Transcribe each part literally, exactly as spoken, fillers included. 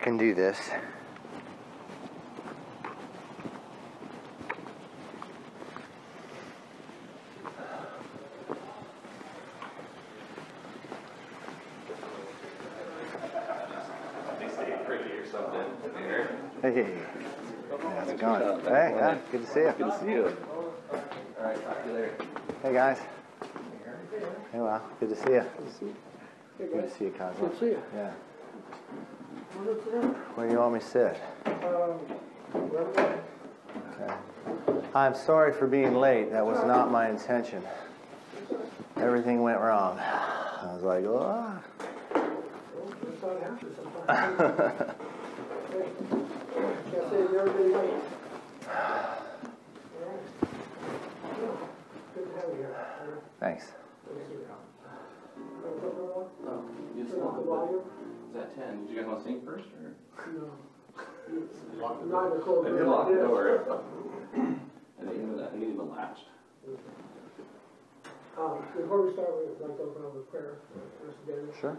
can do this. Hey, how's it going? Hey, yeah, good to see you. Good to see you. All right, talk to you later. Hey, guys. Hey, well, good to see you. Good to see you, Cosmo. Good to see you. Yeah. Where do you want me to sit? Okay. I'm sorry for being late. That was not my intention. Everything went wrong. I was like, oh. Can't say you've never been late. Good to have you here. Thanks. Oh, you just lock the volume. Is that ten? Did you guys want to sing first, or? No. Not in close. I did lock the door. I think even that, I think it even latched. Um, before we start, we'd like to open up with prayer. Sure.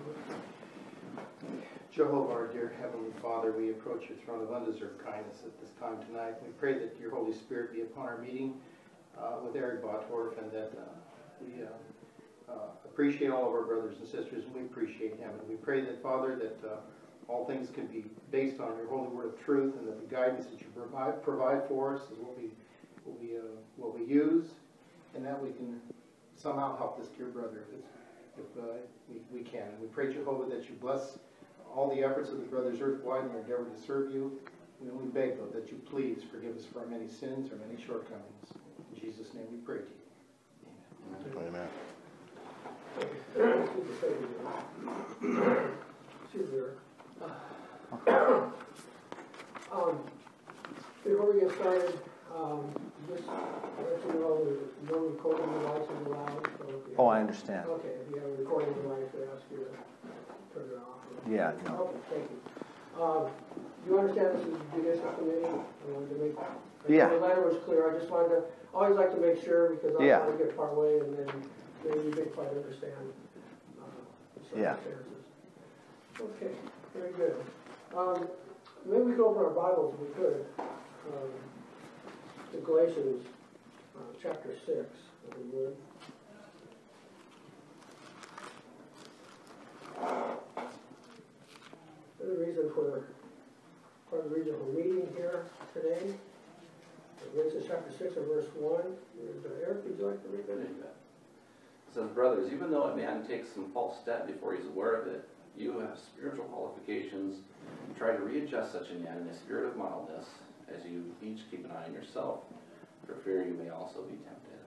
Jehovah, our dear Heavenly Father, we approach your throne of undeserved kindness at this time tonight. We pray that your Holy Spirit be upon our meeting uh, with Eric Botorf, and that uh, we uh, uh, appreciate all of our brothers and sisters, and we appreciate him. And we pray that, Father, that uh, all things can be based on your holy word of truth, and that the guidance that you provide, provide for us is what we, what we, uh, what we use, and that we can somehow help this dear brother if, if uh, we, we can. And we pray, Jehovah, that you bless all the efforts of the brothers earthwide in their endeavor to serve you. We only beg, though, that you please forgive us for our many sins or many shortcomings. In Jesus' name we pray to you. Amen. Amen. Excuse me. Um, before we get started, um, just let you know that no recording device is allowed. So if you Oh, have, I understand. Okay, if you have a recording device, we ask you to turn it off. Yeah, no. Okay, thank you. Um, you understand this is a judicial committee? I wanted to make, Yeah. The letter was clear. I just wanted to, always like to make sure, because I Yeah. don't want to get far away and then maybe you didn't quite understand uh, the Yeah. circumstances. Okay, very good. Um, maybe we could open our Bibles if we could um, to Galatians uh, chapter six, if we would. The reason for part of the regional meeting here today. Galatians chapter six and verse one. And, uh, Eric, would you like to read that? It says, brothers, even though a man takes some false step before he's aware of it, you have spiritual qualifications. Try to readjust such a man in a spirit of mildness, as you each keep an eye on yourself, for fear you may also be tempted.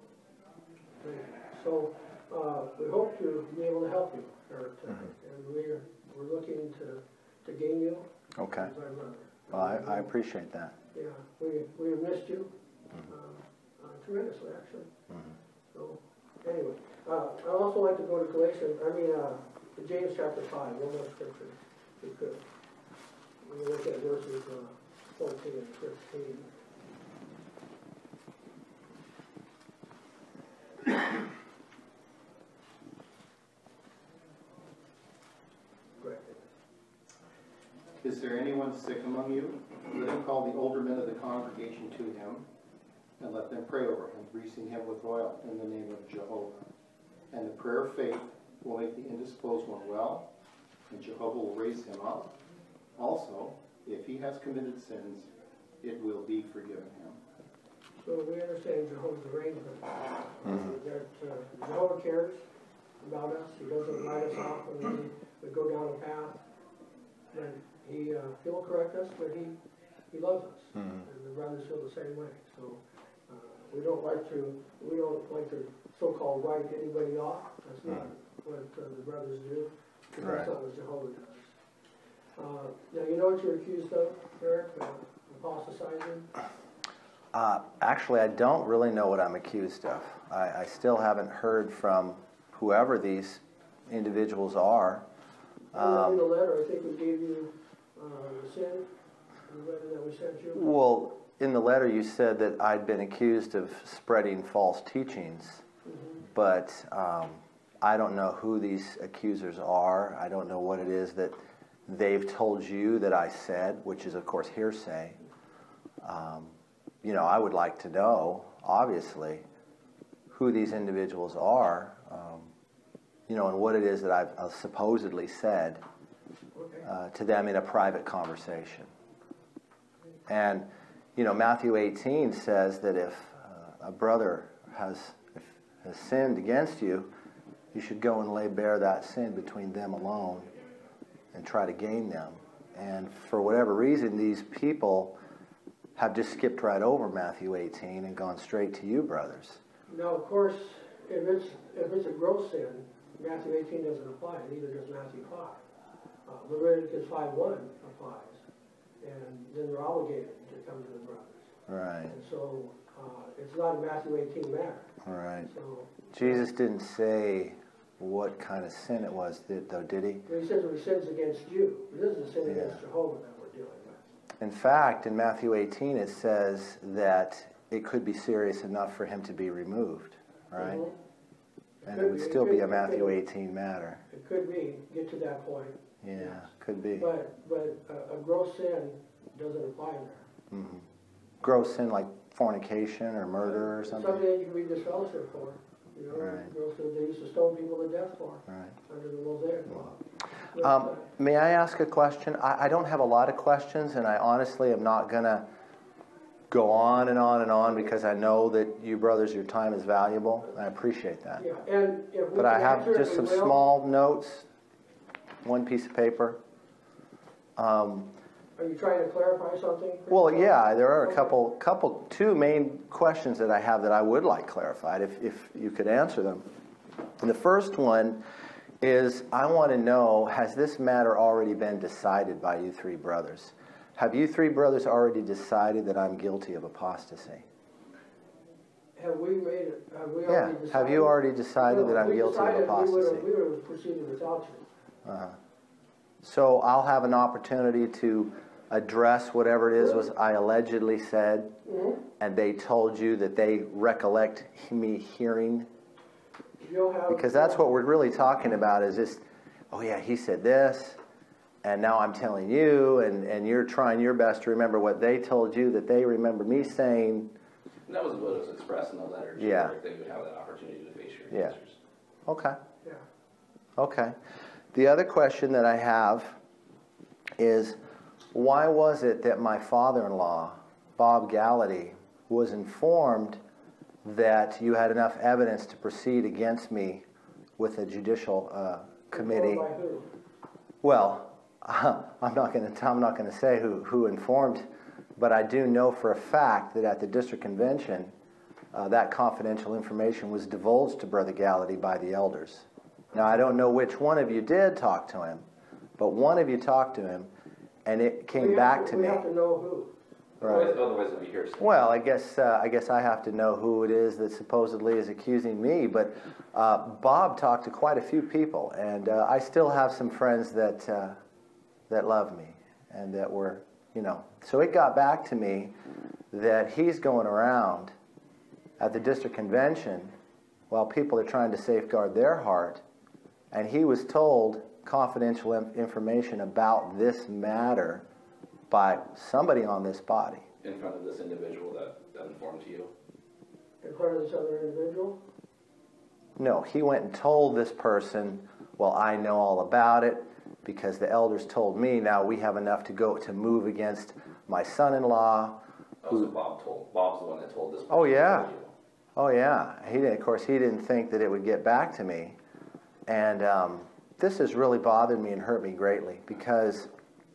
So uh, we hope to be able to help you, Eric, Mm-hmm. and we're we're looking to to gain you. Okay. As our brother. Well, I, I appreciate that. Yeah, we we have missed you Mm-hmm. uh, uh, tremendously, actually. Mm-hmm. So anyway, uh, I'd also like to go to Galatians. I mean, uh, to James chapter five. One more scripture, if we could. We'll look at verses uh, fourteen and fifteen. Is there anyone sick among you? Let him call the older men of the congregation to him, and let them pray over him, greasing him with oil in the name of Jehovah. And the prayer of faith will make the indisposed one well, and Jehovah will raise him up. Also, if he has committed sins, it will be forgiven him. So we understand Jehovah's arrangement. Mm-hmm. That uh, Jehovah cares about us. He doesn't write us off when we, we go down a path. And he uh, he will correct us, but he he loves us, mm-hmm. and the brothers feel the same way. So uh, we don't like to we don't like to so-called write anybody off. That's not mm-hmm. what uh, the brothers do. Right. That's not what Jehovah does. Uh, now you know what you're accused of, Eric? Uh, apostatizing. Uh, actually, I don't really know what I'm accused of. I, I still haven't heard from whoever these individuals are. Um, in the letter, I think we gave you uh, the sin, the letter that we sent you. Well, in the letter you said that I'd been accused of spreading false teachings, mm-hmm. but um, I don't know who these accusers are. I don't know what it is that they've told you that I said, which is of course hearsay. Um, you know, I would like to know, obviously, who these individuals are, um, you know, and what it is that I've uh, supposedly said uh, to them in a private conversation. And, you know, Matthew eighteen says that if uh, a brother has, if, has sinned against you, you should go and lay bare that sin between them alone and try to gain them. And for whatever reason, these people have just skipped right over Matthew eighteen and gone straight to you, brothers. Now, of course, if it's, if it's a gross sin, Matthew eighteen doesn't apply, neither does Matthew five. Uh, Leviticus five one applies, and then they're obligated to come to the brothers. Right. And so uh, it's not a Matthew eighteen matter. Right. So Jesus didn't say what kind of sin it was, did, though, did he? he says it sins against you. It isn't a sin Yeah. against Jehovah that we're dealing with. In fact, in Matthew eighteen, it says that it could be serious enough for him to be removed, right? Mm-hmm. And Could it would be. It still could- be a it Matthew could- eighteen matter. It could be, get to that point. Yeah, Yes. could be. But, but a, a gross sin doesn't apply there. Mm-hmm. Gross sin like fornication or murder or something? Something that you can be disfellowship for. You know, Right. gross sin they used to stone people to death for Right. under the Mosaic law. But, Um, uh, may I ask a question? I, I don't have a lot of questions, and I honestly am not going to go on and on and on because I know that you brothers, your time is valuable. I appreciate that. Yeah, and if we But I can have answer it, just we some will. small notes, one piece of paper. Um, Are you trying to clarify something? well, yeah, there are a Okay. couple, couple, two main questions that I have that I would like clarified, if, if you could answer them. And the first one is, I want to know, has this matter already been decided by you three brothers? Have you three brothers already decided that I'm guilty of apostasy? Have we made it, have we Yeah. already decided? Have you already decided No, that I'm we guilty of decided apostasy? We would have, we would have proceeded without you. Uh-huh. So I'll have an opportunity to address whatever it is was I allegedly said, Mm-hmm. and they told you that they recollect me hearing? You'll have. Because that's what we're really talking about is just, oh yeah, he said this, and now I'm telling you, and, and you're trying your best to remember what they told you that they remember me saying. And that was what was expressed in the letter. to Yeah. Eric, that you would have that opportunity to face your Yeah. answers. Okay, Yeah. okay. The other question that I have is, why was it that my father-in-law, Bob Gallaty, was informed that you had enough evidence to proceed against me with a judicial uh, committee? Informed by who? Well, I'm not going to. I'm not going to say who who informed, but I do know for a fact that at the district convention, uh, that confidential information was divulged to Brother Gallaty by the elders. Now I don't know which one of you did talk to him, but one of you talked to him, and it came We back have to we me. have to know who. Otherwise, otherwise it'd be hearsay. Well, I guess uh, I guess I have to know who it is that supposedly is accusing me. But uh, Bob talked to quite a few people, and uh, I still have some friends that uh, that love me and that were, you know. So it got back to me that he's going around at the district convention while people are trying to safeguard their heart, and he was told confidential in- information about this matter by somebody on this body. In front of this individual that, that informed to you. In front of this other individual? No, he went and told this person, well, I know all about it because the elders told me. Now we have enough to go to move against my son-in-law. Oh, so Bob told, Bob's the one that told this person. Oh, yeah. to tell you. Oh, yeah. He did, of course, he didn't think that it would get back to me. And um, this has really bothered me and hurt me greatly because,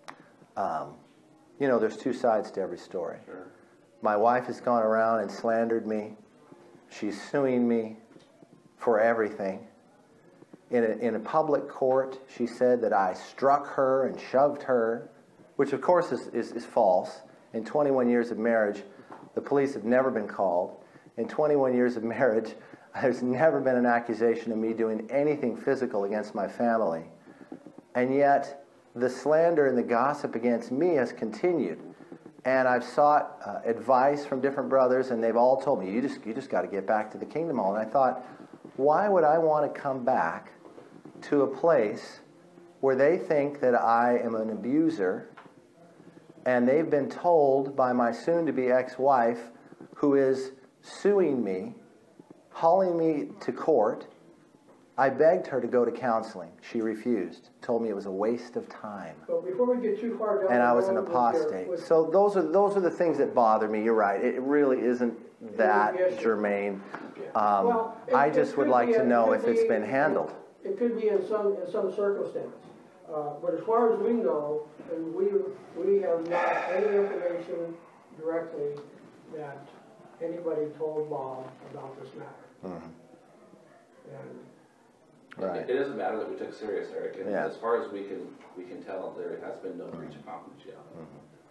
um, you know, there's two sides to every story. Sure. My wife has gone around and slandered me. She's suing me for everything. In a, in a public court, she said that I struck her and shoved her, which of course is, is, is false. In twenty-one years of marriage, the police have never been called. In twenty-one years of marriage, there's never been an accusation of me doing anything physical against my family. And yet, the slander and the gossip against me has continued. And I've sought uh, advice from different brothers, and they've all told me, you just, you just got to get back to the kingdom hall. And I thought, why would I want to come back to a place where they think that I am an abuser, and they've been told by my soon-to-be ex-wife, who is suing me, hauling me to court. I begged her to go to counseling. She refused, told me it was a waste of time. But before we get too far down And the I was an road with your- apostate. with- So those are those are the things that bother me. You're right. It really isn't that Yes, sir. germane. Yeah. Um, Well, it- I it just would could like be- to it know could if it's be- been handled. It could be in some, in some circumstance. Uh, but as far as we know, and we, we have not any information directly that anybody told Bob about this matter. Mhm. And Right. It is a matter that we took serious, Eric, and Yeah. as far as we can, we can tell, there has been no breach of confidentiality.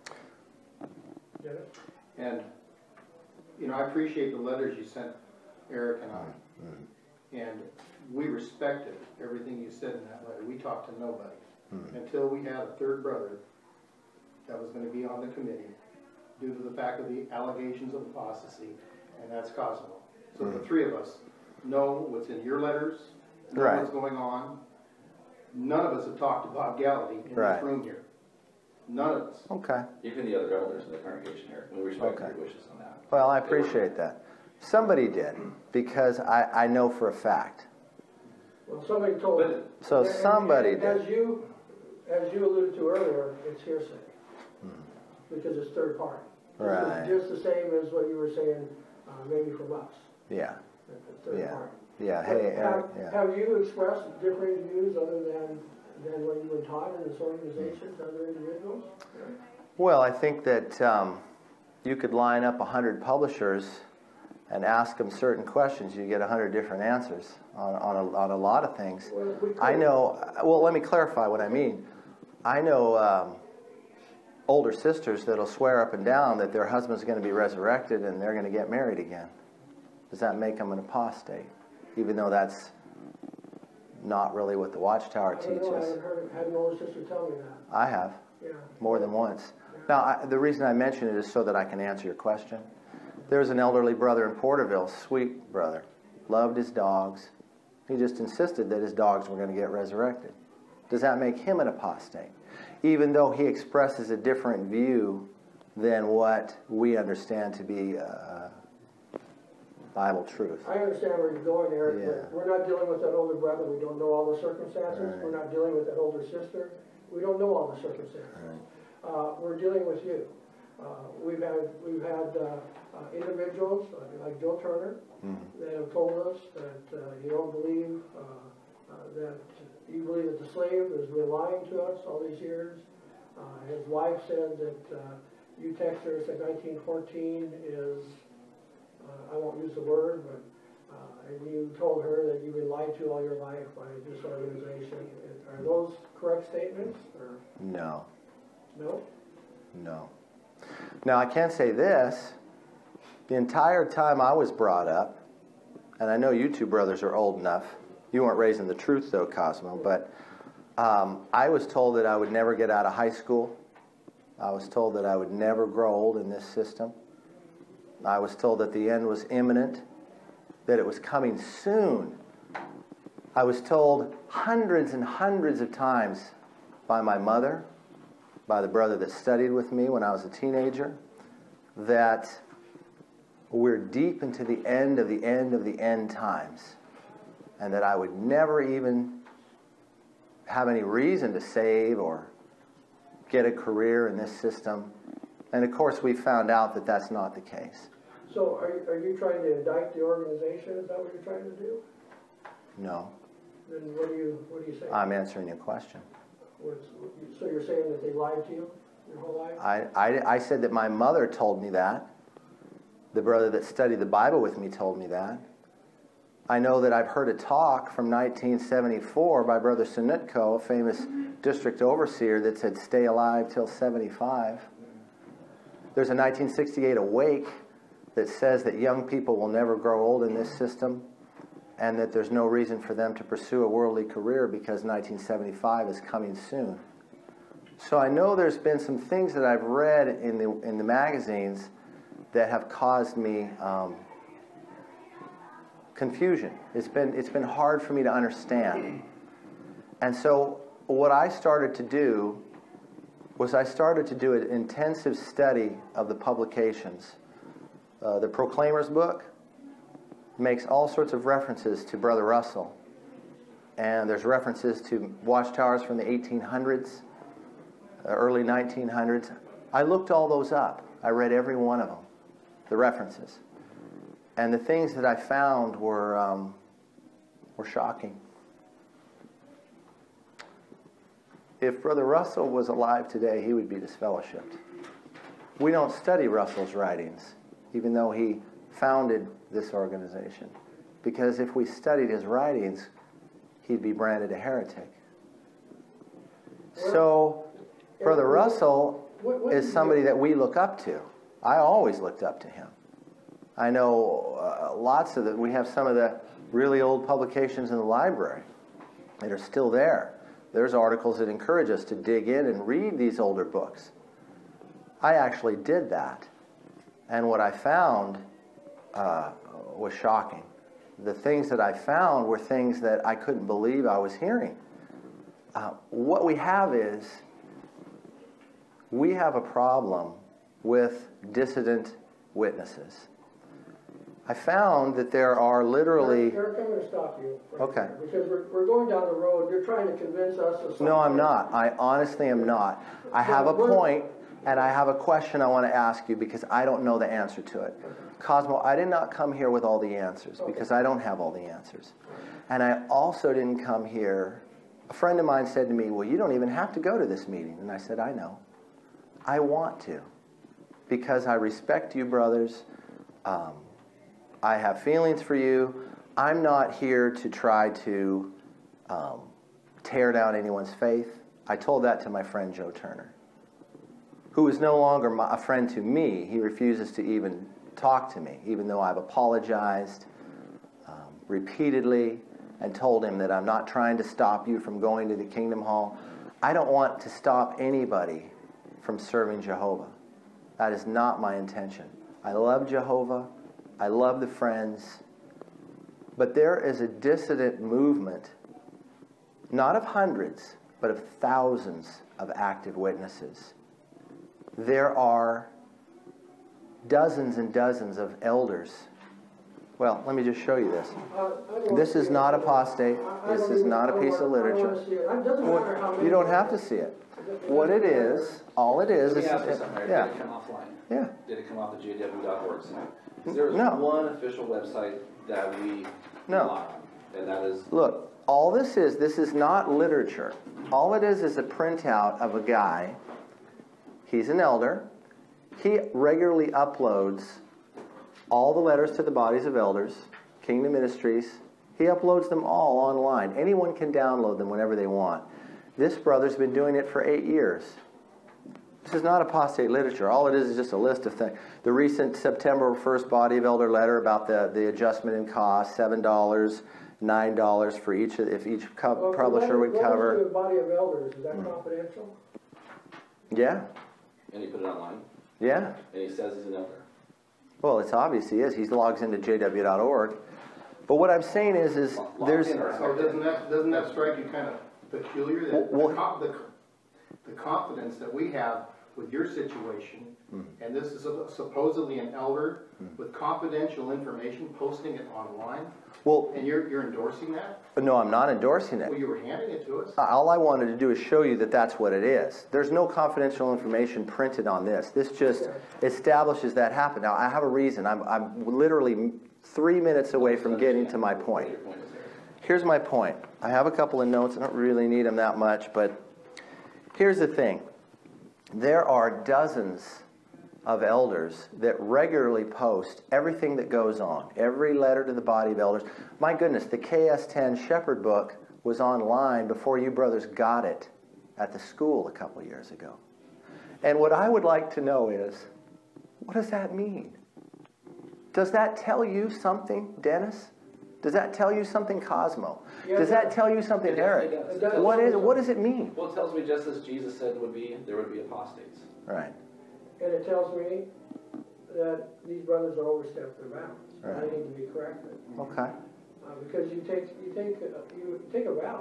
get it? And, you know, I appreciate the letters you sent Eric and I. And we respected everything you said in that letter. We talked to nobody until we had a third brother that was going to be on the committee due to the fact of the allegations of apostasy, and that's Cosmo. So the three of us know what's in your letters, know Right. what's going on. None of us have talked to Bob Gallady in Right. this room here. None of us. Okay. Even the other elders in the congregation, Eric, we respect Okay. your wishes on that. Well, I appreciate that. Somebody did, because I, I know for a fact. Well, somebody told. But- So and- and- somebody and did. As you, as you alluded to earlier, it's hearsay. Because it's third party. This is Right. just the same as what you were saying, uh, maybe from us. Yeah. It's third Yeah. party. Yeah. But Hey, have, Eric. Yeah. have you expressed differing views other than, than what you were taught in this organization to other individuals? Well, I think that um, you could line up a hundred publishers and ask them certain questions. You get a hundred different answers on on a, on a lot of things. Well, we could- I know. Well, let me clarify what I mean. I know um, older sisters that'll swear up and down that their husband's going to be resurrected and they're going to get married again. Does that make them an apostate? Even though that's not really what the Watchtower I don't know, I teaches. haven't heard, had an older sister tell me that, I have, yeah. more than once. Now, I, the reason I mention it is so that I can answer your question. There's an elderly brother in Porterville, sweet brother, loved his dogs. He just insisted that his dogs were going to get resurrected. Does that make him an apostate? Even though he expresses a different view than what we understand to be uh, Bible truth. I understand where you're going, Eric, Yeah. but we're not dealing with that older brother, we don't know all the circumstances. Right. We're not dealing with that older sister, we don't know all the circumstances. Uh, we're dealing with you. Uh, we've had, we've had, uh, uh, individuals, uh, like Joe Turner, that have told us that, uh, you don't believe, uh, uh, that, you believe that the slave has been lying to us all these years. Uh, his wife said that, uh, you texted her, said nineteen fourteen is, uh, I won't use the word, but, uh, and you told her that you've been lied to all your life by this organization. Are those correct statements, or No, no? no. Now, I can say this. The entire time I was brought up, and I know you two brothers are old enough. You weren't raised in the truth, though, Cosmo, but um, I was told that I would never get out of high school. I was told that I would never grow old in this system. I was told that the end was imminent, that it was coming soon. I was told hundreds and hundreds of times by my mother, by the brother that studied with me when I was a teenager, that we're deep into the end of the end of the end times, and that I would never even have any reason to save or get a career in this system. And of course, we found out that that's not the case. So are you, are you trying to indict the organization? Is that what you're trying to do? No, Then what do you, what do you say? I'm answering your question. What's, so you're saying that they lied to you your whole life? I, I, I said that my mother told me that. The brother that studied the Bible with me told me that. I know that I've heard a talk from nineteen seventy-four by Brother Sinutko, a famous district overseer, that said, stay alive till seventy-five. There's a nineteen sixty-eight Awake that says that young people will never grow old in this system, and that there's no reason for them to pursue a worldly career because nineteen seventy-five is coming soon. So I know there's been some things that I've read in the in the magazines that have caused me um, confusion. It's been it's been hard for me to understand. And so what I started to do was I started to do an intensive study of the publications. Uh, the Proclaimer's book makes all sorts of references to Brother Russell. And there's references to watchtowers from the eighteen hundreds, uh, early nineteen hundreds. I looked all those up. I read every one of them, the references. And the things that I found were, um, were shocking. If Brother Russell was alive today, he would be disfellowshipped. We don't study Russell's writings, even though he founded this organization. Because if we studied his writings, he'd be branded a heretic. So, Brother Russell is somebody that we look up to. I always looked up to him. I know uh, lots of the, we have some of the really old publications in the library that are still there. There's articles that encourage us to dig in and read these older books. I actually did that. And what I found uh, was shocking. The things that I found were things that I couldn't believe I was hearing. Uh, what we have is, we have a problem with dissident witnesses. I found that there are literally... Eric, I'm going to stop you. Right Okay. there, because we're, we're going down the road. You're trying to convince us of something. No, I'm not. I honestly am not. I have a point, and I have a question I want to ask you because I don't know the answer to it. Cosmo, I did not come here with all the answers because I don't have all the answers. And I also didn't come here... A friend of mine said to me, well, you don't even have to go to this meeting. And I said, I know. I want to because I respect you, brothers. Um, I have feelings for you. I'm not here to try to um, tear down anyone's faith. I told that to my friend Joe Turner, who is no longer my, a friend to me. He refuses to even talk to me, even though I've apologized um, repeatedly and told him that I'm not trying to stop you from going to the Kingdom Hall. I don't want to stop anybody from serving Jehovah. That is not my intention. I love Jehovah. I love the Friends. But there is a dissident movement, not of hundreds, but of thousands of active witnesses. There are dozens and dozens of elders. Well, let me just show you this. This is not apostate. This is not a piece of literature. You don't have to see it. What it is, all it is, is, yeah. yeah. Did it come offline? Yeah. Did it come off the J W dot org site? There is No. one official website that we No. rely on, and that is... Look, all this is, this is not literature. All it is is a printout of a guy. He's an elder. He regularly uploads all the letters to the bodies of elders, Kingdom Ministries. He uploads them all online. Anyone can download them whenever they want. This brother's been doing it for eight years. This is not apostate literature. All it is is just a list of things. The recent September first Body of Elder letter about the, the adjustment in cost, seven dollars, nine dollars for each, if each co Well, publisher would cover. The body of elders, is that mm. confidential? Yeah. And he put it online? Yeah. And he says he's an elder? Well, it's obvious he is. He logs into J W dot org. But what I'm saying is, is Log there's... in or- So doesn't that, doesn't that strike you kind of peculiar? That Well, the, co the, the confidence that we have with your situation, mm. and this is a, supposedly an elder mm. with confidential information, posting it online, well, and you're, you're endorsing that? No, I'm not endorsing it. Well, you were handing it to us. All I wanted to do is show you that that's what it is. There's no confidential information printed on this. This just establishes that happened. Now, I have a reason. I'm, I'm literally three minutes away from getting to my point. Here's my point. I have a couple of notes. I don't really need them that much, but here's the thing. There are dozens of elders that regularly post everything that goes on, every letter to the body of elders. My goodness, the K S ten Shepherd book was online before you brothers got it at the school a couple years ago. And what I would like to know is, what does that mean? Does that tell you something, Dennis? Does that tell you something, Cosmo? Yeah, does that tell you something, it Eric? does. It does. What is? What does it mean? Well, it tells me just as Jesus said would be, there would be apostates. Right. And it tells me that these brothers are overstepped their bounds. Right. They need to be corrected. Okay. Uh, because you take you take uh, you take a vow,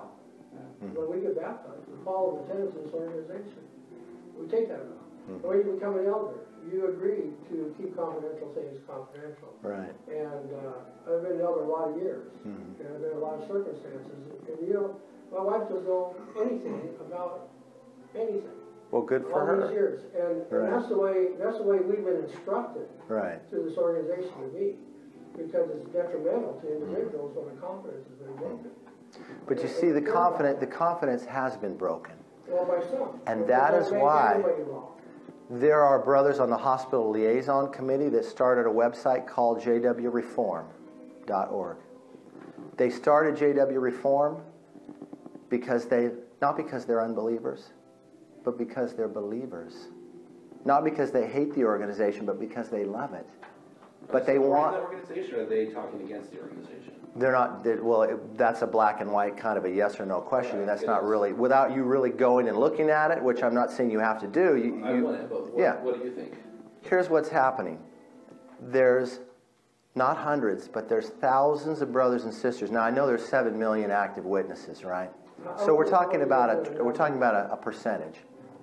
Mm-hmm. When we get baptized, we follow the tenets of this organization. We take that vow. Mm-hmm. When you become an elder, you agree to keep confidential things confidential. Right. And uh, I've been an elder a lot of years, Mm-hmm. and I've been in a lot of circumstances. And you know, my wife doesn't know anything about anything. Well, good for all her. these years, and, and Right. that's the way that's the way we've been instructed Right. through this organization to be, because it's detrimental to individuals when the confidence has been broken. But you see, the confidence, the confidence has been broken. Well, by some. And But that don't is make why anybody wrong. there are brothers on the Hospital Liaison Committee that started a website called J W reform dot org. They started J W Reform because they, not because they're unbelievers, but because they're believers. Not because they hate the organization, but because they love it. But they want... the organization, or are they talking against the organization? They're not, they, well, it, that's a black and white kind of a yes or no question, and that's Right, not it is. really, without you really going and looking at it, which I'm not saying you have to do. You, I you, wouldn't, but what, yeah. what do you think? Here's what's happening. There's not hundreds, but there's thousands of brothers and sisters. Now, I know there's seven million active witnesses, right? So we're talking about a, we're talking about a, a percentage.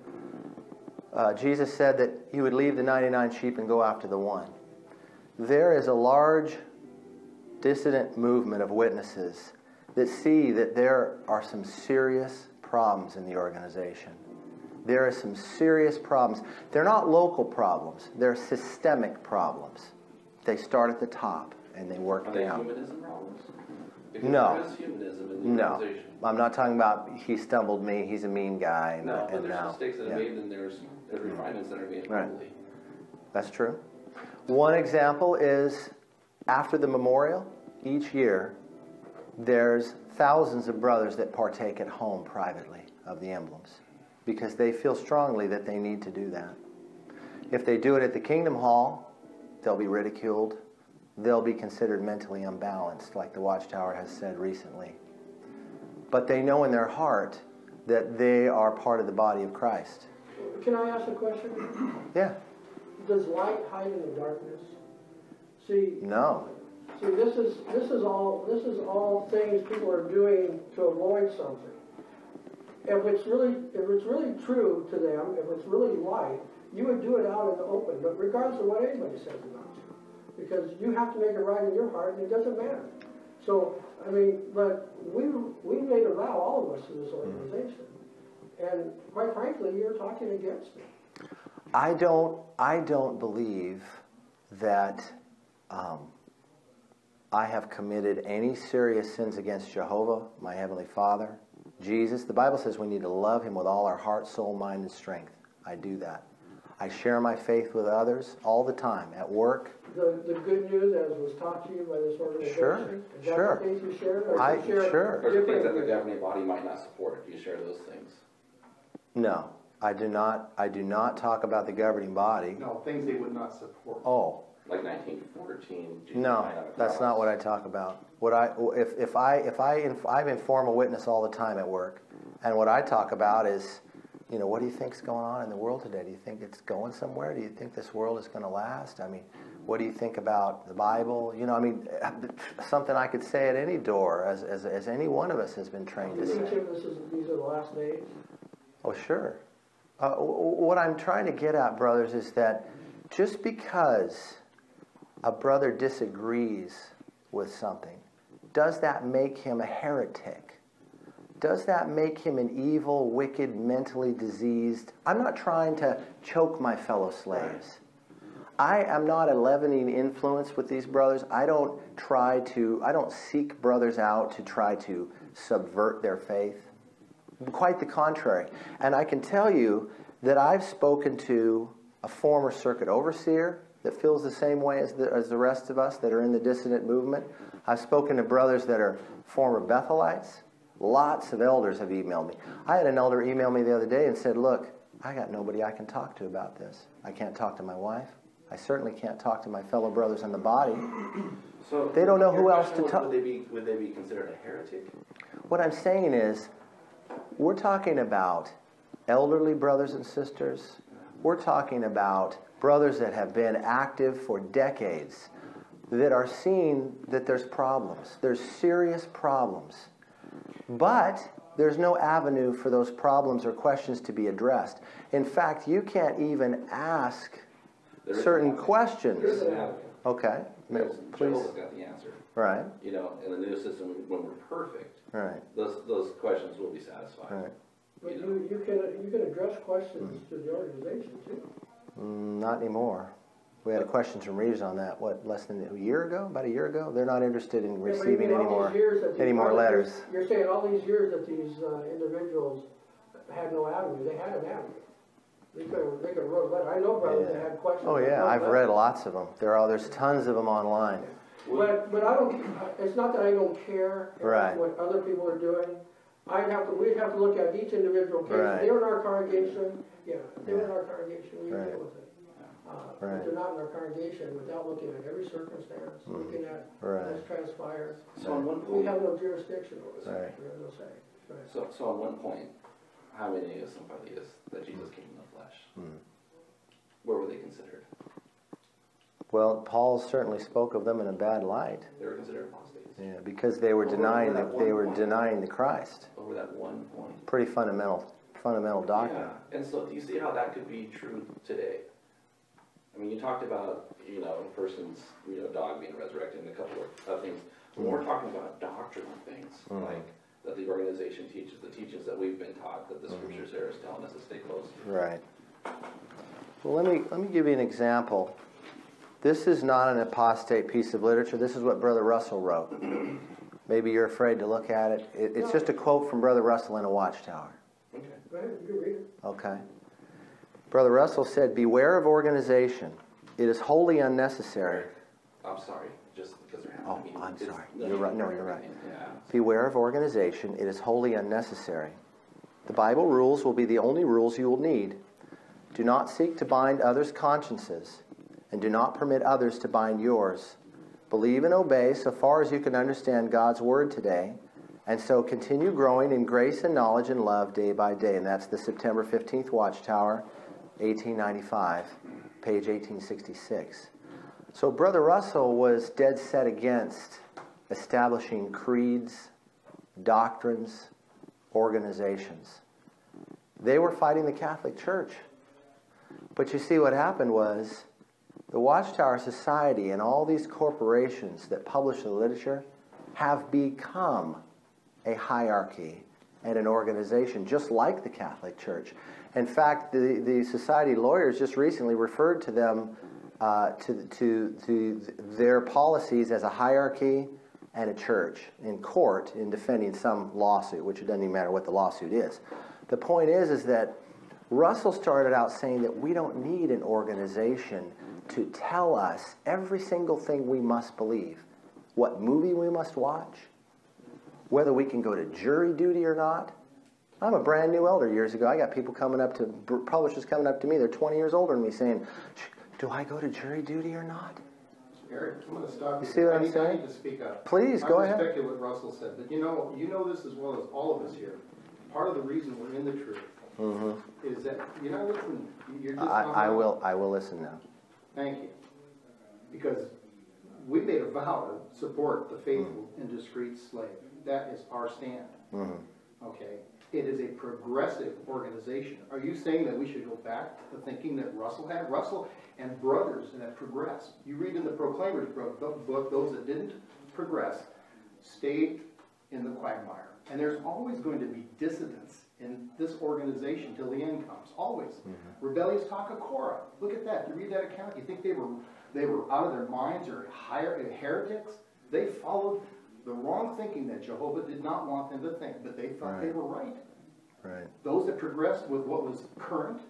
Uh, Jesus said that he would leave the ninety-nine sheep and go after the one. There is a large dissident movement of witnesses that see that there are some serious problems in the organization. There are some serious problems. They're not local problems. They're systemic problems. They start at the top and they work Are they down. humanism problems? Because No. there is humanism in the No. organization. I'm not talking about he stumbled me, he's a mean guy. And, No, but and there's now, mistakes that yeah. are made, and there's, there's refinements that are made Right. probably. That's true. One example is after the memorial, each year, there's thousands of brothers that partake at home privately of the emblems because they feel strongly that they need to do that. If they do it at the Kingdom Hall, they'll be ridiculed. They'll be considered mentally unbalanced, like the Watchtower has said recently. But they know in their heart that they are part of the body of Christ. Can I ask a question? Yeah. Does light hide in the darkness? See, No. see, this is this is all this is all things people are doing to avoid something. If it's really if it's really true to them, if it's really light, you would do it out in the open. But regardless of what anybody says about you, because you have to make it right in your heart, and it doesn't matter. So I mean, but we we made a vow, all of us, to this organization, and quite frankly, you're talking against me. I don't, I don't believe that um, I have committed any serious sins against Jehovah, my Heavenly Father, Jesus. The Bible says we need to love Him with all our heart, soul, mind, and strength. I do that. I share my faith with others all the time, at work. The, the good news, as was taught to you by this organization, Sure, is that sure. the things you share? Or I- you share sure. There's things that different- the governing body might not support. Do you share those things? No, I do not, I do not talk about the governing body. No, things they would not support. Oh, Like nineteen fourteen? no, that's not what I talk about. What I, if, if I, if I, inf- I inform a witness all the time at work, and what I talk about is, you know, what do you think's going on in the world today? Do you think it's going somewhere? Do you think this world is going to last? I mean, what do you think about the Bible? You know, I mean, something I could say at any door, as, as, as any one of us has been trained to Each say. of this is, these are the last days. Oh, sure. Uh, w- w- what I'm trying to get at, brothers, is that just because a brother disagrees with something, does that make him a heretic? Does that make him an evil, wicked, mentally diseased? I'm not trying to choke my fellow slaves. I am not a leavening influence with these brothers. I don't try to, I don't seek brothers out to try to subvert their faith. Quite the contrary. And I can tell you that I've spoken to a former circuit overseer that feels the same way as the, as the rest of us that are in the dissident movement. I've spoken to brothers that are former Bethelites. Lots of elders have emailed me. I had an elder email me the other day and said, look, I got nobody I can talk to about this. I can't talk to my wife. I certainly can't talk to my fellow brothers in the body. So They don't know your who else question to was, talk- Would they be, would they be considered a heretic? What I'm saying is, we're talking about elderly brothers and sisters. We're talking about brothers that have been active for decades, that are seeing that there's problems. There's serious problems. But there's no avenue for those problems or questions to be addressed. In fact, you can't even ask There is certain an avenue. questions. There is an avenue. Okay, Because please. Jehovah's got the answer. Right, You know, in the new system, when we're perfect, right, those, those questions will be satisfied. right. But You know. you, you can, you can address questions to the organization too. Mm, not anymore. We had a question from Reeves on that, what, less than a year ago? About a year ago? They're not interested in Yeah, but you receiving mean all any more, these years that these any more brothers- letters. You're saying all these years that these uh, individuals had no avenue, they had an avenue. They could have, they could have wrote a letter. I know brothers that Yeah. had questions. Oh that yeah, wrote I've letters. read lots of them. There are, there's tons of them online. But, but I don't, it's not that I don't care Right. what other people are doing. I'd have to, we'd have to look at each individual case. Right. If they were in our congregation, yeah, if they were in Yeah. our congregation, we would Right. deal with it. Uh, Right. But they're not in our congregation without looking at every circumstance, Mhm. looking at Right. what's transpired. So on one We point, have no jurisdiction over that. Right. We have no say. Right. so, so on one point, how many of somebody is that Jesus came in the flesh? Hmm. Where were they considered? Well, Paul certainly spoke of them in a bad light. They were considered apostates. Yeah, because they were Over- denying over the, that they one were point. denying the Christ. Over that one point. Pretty fundamental, fundamental doctrine. Yeah, and so do you see how that could be true today? I mean, you talked about, you know, a person's, you know, dog being resurrected and a couple of other things. When we're talking about doctrinal things, Mhm. like that the organization teaches, the teachings that we've been taught, that the Mhm. scriptures there is telling us to stay close to. Right. Well, let me, let me give you an example. This is not an apostate piece of literature. This is what Brother Russell wrote. Maybe you're afraid to look at it. it it's just a quote from Brother Russell in a watchtower. Okay. Go ahead, you can read it. Okay. Brother Russell said, "Beware of organization. It is wholly unnecessary." I'm sorry, just because they're having Oh, a meeting. I'm It's- sorry. no, You're right. No, you're right. Yeah. Beware of organization. It is wholly unnecessary. The Bible rules will be the only rules you will need. Do not seek to bind others' consciences, and do not permit others to bind yours. Believe and obey so far as you can understand God's Word today, and so continue growing in grace and knowledge and love day by day. And that's the September fifteenth Watchtower, eighteen ninety-five, page eighteen sixty-six. So Brother Russell was dead set against establishing creeds, doctrines, organizations. They were fighting the Catholic Church. But you see, what happened was the Watchtower Society and all these corporations that publish the literature have become a hierarchy and an organization just like the Catholic Church. In fact, the, the society lawyers just recently referred to them uh, to, to, to their policies as a hierarchy and a church in court in defending some lawsuit, which it doesn't even matter what the lawsuit is. The point is, is that Russell started out saying that we don't need an organization to tell us every single thing we must believe, what movie we must watch, whether we can go to jury duty or not. I'm a brand new elder years ago. I got people coming up to, publishers coming up to me, they're twenty years older than me, saying, do I go to jury duty or not? Eric, I'm going to stop You you. see what I I'm need, I saying? need to speak up. Please, go I ahead. respected what Russell said, but you know, you know this as well as all of us here. Part of the reason we're in the truth Mm-hmm. is that you're not listening. You're just I, not I listening. will. I will listen now. Thank you. Because we made a vow to support the faithful and discreet slave. That is our stand. Mm-hmm. Okay? It is a progressive organization. Are you saying that we should go back to the thinking that Russell had? Russell and brothers that have progressed. You read in the Proclaimers book, book, those that didn't progress stayed in the quagmire. And there's always going to be dissidents in this organization till the end comes. Always. Mm-hmm. Rebellious Takakura. Look at that. You read that account. You think they were they were out of their minds or higher, heretics? They followed the wrong thinking that Jehovah did not want them to think, but they thought Right. they were right. Right. Those that progressed with what was current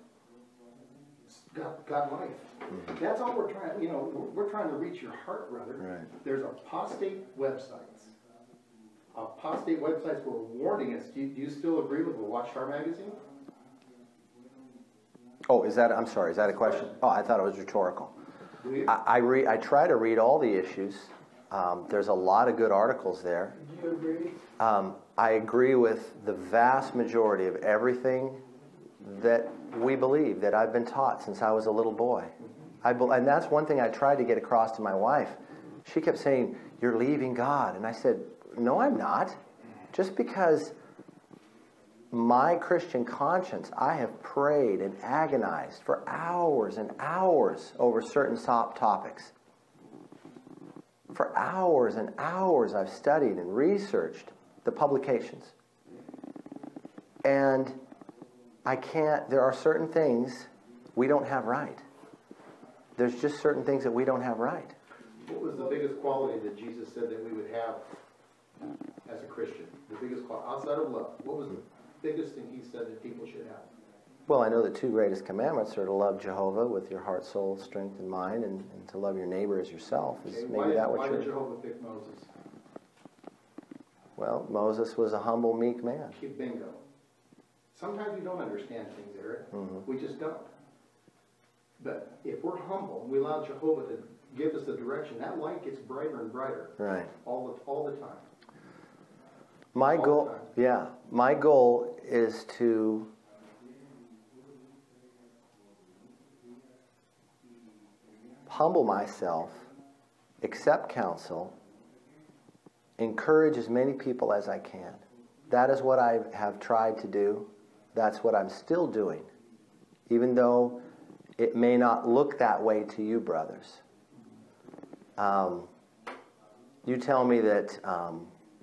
got, got life. Mm-hmm. That's all we're trying, you know, we're, we're trying to reach your heart, brother. Right. There's apostate websites. Apostate websites were warning us. Do you, do you still agree with the Watchtower magazine? Oh, is that? I'm sorry. Is that a question? Oh, I thought it was rhetorical. Do you? I, I read. I try to read all the issues. Um, there's a lot of good articles there. Do you agree? Um, I agree with the vast majority of everything that we believe, that I've been taught since I was a little boy. I be, and that's one thing I tried to get across to my wife. She kept saying, "You're leaving God," and I said, "No, I'm not. Just because my Christian conscience, I have prayed and agonized for hours and hours over certain top topics. For hours and hours I've studied and researched the publications. And I can't, there are certain things we don't have right. There's just certain things that we don't have right. What was the biggest quality that Jesus said that we would have as a Christian? The biggest quality, outside of love, what was the biggest thing he said that people should have? Well, I know the two greatest commandments are to love Jehovah with your heart, soul, strength, and mind, and, and to love your neighbor as yourself. Is Okay, maybe why did, that what why you're... did Jehovah pick Moses? Well, Moses was a humble, meek man. Okay, bingo. Sometimes we don't understand things, Eric. Mm-hmm. We just don't. But if we're humble and we allow Jehovah to give us the direction, that light gets brighter and brighter. Right. All the, all the time. My All goal, the time. yeah, my goal is to humble myself, accept counsel, encourage as many people as I can. That is what I have tried to do. That's what I'm still doing, even though it may not look that way to you, brothers. Um, you tell me that um,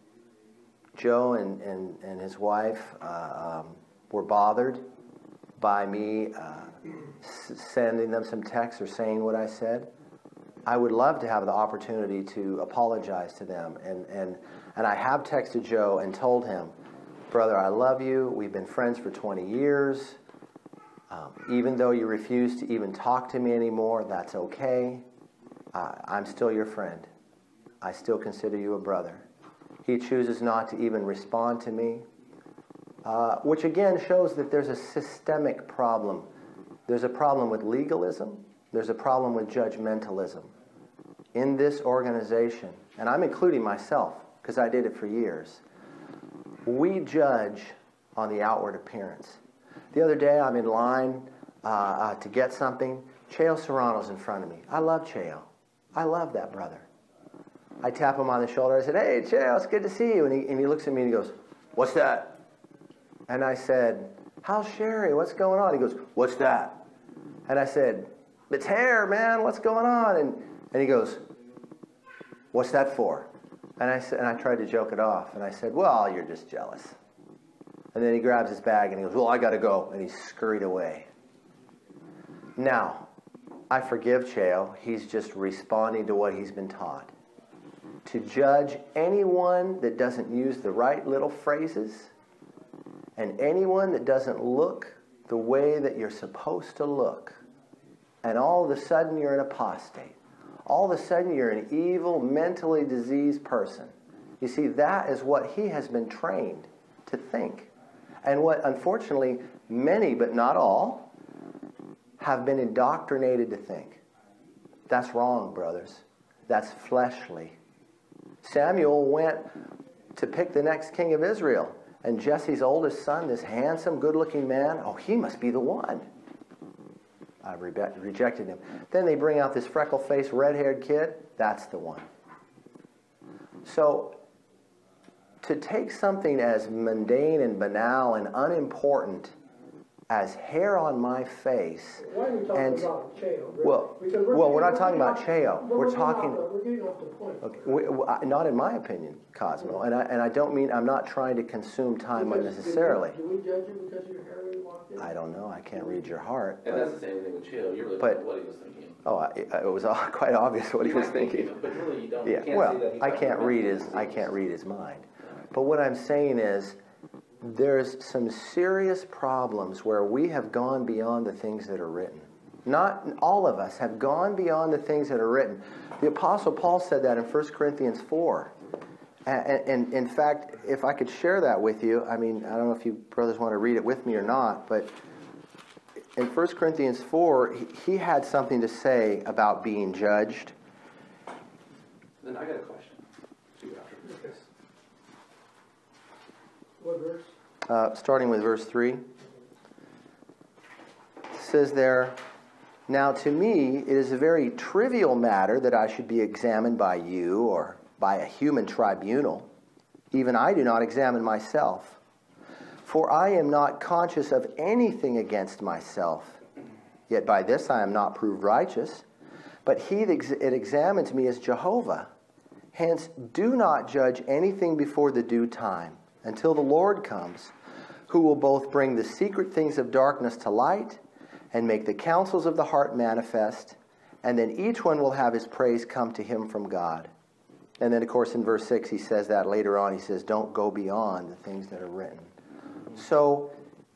Joe and, and, and his wife uh, um, were bothered by me uh, s- sending them some text or saying what I said. I would love to have the opportunity to apologize to them. And, and, and I have texted Joe and told him, brother, I love you. We've been friends for twenty years. Um, even though you refuse to even talk to me anymore, that's okay. Uh, I'm still your friend. I still consider you a brother. He chooses not to even respond to me, uh, which again shows that there's a systemic problem. There's a problem with legalism. There's a problem with judgmentalism in this organization. And I'm including myself because I did it for years. We judge on the outward appearance. The other day, I'm in line uh, uh, to get something. Cheo Serrano's in front of me. I love Cheo. I love that brother. I tap him on the shoulder. I said, hey, Cheo, it's good to see you. And he, and he looks at me and he goes, what's that? And I said, how's Sherry? What's going on? He goes, what's that? And I said, it's hair, man. What's going on? And, and he goes, what's that for? And I, said, and I tried to joke it off. And I said, well, you're just jealous. And then he grabs his bag and he goes, well, I got to go. And he scurried away. Now, I forgive Cheo. He's just responding to what he's been taught. To judge anyone that doesn't use the right little phrases and anyone that doesn't look the way that you're supposed to look, and all of a sudden you're an apostate. All of a sudden you're an evil, mentally diseased person. You see, that is what he has been trained to think. And what, unfortunately, many, but not all, have been indoctrinated to think. That's wrong, brothers. That's fleshly. Samuel went to pick the next king of Israel. And Jesse's oldest son, this handsome, good-looking man, oh, he must be the one. I re- rejected him. Then they bring out this freckle-faced, red-haired kid. That's the one. So, to take something as mundane and banal and unimportant as hair on my face. Why are we talking and, about Cheo? Well, we're, well, we're not we're talking about off, Cheo. We're, we're talking. Off the, we're getting off the point. Okay, we, we, not in my opinion, Cosmo, and I and I don't mean I'm not trying to consume time Because- unnecessarily. Do we judge you because your hair when you walked in? I don't know. I can't read your heart. And but- that's the same thing with Cheo. You really But- don't know what he was thinking. Oh, I, it was all quite obvious what he was You might think thinking. it, But really you don't. Yeah, You can't well, say that he's I talking can't about read his things. I can't read his mind. But what I'm saying is there's some serious problems where we have gone beyond the things that are written. Not all of us have gone beyond the things that are written. The Apostle Paul said that in First Corinthians four. And, and in fact, if I could share that with you, I mean, I don't know if you brothers want to read it with me or not, but in First Corinthians four, he, he had something to say about being judged. Then I got a question. See you after this. What verse? Uh, starting with verse three. It says there, now to me it is a very trivial matter that I should be examined by you or by a human tribunal. Even I do not examine myself. For I am not conscious of anything against myself. Yet by this I am not proved righteous. But he that examines me is Jehovah. Hence do not judge anything before the due time, until the Lord comes, who will both bring the secret things of darkness to light, and make the counsels of the heart manifest, and then each one will have his praise come to him from God. And then, of course, in verse six, he says that later on. He says, don't go beyond the things that are written. So,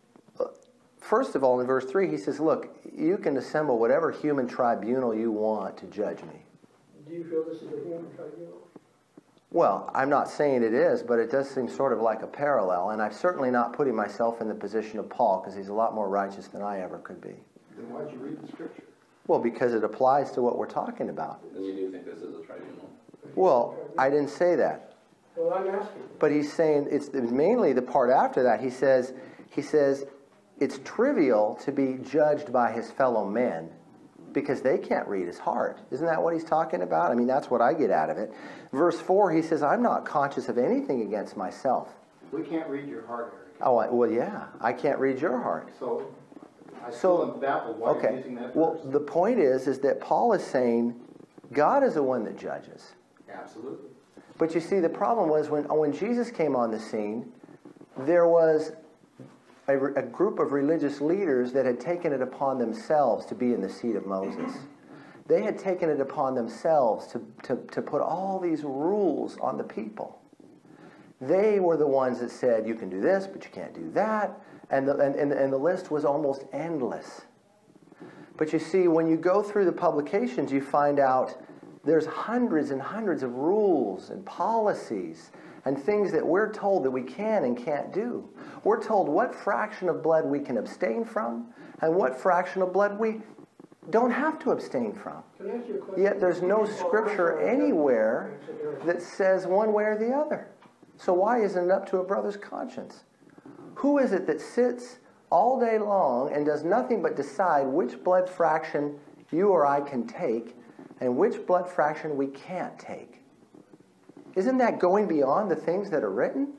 first of all, in verse three, he says, look, you can assemble whatever human tribunal you want to judge me. Do you feel this is a human tribunal? Well, I'm not saying it is, but it does seem sort of like a parallel, and I'm certainly not putting myself in the position of Paul, because he's a lot more righteous than I ever could be. Then why'd you read the scripture? Well, because it applies to what we're talking about. And you do think this is a tribunal? Well, I didn't say that. Well, I'm asking. But he's saying, it's mainly the part after that, he says, he says, it's trivial to be judged by his fellow men because they can't read his heart. Isn't that what he's talking about? I mean, that's what I get out of it. Verse four, he says, I'm not conscious of anything against myself. We can't read your heart, Eric. Oh, I, well, yeah, I can't read your heart. So, I So, still am baffled why you're okay, using that well, verse. the point is, is that Paul is saying God is the one that judges. Absolutely. But you see, the problem was when, when Jesus came on the scene, there was a, a group of religious leaders that had taken it upon themselves to be in the seat of Moses. They had taken it upon themselves to, to, to put all these rules on the people. They were the ones that said, you can do this, but you can't do that. And the, and, and, and the list was almost endless. But you see, when you go through the publications, you find out there's hundreds and hundreds of rules and policies and things that we're told that we can and can't do. We're told what fraction of blood we can abstain from and what fraction of blood we don't have to abstain from. Can I ask you a question? Yet there's no scripture anywhere that says one way or the other. So why isn't it up to a brother's conscience? Who is it that sits all day long and does nothing but decide which blood fraction you or I can take and which blood fraction we can't take? Isn't that going beyond the things that are written?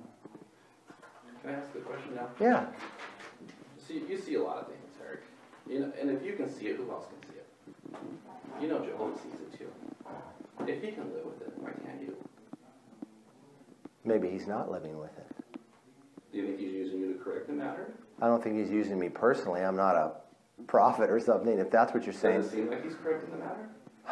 Can I ask the question now? Yeah. See, you see a lot of things, Eric. You know, and if you can see it, who else can see it? You know Jehovah sees it too. If he can live with it, why can't you? Maybe he's not living with it. Do you think he's using you to correct the matter? I don't think he's using me personally. I'm not a prophet or something, if that's what you're saying. Does it seem like he's correcting the matter?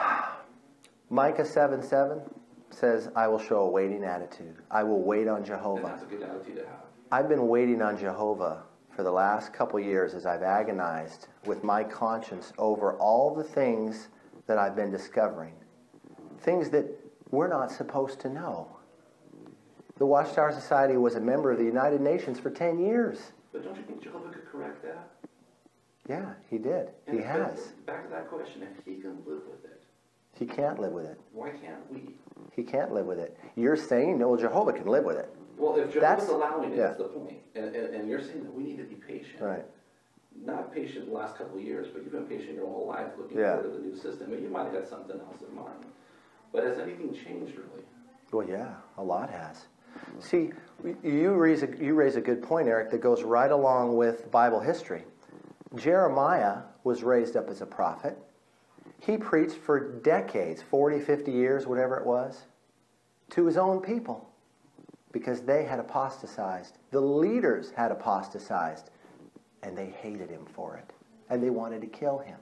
Micah seven seven says, I will show a waiting attitude. I will wait on And Jehovah. that's a good attitude to have. I've been waiting on Jehovah for the last couple years as I've agonized with my conscience over all the things that I've been discovering. Things that we're not supposed to know. The Watchtower Society was a member of the United Nations for ten years. But don't you think Jehovah could correct that? Yeah, he did. And He if- has. Back to that question, if he can live with it, He can't live with it. why can't we? He can't live with it. You're saying, no, Jehovah can live with it. Well, if Jehovah's That's- allowing it, yeah. that's the point. And, and, and you're saying that we need to be patient. Right. Not patient the last couple of years, but you've been patient your whole life looking Yeah. forward to the new system. And you might have had something else in mind. But has anything changed, really? Well, yeah, a lot has. See, you raise a, you raise a good point, Eric, that goes right along with Bible history. Jeremiah was raised up as a prophet. He preached for decades, forty, fifty years, whatever it was, to his own people because they had apostatized. The leaders had apostatized, and they hated him for it, and they wanted to kill him.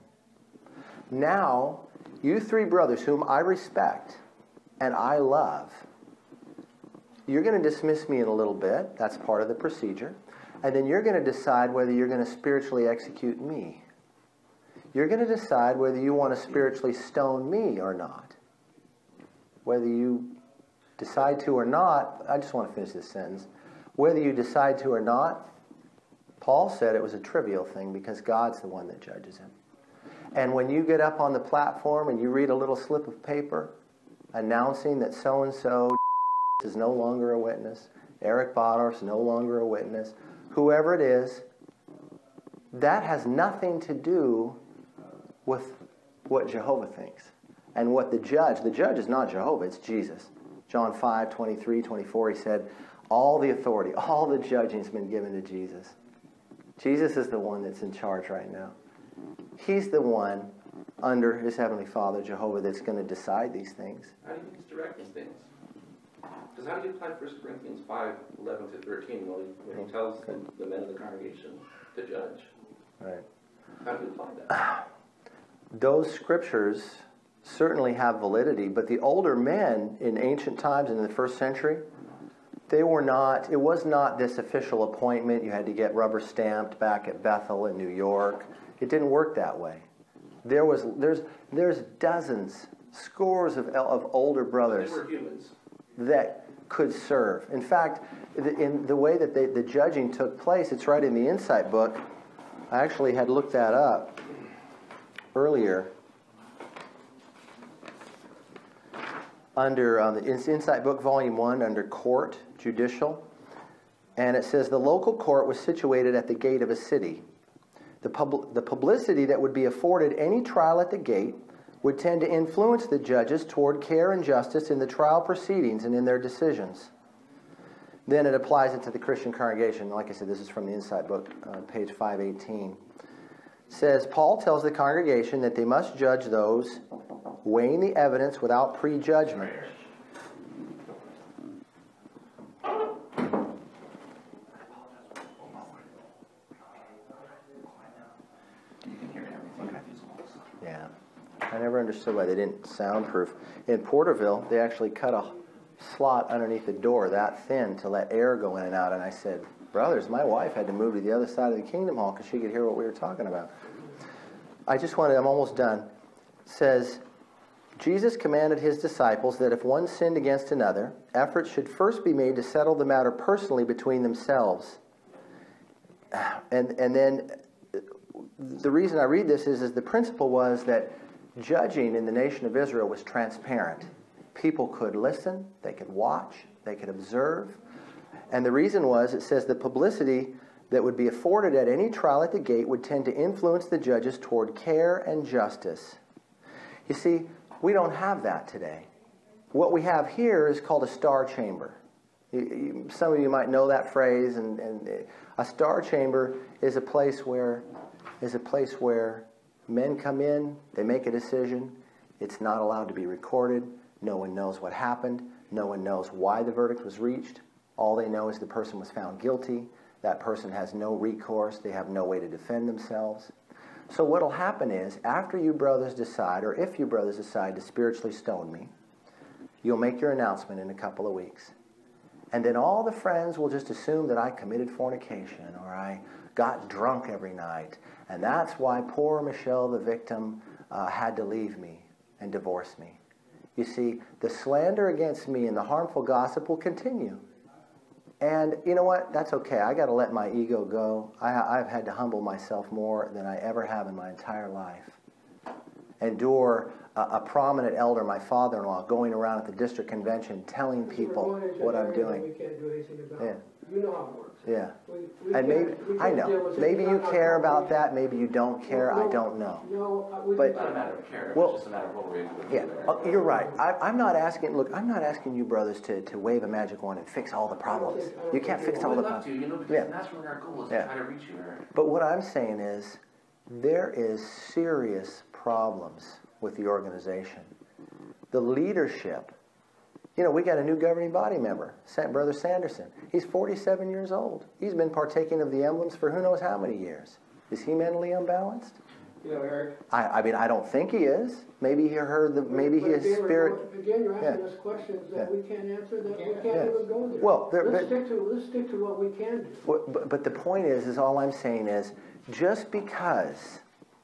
Now, you three brothers whom I respect and I love, you're going to dismiss me in a little bit. That's part of the procedure. And then you're going to decide whether you're going to spiritually execute me. You're going to decide whether you want to spiritually stone me or not. Whether you decide to or not, I just want to finish this sentence. Whether you decide to or not, Paul said it was a trivial thing because God's the one that judges him. And when you get up on the platform and you read a little slip of paper announcing that so-and-so is no longer a witness, Eric Botorf is no longer a witness, whoever it is, that has nothing to do with what Jehovah thinks. And what the judge, the judge is not Jehovah, it's Jesus. John five, twenty-three, twenty-four, he said, All the authority, all the judging has been given to Jesus. Jesus is the one that's in charge right now. He's the one under his Heavenly Father, Jehovah, that's going to decide these things. How do you think he's directing things? Because how do you apply First Corinthians five, eleven to thirteen when he, when he tells the, the men of the congregation to judge? Right. How do you apply that? Those scriptures certainly have validity, but the older men in ancient times, in the first century, they were not, it was not this official appointment. You had to get rubber stamped back at Bethel in New York. It didn't work that way. There was, there's, there's dozens, scores of, of older brothers They were humans. that could serve. In fact, the, in the way that they, the judging took place, it's right in the Insight book. I actually had looked that up earlier. Under um, the Insight book, volume one, under court, judicial. And it says the local court was situated at the gate of a city. The, pub- the publicity that would be afforded any trial at the gate would tend to influence the judges toward care and justice in the trial proceedings and in their decisions. Then it applies it to the Christian congregation. Like I said, this is from the Insight book, uh, page five eighteen. It says, Paul tells the congregation that they must judge those weighing the evidence without prejudgment. Yeah. I never understood why they didn't soundproof. In Porterville, they actually cut a slot underneath the door that thin to let air go in and out. And I said, brothers, my wife had to move to the other side of the Kingdom Hall because she could hear what we were talking about. I just wanted, I'm almost done. It says, Jesus commanded his disciples that if one sinned against another, efforts should first be made to settle the matter personally between themselves. And and then the reason I read this is, is the principle was that judging in the nation of Israel was transparent. People could listen, they could watch, they could observe. And the reason was, it says the publicity that would be afforded at any trial at the gate would tend to influence the judges toward care and justice. You see, we don't have that today. What we have here is called a star chamber. You, you, some of you might know that phrase, and, and a star chamber is a place where is a place where men come in, they make a decision, it's not allowed to be recorded, no one knows what happened, no one knows why the verdict was reached. All they know is the person was found guilty. That person has no recourse, they have no way to defend themselves. So what will happen is, after you brothers decide, or if you brothers decide to spiritually stone me, you'll make your announcement in a couple of weeks. And then all the friends will just assume that I committed fornication, or I got drunk every night. And that's why poor Michelle, the victim, uh, had to leave me and divorce me. You see, the slander against me and the harmful gossip will continue. And you know what? That's okay. I got to let my ego go. I, I've had to humble myself more than I ever have in my entire life. Endure a, a prominent elder, my father-in-law, going around at the district convention telling people what I'm doing. We can't do anything about. Yeah. You know how it works. Yeah. We, we And maybe, we I can't deal know, with it. maybe It's you not care our about fault. that, maybe you don't care, I No, don't know. No, uh, we. But- It's not a matter of care, Well, it's just a matter of what we're able to do Yeah, there. oh, you're right. I, I'm not asking, look, I'm not asking you brothers to, to wave a magic wand and fix all the problems. think- I don't You can't think fix you all We'd the love to, problems. you know, because Yeah. that's what our goal is, Yeah. to try to reach you, Eric. But what I'm saying is, there is serious problems with the organization. The leadership. You know, we got a new governing body member, Sa- Brother Sanderson. He's forty-seven years old. He's been partaking of the emblems for who knows how many years. Is he mentally unbalanced? You know, Eric. I, I mean, I don't think he is. Maybe he heard the, maybe But his again, we're spirit. going- Again, you're asking Yeah. us questions Yeah. that we can't answer, that we can't Yeah. even go there. Well, there- Let's but- stick to, let's stick to what we can do. But, but, but the point is, is all I'm saying is, just because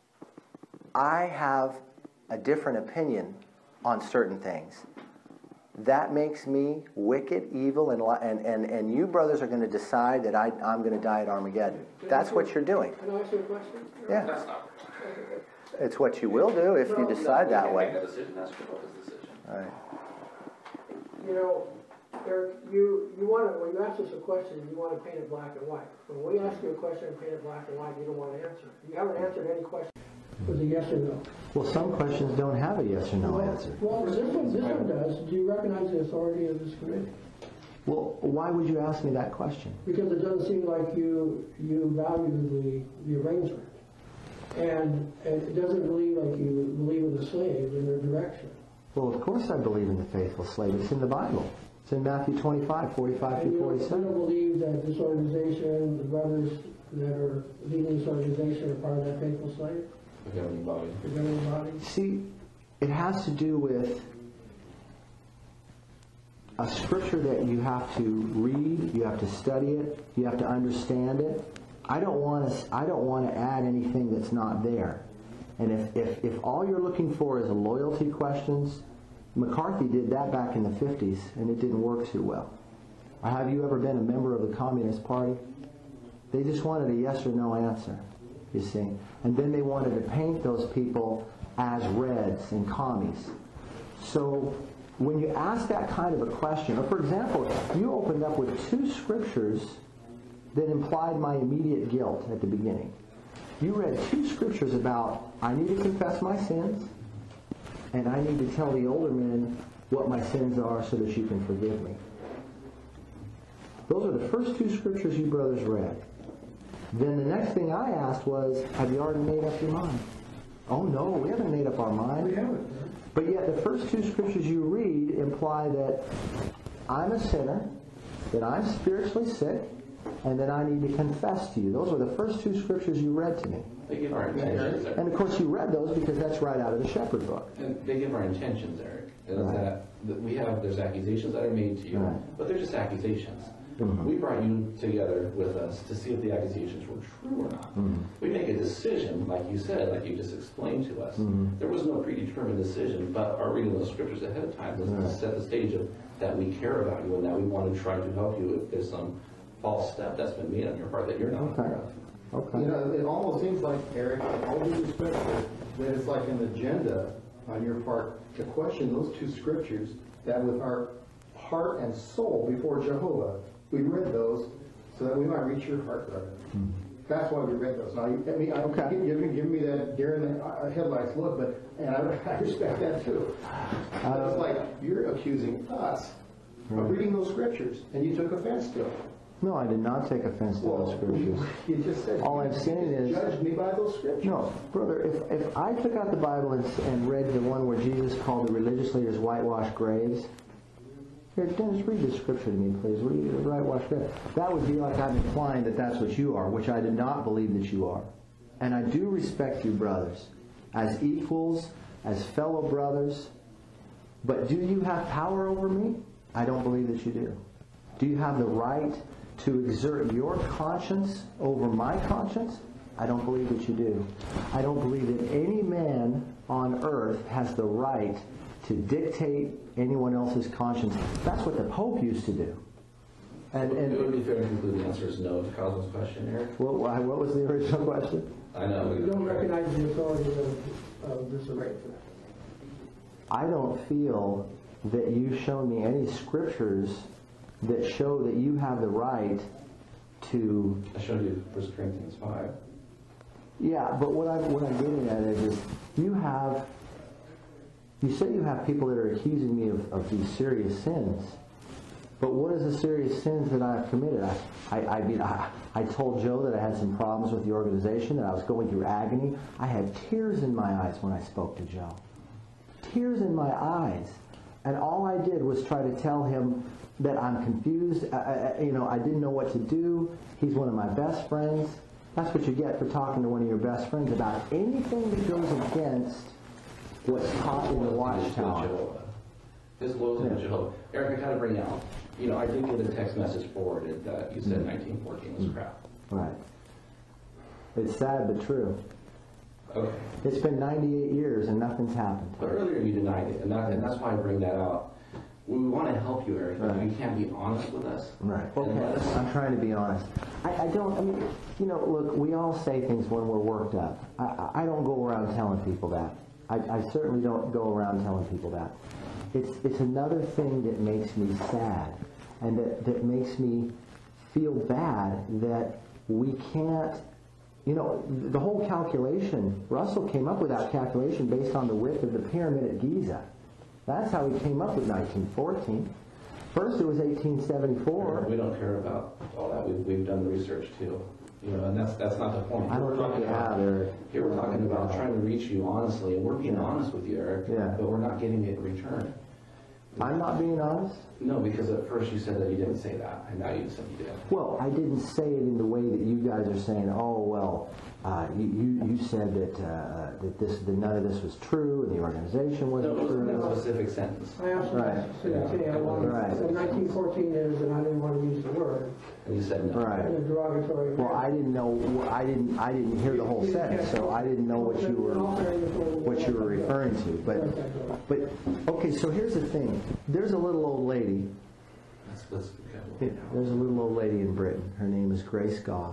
I have a different opinion on certain things, that makes me wicked, evil, and, li- and, and, and you brothers are going to decide that I, I'm going to die at Armageddon. That's what you're doing. Can I ask you a question? Yeah, That's not. it's what you will do if you decide We that can't way. make a decision, that's your brother's decision. All right. You know, Eric, you, you want to, when you ask us a question, you want to paint it black and white. When we ask you a question and paint it black and white, you don't want to answer. You haven't answered any question with a yes or no. Well, some questions don't have a yes or no answer. Well, this one, this one does. Do you recognize the authority of this committee? Well, why would you ask me that question? Because it doesn't seem like you you value the, the arrangement. And, and it doesn't believe like you believe in the slave in their direction. Well, of course I believe in the faithful slave. It's in the Bible. It's in Matthew twenty-five, forty-five And through you forty-seven. don't believe that this organization, the brothers that are leading this organization are part of that faithful slave? The governing body. The governing body? See, it has to do with a scripture that you have to read, you have to study it, you have to understand it. I don't want to. I don't want to add anything that's not there. And if, if, if all you're looking for is a loyalty questions, McCarthy did that back in the fifties, and it didn't work too well. Have you ever been a member of the Communist Party? They just wanted a yes or no answer, you see. And then they wanted to paint those people as Reds and commies. So when you ask that kind of a question, or for example, you opened up with two scriptures that implied my immediate guilt at the beginning. You read two scriptures about, I need to confess my sins, and I need to tell the older men what my sins are so that you can forgive me. Those are the first two scriptures you brothers read. Then the next thing I asked was, have you already made up your mind? Oh no, we haven't made up our mind. We haven't. But yet the first two scriptures you read imply that I'm a sinner, that I'm spiritually sick, and that I need to confess to you. Those were the first two scriptures you read to me. They give our intentions, Eric. And of course you read those because that's right out of the Shepherd book. And they give our intentions, Eric. And Right. that, that we have, there's accusations that are made to you, Right. but they're just accusations. Mhm. We brought you together with us to see if the accusations were true or not. Mhm. We make a decision, like you said, like you just explained to us. Mhm. There was no predetermined decision, but our reading those scriptures ahead of time was Right. to set the stage of that we care about you and that we want to try to help you if there's some false step that's been made on your part that you're not Okay. aware of. Okay. You know, it almost seems like, Eric, all due respect, that it's like an agenda on your part to question those two scriptures, that with our heart and soul before Jehovah, we read those so that we might reach your heart, brother. Hmm. That's why we read those. Now, you, I mean, I, Okay. you, you give me that deer in the uh, headlights look, but and I, I respect that too. But it's like you're accusing us Right. of reading those scriptures, and you took offense to it. No, I did not take offense to those scriptures. You just said All I'm you saying is- judged me by those scriptures. No, brother, if, if I took out the Bible and, and read the one where Jesus called the religious leaders whitewashed graves, here, Dennis, read the scripture to me, please. Read the whitewashed graves. That would be like I'm implying that that's what you are, which I did not believe that you are. And I do respect you, brothers, as equals, as fellow brothers. But do you have power over me? I don't believe that you do. Do you have the right to exert your conscience over my conscience? I don't believe that you do. I don't believe that any man on earth has the right to dictate anyone else's conscience. That's what the Pope used to do. And, and it would be fair to conclude the answer is no to Cosmo's question, Eric. what, what was the original question? I know. You don't recognize the authority of, of this arrangement. I don't feel that you've shown me any scriptures that show that you have the right to. I showed you First Corinthians five. Yeah, but what I'm what I'm getting at is, is you have. You say you have people that are accusing me of, of these serious sins, but what is the serious sins that I've committed? I I, I mean I, I told Joe that I had some problems with the organization, that I was going through agony. I had tears in my eyes when I spoke to Joe. Tears in my eyes. And all I did was try to tell him that I'm confused. I, I, you know, I didn't know what to do. He's one of my best friends. That's what you get for talking to one of your best friends about anything that goes against what's taught in the Watchtower. His loyalty to Yeah. Jehovah. Eric, I gotta bring out, you know, I did get a text message forwarded that you said nineteen fourteen was crap. Right. It's sad but true. Okay. It's been ninety-eight years and nothing's happened. But earlier you denied it, and, that, and that's why I bring that out. We want to help you, Eric, but Right. you can't be honest with us. Right. And Okay. let us- I'm trying to be honest. I, I don't, I mean, you know, look, we all say things when we're worked up. I, I I don't go around telling people that. I, I certainly don't go around telling people that. It's, it's another thing that makes me sad and that, that makes me feel bad that we can't, you know, the whole calculation, Russell came up with that calculation based on the width of the pyramid at Giza. That's how he came up with nineteen fourteen. First it was eighteen seventy-four. We don't care about all that. We've, we've done the research too. You know, and that's that's not the point. I don't We're think talking you about, have, Eric. here we're talking about trying to reach you honestly, and we're being Yeah. honest with you, Eric, Yeah. but we're not getting it in return. I'm not being honest? No, because at first you said that you didn't say that, and now you said you did. Well, I didn't say it in the way that you guys are saying, oh, well, uh, you, you, you said that, uh, that, this, that none of this was true, and the organization No, wasn't it wasn't true. that specific sentence. I asked Right. the city today, I wanted, Right. so nineteen fourteen is, and I didn't want to use the word, And you said no. Right. in a derogatory. Well, I didn't know, I didn't, I didn't hear the whole sentence, so I didn't know what you were, what you were referring to. But, but, okay, so here's the thing. There's a little old lady, Let's, let's, okay. there's a little old lady in Britain. Her name is Grace Goff.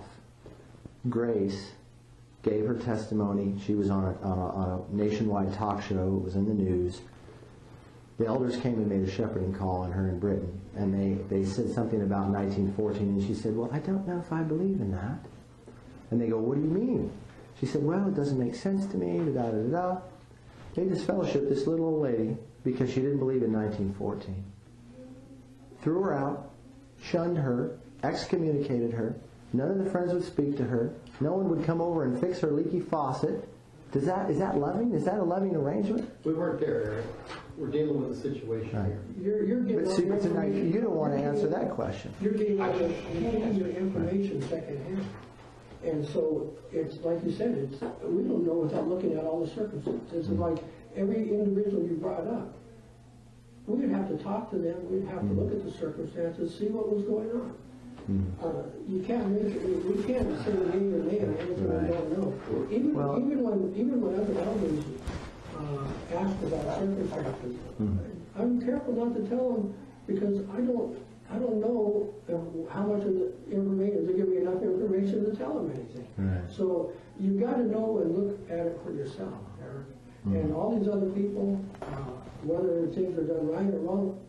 Grace gave her testimony. She was on a, on a, on a nationwide talk show. It was in the news. The elders came and made a shepherding call on her in Britain, and they, they said something about nineteen fourteen, and she said, well, I don't know if I believe in that. And they go, what do you mean? She said, well, it doesn't make sense to me, da-da-da-da. They disfellowshipped this little old lady because she didn't believe in nineteen fourteen. Threw her out, shunned her, excommunicated her. None of the friends would speak to her. No one would come over and fix her leaky faucet. Does that, is that loving? Is that a loving arrangement? We weren't there, Eric. We're dealing with a situation Right. here. You're, you're getting. But all see, your but tonight, information- you don't want to answer that question. You're getting, all your- you're getting your information secondhand. And so, it's like you said, it's, we don't know without looking at all the circumstances. It's like every individual you brought up, we would have to talk to them, we'd have to look at the circumstances, see what was going on. Uh, you can't make it, we we can't say yea or nay on anything we don't know. Even, Well- even when, even when other elders, uh, ask about circumstances, I'm careful not to tell them, because I don't, I don't know if- how much of the information, to give me enough information to tell them anything. Right. So you've got to know and look at it for yourself, Eric. And all these other people, uh, whether things are done right or wrong,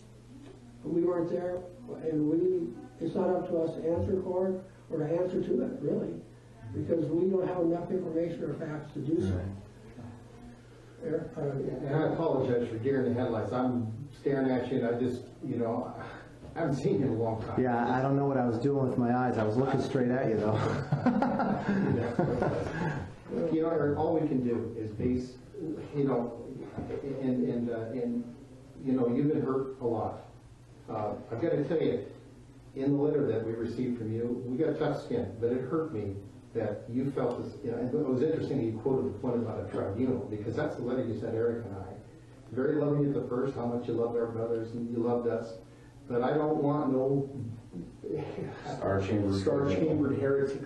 we weren't there, and we, it's not up to us to answer for it, or to answer to it, really, because we don't have enough information or facts to do so. Eric, uh, And I apologize for deer in the headlights. I'm staring at you and I just, you know, I haven't seen you in a long time. Yeah, I don't know what I was doing with my eyes. I was looking straight at you, though. You know, Eric, all we can do is base, you know, and, and, uh, and, you know, you've been hurt a lot. Uh, I've got to tell you, in the letter that we received from you, we got tough skin, but it hurt me that you felt this, you know, and it was interesting that you quoted the point about a tribunal, because that's the letter you sent Eric and I. Very loving at the first, how much you loved our brothers and you loved us, but I don't want no Star-chambered. star-chambered heretic.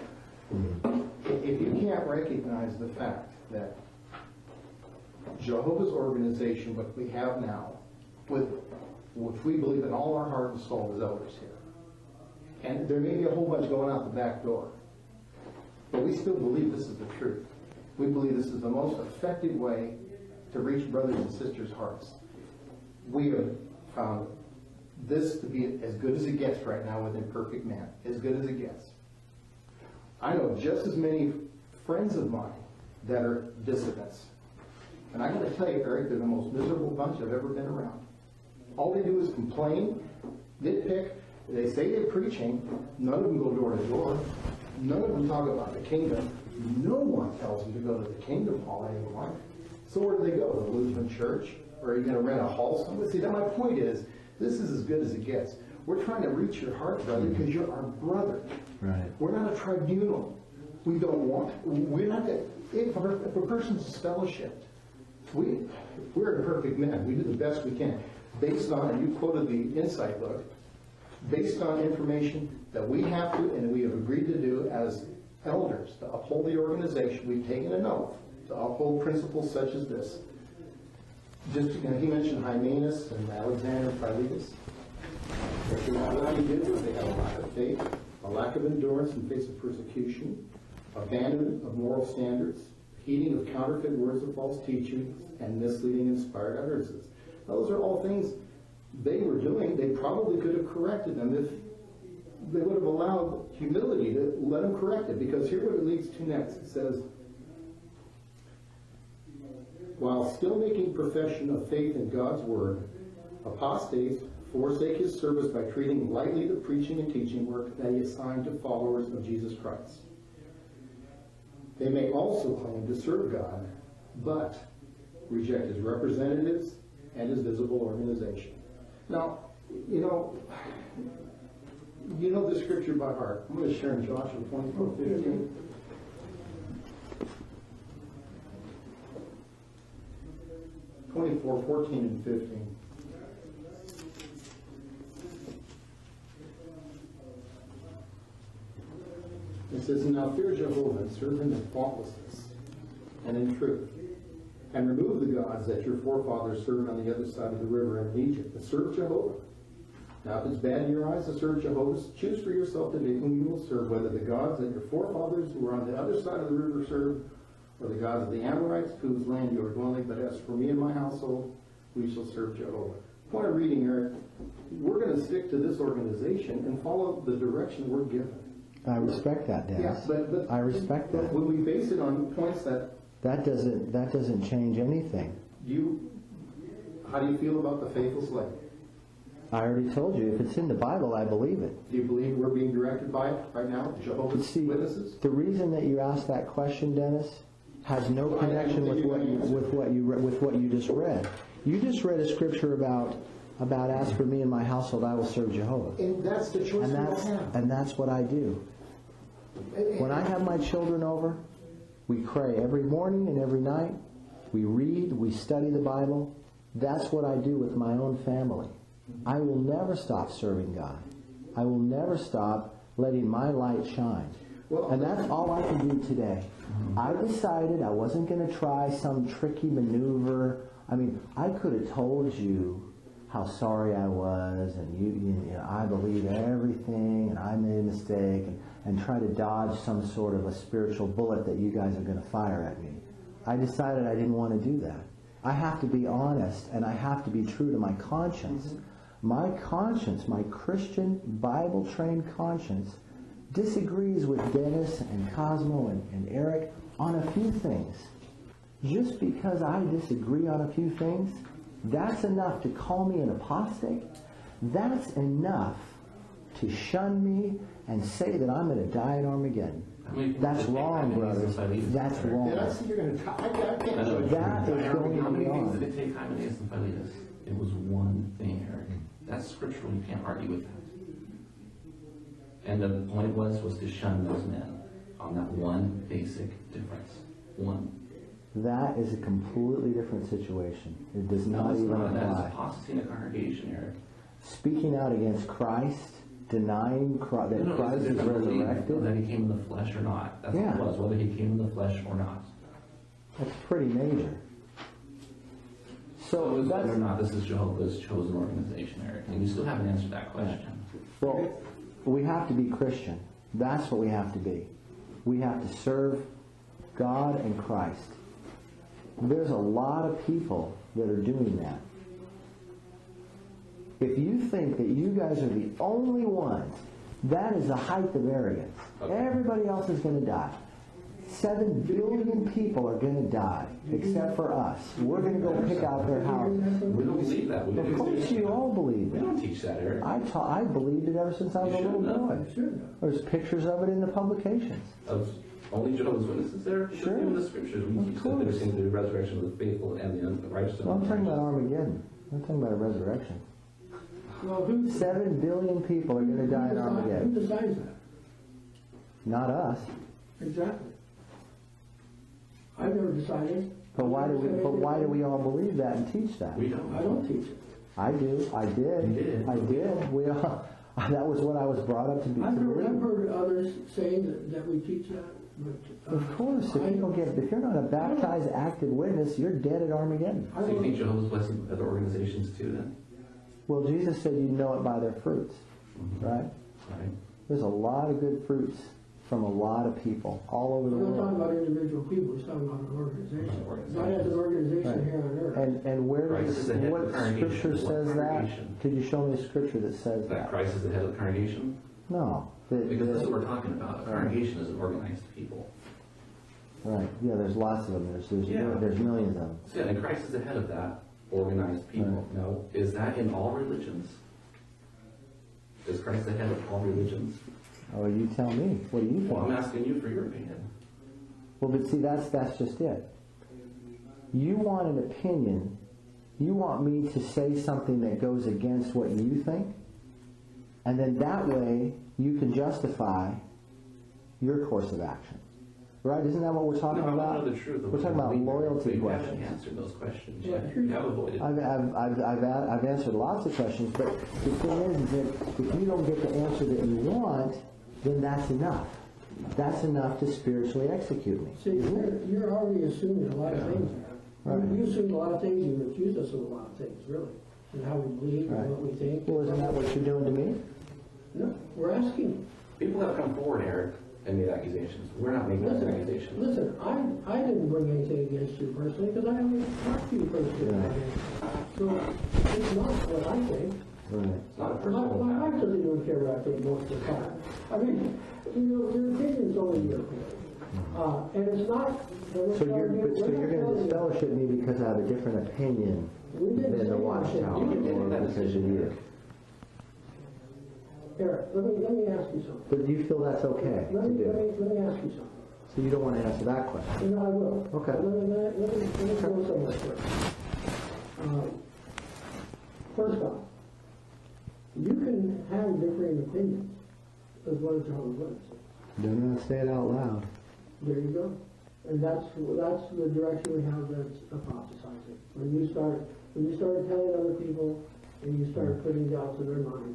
If you can't recognize the fact that Jehovah's organization, what we have now, with which we believe in all our heart and soul as elders here, and there may be a whole bunch going out the back door, but we still believe this is the truth. We believe this is the most effective way to reach brothers and sisters' hearts. We have found this to be as good as it gets right now with Imperfect Man, as good as it gets. I know just as many friends of mine that are dissidents. And I got to tell you, Eric, they're the most miserable bunch I've ever been around. All they do is complain, nitpick. They say they're preaching. None of them go door to door. None of them talk about the kingdom. No one tells them to go to the Kingdom Hall anymore. So where do they go? The Lutheran Church? Or are you going to rent a hall somewhere? See, that my point is, this is as good as it gets. We're trying to reach your heart, brother, because you're our brother. Right. We're not a tribunal. We don't want, we're not that, if a, if a person's fellowshipped, we, we're imperfect men. We do the best we can. Based on, and you quoted the Insight book, based on information that we have to, and we have agreed to do as elders, to uphold the organization, we've taken an oath to uphold principles such as this. Just, you know, he mentioned Hymenaeus and Alexander Philetus. What he did was they had a lack of faith, a lack of endurance in face of persecution, abandonment of moral standards, heeding of counterfeit words of false teachings, and misleading inspired utterances. Those are all things they were doing. They probably could have corrected them if they would have allowed humility to let them correct it. Because here what it leads to next. It says, while still making profession of faith in God's word, Apostates forsake his service by treating lightly the preaching and teaching work that he assigned to followers of Jesus Christ. They may also claim to serve God, but reject his representatives and his visible organization. Now, you know, you know the scripture by heart. I'm going to share in Joshua twenty-four fifteen. twenty-four fourteen and fifteen. It says, "Now fear Jehovah, and serve him in faultlessness and in truth, and remove the gods that your forefathers served on the other side of the river and in Egypt, and serve Jehovah. Now if it's bad in your eyes to serve Jehovah, choose for yourself today whom you will serve, whether the gods that your forefathers who were on the other side of the river served, or the gods of the Amorites, whose land you are dwelling. But as for me and my household, we shall serve Jehovah." Point of reading, Eric, we're going to stick to this organization and follow the direction we're given. I respect that, Dennis. Yeah, but, but I respect that. When we base it on points that That doesn't that doesn't change anything. you, how do you feel about the faithful slave? I already told you, if it's in the Bible, I believe it. Do you believe we're being directed by it right now, Jehovah's See, Witnesses? the reason that you asked that question, Dennis, has no Well, I connection don't with think what you're you gonna answer. with what you re- with what you just read. You just read a scripture about about as for me and my household, I will serve Jehovah, And that's the choice and we all that's have. and that's what I do. When I have my children over, we pray every morning and every night. We read, we study the Bible. That's what I do with my own family. I will never stop serving God. I will never stop letting my light shine. Well, And that's all I can do today. I decided I wasn't going to try some tricky maneuver. I mean, I could have told you how sorry I was, and you, you know, I believe everything, and I made a mistake, and, and try to dodge some sort of a spiritual bullet that you guys are going to fire at me. I decided I didn't want to do that. I have to be honest, and I have to be true to my conscience. Mm-hmm. My conscience, my Christian, Bible-trained conscience, disagrees with Dennis and Cosmo and, and Eric on a few things. Just because I disagree on a few things, that's enough to call me an apostate. That's enough to shun me and say that I'm going to die at Armageddon. I mean, That's wrong, how many brothers. days since I That's leave? wrong. Did I see you're going to I, I can't I know. judge That you. is Eric, going how many things beyond. did it take Hymenaeus and Philetus? It was one thing, Eric. That's scriptural. You can't argue with that. And the point was was to shun those men on that one basic difference. One. That is a completely different situation. It does No, not it's even not. That is apply. apostasy in a congregation, Eric. Speaking out against Christ, denying Christ, that No, no, Christ it's a is different belief, resurrected, whether he came in the flesh or not. That's Yeah. what it was, whether he came in the flesh or not. that's pretty major. So So it was that's, whether or not this is Jehovah's chosen organization, Eric. And you still haven't answered that question. well, we have to be Christian. That's what we have to be. We have to serve God and Christ. There's a lot of people that are doing that. If you think that you guys are the only ones, that is the height of arrogance. Okay. Everybody else is going to die. Seven billion people are going to die, except for us. We're going to go pick out their houses. We don't believe that. We Of don't course you all believe We that. don't teach that, Eric. I, ta- I believed it ever since I was You a little shouldn't have. boy. You should have. There's pictures of it in the publications. Of only Jehovah's Witnesses there? Sure. In the scriptures, we Of teach that course. there's going to be the resurrection of the faithful and the unrighteous. Well, I'm talking about Armageddon. I'm talking about a resurrection. Well, who, Seven billion people are going to die in who Armageddon. decides that? Not us. Exactly. I've never decided. But why do we? But why do we all believe that and teach that? We don't. I don't teach it. I do. I did. You did. I did. We all. That was what I was brought up to be. To I've heard, I've believe. heard others saying that, that we teach that, but. uh, Of course, if I- you don't get, if you're not a baptized, active witness, you're dead at Armageddon. I So you don't- think Jehovah's Witnesses other organizations too then? Well, Jesus said you know it by their fruits, Mhm. right? Right. There's a lot of good fruits from a lot of people all over the We're not talking world. about individual people, we're talking about an organization. Organizations. God has an organization Right. here on earth. And and where Christ does is the head of what the congregation. scripture What says that? congregation? Could you show me a scripture that says That that? Christ is the head of the congregation? No. That- Because that's that- what we're talking about. A congregation is an organized people. Right. Yeah, there's lots of them. There's there's, Yeah. there's millions of them. So yeah, and Christ is the head of that. organized people. Right. Now, is that in all religions? Is Christ the head of all religions? Oh, you tell me. What do you think? Well, I'm asking you for your opinion. Well, but see, that's that's just it. You want an opinion. You want me to say something that goes against what you think, and then that way you can justify your course of action. Right? Isn't that what we're talking no, about? I want to know the truth. We're talking about loyalty you questions. You haven't answered those questions yet. You have avoided. I've, I've, I've, I've, a- I've answered lots of questions, but the thing is, is that if you don't get the answer that you want, then that's enough. That's enough to spiritually execute me. See, you're, you're already assuming a lot of things. Right. You assume a lot of things, you accuse us of a lot of things, really, and how we believe Right. and what we think. Well, isn't that what you're doing to me? No, we're asking you. People have come forward, Eric, and made accusations. We're not making those Listen, accusations. listen, I, I didn't bring anything against you personally, because I haven't talked to you personally. Right. So, it's not what I think. Right. It's not a My, personal my attack. wife doesn't even care what I think most of the time. I mean, you know, your opinion is only your opinion. Uh, and it's not... So you're, but, so you're going to disfellowship me because I have a different opinion than the Watchtower, You can or make that because of decision, you. Eric. Eric, let me, let me ask you something. But you feel that's okay Let to me, let me, do? let me ask you something. So you don't want to answer that question? No, I will. Okay. Let me, let me, let me, let me go somewhere first. Um, First off, you can have differing opinions as well as Jehovah's Witnesses. Do not say it out loud. There you go. And that's, that's the direction we have, that's apostatizing. When you start, when you start telling other people and you start putting doubts in their minds.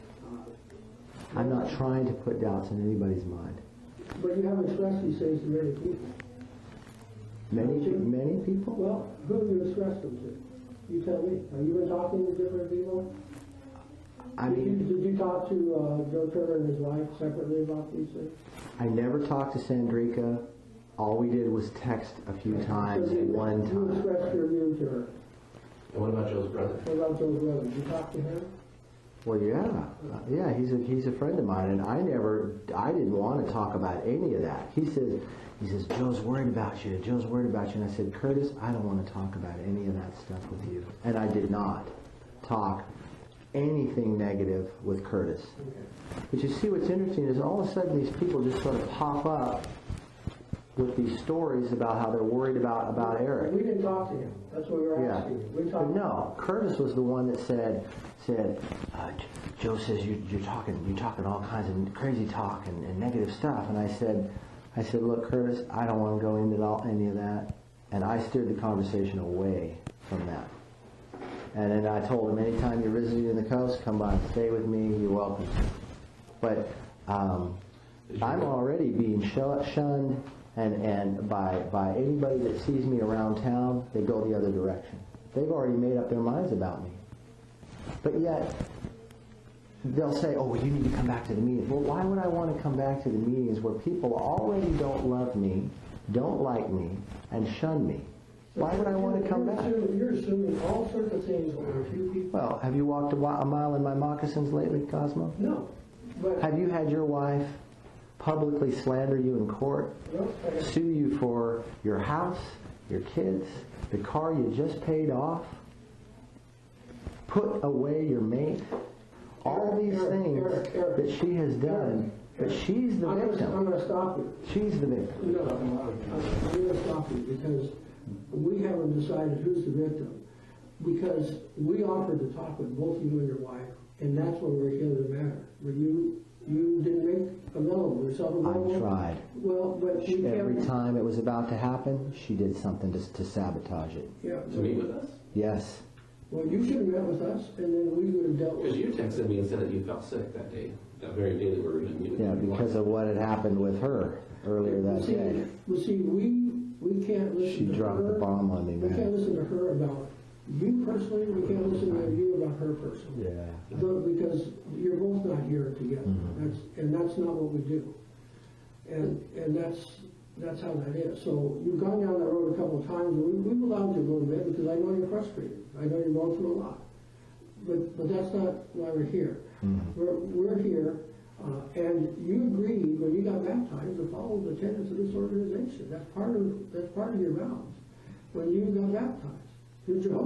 uh, I'm not trying to put doubts in anybody's mind. But you have expressed these things to many people. Many, many people? Well, who have you expressed them to? You tell me. Have you been talking to different people? I Did you, mean, did you talk to uh, Joe Turner and his wife separately about these things? I never talked to Sandrika. All we did was text a few times, So you- one You time. expressed your view to her. And what about Joe's brother? What about Joe's brother? Did you talk to him? Well, yeah, Uh, yeah, he's a he's a friend of mine, and I never, I didn't want to talk about any of that. He says, he says, Joe's worried about you. Joe's worried about you, and I said, Curtis, I don't want to talk about any of that stuff with you, and I did not talk anything negative with Curtis. But you see, what's interesting is all of a sudden these people just sort of pop up with these stories about how they're worried about about Eric. We didn't talk to him. That's what we were Yeah. asking you. We But talked. no, Curtis was the one that said, said, uh, Joe says you, you're talking, you're talking all kinds of crazy talk and, and negative stuff. And I said, I said, look, Curtis, I don't want to go into all, any of that. And I steered the conversation away from that. And then I told him, anytime you're visiting in the coast, come by and stay with me. You're welcome. But um, I'm already being sh- shunned. And, and by, by anybody that sees me around town, they go the other direction. They've already made up their minds about me. But yet, they'll say, oh, well, you need to come back to the meetings. Well, why would I want to come back to the meetings where people already don't love me, don't like me, and shun me? Why would I want to come You're back? assuming- You're assuming all sorts of things over a few people. Well, have you walked a, wi- a mile in my moccasins lately, Cosmo? No. But, Have you had your wife publicly slander you in court? no, I- Sue you for your house, your kids, the car you just paid off, put away your mate, all Eric, these Eric, things Eric, Eric. that she has done, but she's the I'm gonna- I'm victim. going to stop you. She's the victim. No, I'm going to stop you because we haven't decided who's the victim. Because we offered to talk with both you and your wife, and that's when we're here to the matter. Where you you didn't make available yourself available. I tried. Well, but we She, every can't. time it was about to happen, she did something to, to sabotage it. Yeah. To meet with us? Yes. Well, you should have met with us, and then we would have dealt with Because it. you texted me and said that you felt sick that day, that very day that we were going to meet with you. Yeah, because of what had happened with her earlier that see, day. Well, see, we we can't listen She to dropped her. the bomb on me, We can't man. listen to her about you personally. We can't listen to you about her personally. Yeah. So- because you're both not here together. Mhm. That's and that's not what we do. And and that's that's how that is. So you've gone down that road a couple of times. And we, we've allowed you to go to bed because I know you're frustrated. I know you're going through a lot. But but that's not why we're here. Mhm. We're we're here, uh, and you agreed when you got baptized to follow the tenets of this organization. That's part of that's part of your vows when you got baptized through Jehovah.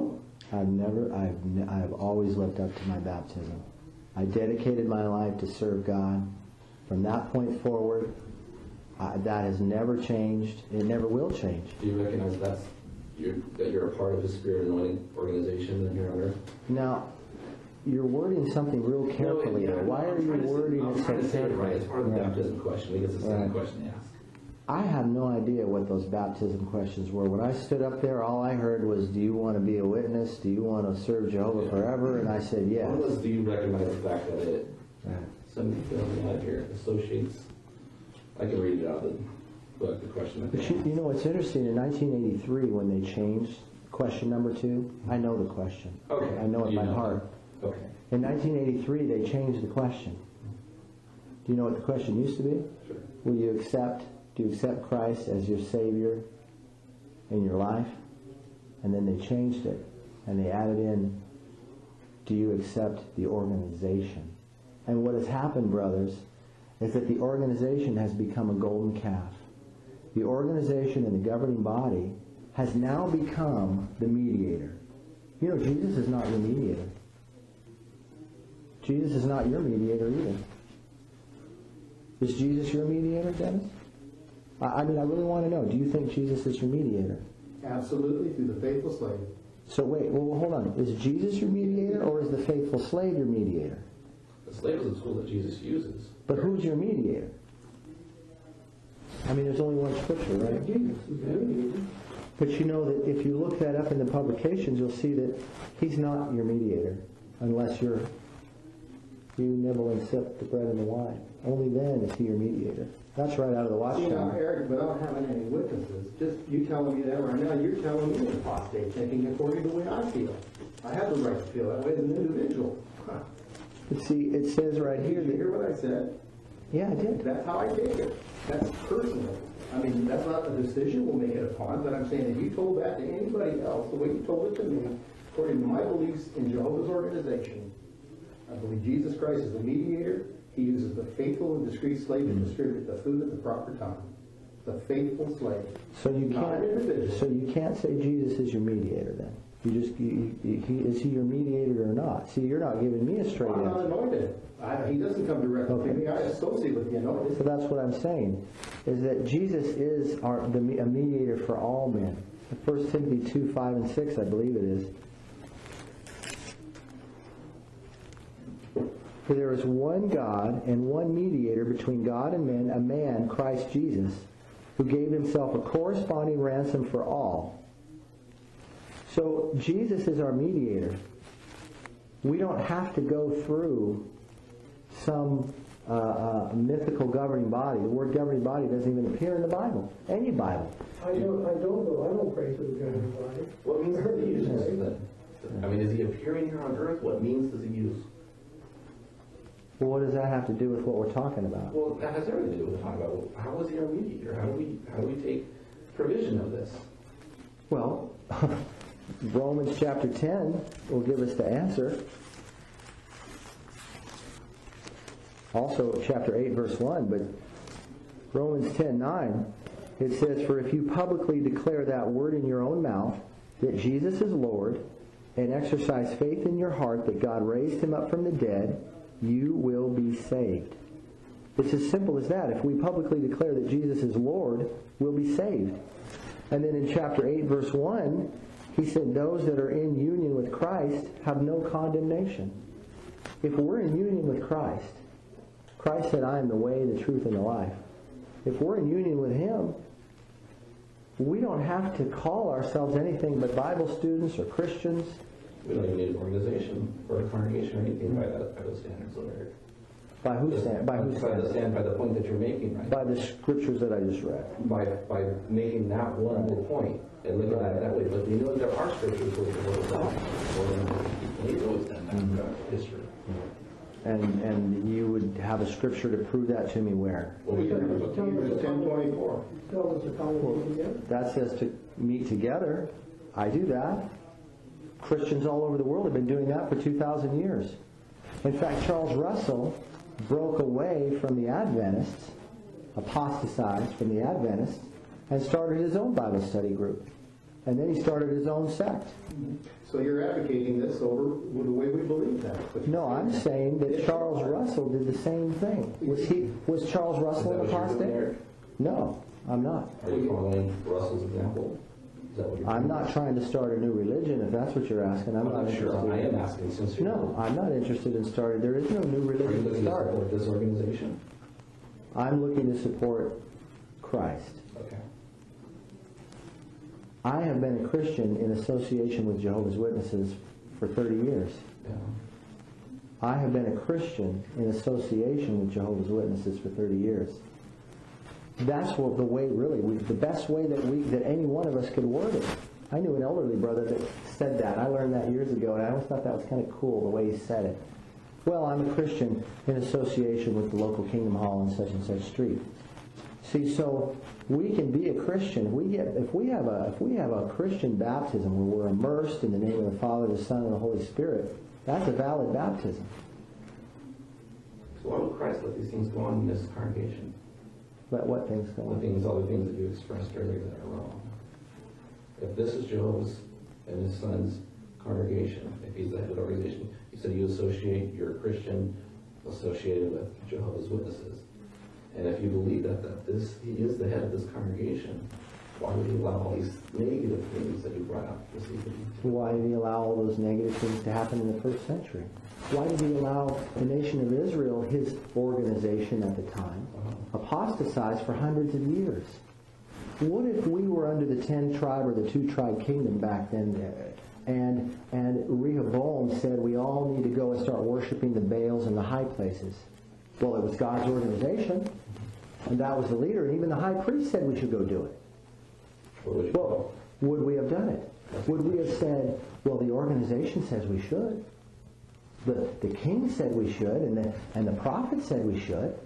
I've never, I've, ne- I've always lived up to my baptism. I dedicated my life to serve God. From that point forward, uh, that has never changed. It never will change. Do you recognize that's you're, that you're a part of the Spirit Anointing organization here on earth? Now, you're wording something real carefully. No, yeah, Why no, are I'm you trying to say- wording I'm it so trying to say it carefully? right. It's part of the Right. baptism question. I think it's the same Right. question they ask. I have no idea what those baptism questions were. When I stood up there, all I heard was, do you want to be a witness? Do you want to serve Jehovah forever? And I said, yes. One was, do you recognize the fact that it, Right. somebody filling me out here, associates, I can read it out of the book, the question that they But you, ask. you know what's interesting? In nineteen eighty-three, when they changed question number two, I know the question. Okay. I know it You by know. heart. Okay. In nineteen eighty-three, they changed the question. Do you know what the question used to be? Sure. Will you accept, do you accept Christ as your Savior in your life? And then they changed it, and they added in, do you accept the organization? And what has happened, brothers, is that the organization has become a golden calf. The organization and the governing body has now become the mediator. You know, Jesus is not your mediator. Jesus is not your mediator either. Is Jesus your mediator, Dennis? I I mean, I really want to know, do you think Jesus is your mediator? Absolutely, through the faithful slave. So wait, well, hold on. Is Jesus your mediator, or is the faithful slave your mediator? The slave is a tool that Jesus uses. But who's your mediator? I mean, there's only one scripture, right? Jesus is the mediator. But you know that if you look that up in the publications, you'll see that he's not your mediator, unless you're you nibble and sip the bread and the wine. Only then is he your mediator. That's right out of the You know, Watchtower. Eric, without having any witnesses, just you telling me that right now, you're telling me an apostate thinking according to the way I feel. I have the right to feel that way as an individual. Huh. But see, it says right here Did you that... hear what I said? Yeah, I did. That's how I take it. That's personal. I mean, that's not a decision we'll make it upon, but I'm saying if you told that to anybody else, the way you told it to me, according to my beliefs in Jehovah's organization, I believe Jesus Christ is the mediator. He uses the faithful and discreet slave to distribute the food at the proper time. The faithful slave. So you Not an can't. individual. So you can't say Jesus is your mediator then. You just you, you, he, is he your mediator or not? See, you're not giving me a straight I'm not answer. anointed. I, he doesn't come directly Okay. to me. I associate with the anointed. So that's what I'm saying, is that Jesus is our the me- a mediator for all men. First Timothy two five and six, I believe it is. For there is one God and one mediator between God and men, a man, Christ Jesus, who gave himself a corresponding ransom for all. So Jesus is our mediator. We don't have to go through some uh, uh, mythical governing body. The word governing body doesn't even appear in the Bible, any Bible. I don't, I don't know, I don't pray to the governing body. What means does he use then? I mean, is he appearing here on earth? What means does he use? Well, what does that have to do with what we're talking about? Well, that has everything to do with talking about how is he our mediator? How do we how do we take provision of this? Well, Romans chapter ten will give us the answer. Also, chapter eight, verse one, but Romans ten nine, it says, "For if you publicly declare that word in your own mouth, that Jesus is Lord, and exercise faith in your heart that God raised him up from the dead, you will be saved." It's as simple as that. If we publicly declare that Jesus is Lord, we'll be saved. And then in chapter eight, verse one, he said, those that are in union with Christ have no condemnation. If we're in union with Christ, Christ said, I am the way, the truth, and the life. If we're in union with him, we don't have to call ourselves anything but Bible students or Christians. We don't even need an organization or a congregation or anything by that by those standards, Larry. By whose stand? By whose By the standards? stand by the point that you're making, right? By the scriptures that I just read. By by making that one little point and looking at it that way. But we know that there are scriptures where the word of God. And he's always done that throughout history. And and you would have a scripture to prove that to me where? Well, we can have a Hebrews ten twenty-four. Tell us to congregate together. That says to meet together. I do that. Christians all over the world have been doing that for two thousand years. In fact, Charles Russell broke away from the Adventists, apostatized from the Adventists, and started his own Bible study group. And then he started his own sect. So you're advocating this over the way we believe that. No, I'm saying that Charles Russell did the same thing. Was he? Was Charles Russell an apostate? No, I'm not. Are you following Russell's example? Is that what you're I'm not trying to start a new religion, if that's what you're asking. I'm I'm not not interested. sure. I am asking since you're... No, I'm not interested in starting. There is no new Are you religion to looking to start. support this organization? I'm looking to support Christ. Okay. I have been a Christian in association with Jehovah's Witnesses for thirty years. Yeah. I have been a Christian in association with Jehovah's Witnesses for thirty years. That's what the way, really, we, the best way that we, that any one of us could word it. I knew an elderly brother that said that. I learned that years ago, and I always thought that was kind of cool, the way he said it. Well, I'm a Christian in association with the local Kingdom Hall on such and such street. See, so we can be a Christian. If we get, if we have a, if we have a Christian baptism where we're immersed in the name of the Father, the Son, and the Holy Spirit, that's a valid baptism. So why would Christ let these things go on in this congregation? Let what things go The on? things, all the things that you expressed earlier that are wrong. If this is Jehovah's and his son's congregation, if he's the head of the organization, you said you associate, you're a Christian associated with Jehovah's Witnesses. And if you believe that, that this, he is the head of this congregation, why would he allow all these negative things that you brought up this evening? Why did he allow all those negative things to happen in the first century? Why did he allow the nation of Israel, his organization at the time, apostatize for hundreds of years? What if we were under the ten tribe or the two tribe kingdom back then, and and Rehoboam said we all need to go and start worshiping the Baals in the high places? Well, it was God's organization, and that was the leader, and even the high priest said we should go do it. What would you Well, would we have done it? Would we have said, well, the organization says we should? The, the king said we should, and the, and the prophet said we should.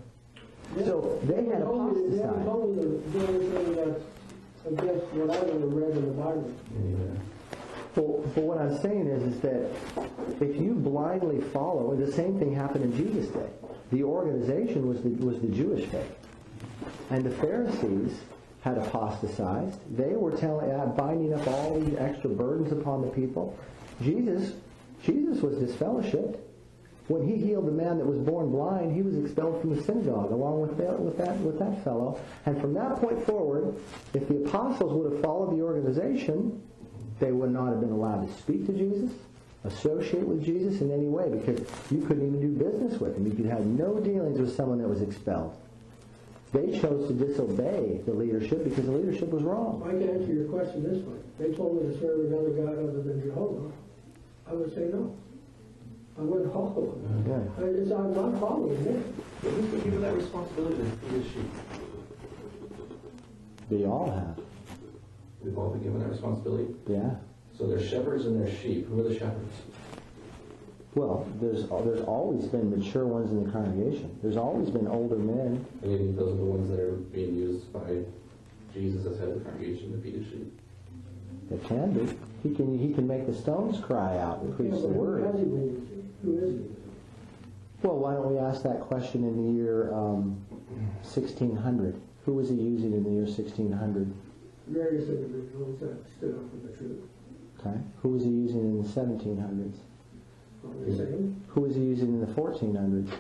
So they had They only- they apostatized. only the only thing that's against what I've ever read in the Bible. Yeah. Well, but what I'm saying is, is that if you blindly follow, and the same thing happened in Jesus' day. The organization was the, was the Jewish faith. And the Pharisees had apostatized. They were telling, uh, binding up all these extra burdens upon the people. Jesus, Jesus was disfellowshipped. When he healed the man that was born blind, he was expelled from the synagogue along with that, with that, with that fellow. And from that point forward, if the apostles would have followed the organization, they would not have been allowed to speak to Jesus, associate with Jesus in any way, because you couldn't even do business with him. You could have no dealings with someone that was expelled. They chose to disobey the leadership because the leadership was wrong. I can answer your question this way. They told me to serve another God other than Jehovah. I would say no. I wouldn't follow him. Yeah. I- It's, I'm not following him. But who's been given that responsibility to feed his sheep? They all have. We've all been given that responsibility. Yeah. So there's shepherds and there's sheep. Who are the shepherds? Well, there's there's always been mature ones in the congregation. There's always been older men. And maybe those are the ones that are being used by Jesus as head of the congregation to feed his sheep. It can be. He can he can make the stones cry out and preach Yeah, the but who has word. he been? Who is he? Well, why don't we ask that question in the year um, sixteen hundred? Who was he using in the year sixteen hundred? Various individuals that stood up for the truth. Okay. Who was he using in the seventeen hundreds? Are the same. Who was he using in the fourteen hundreds?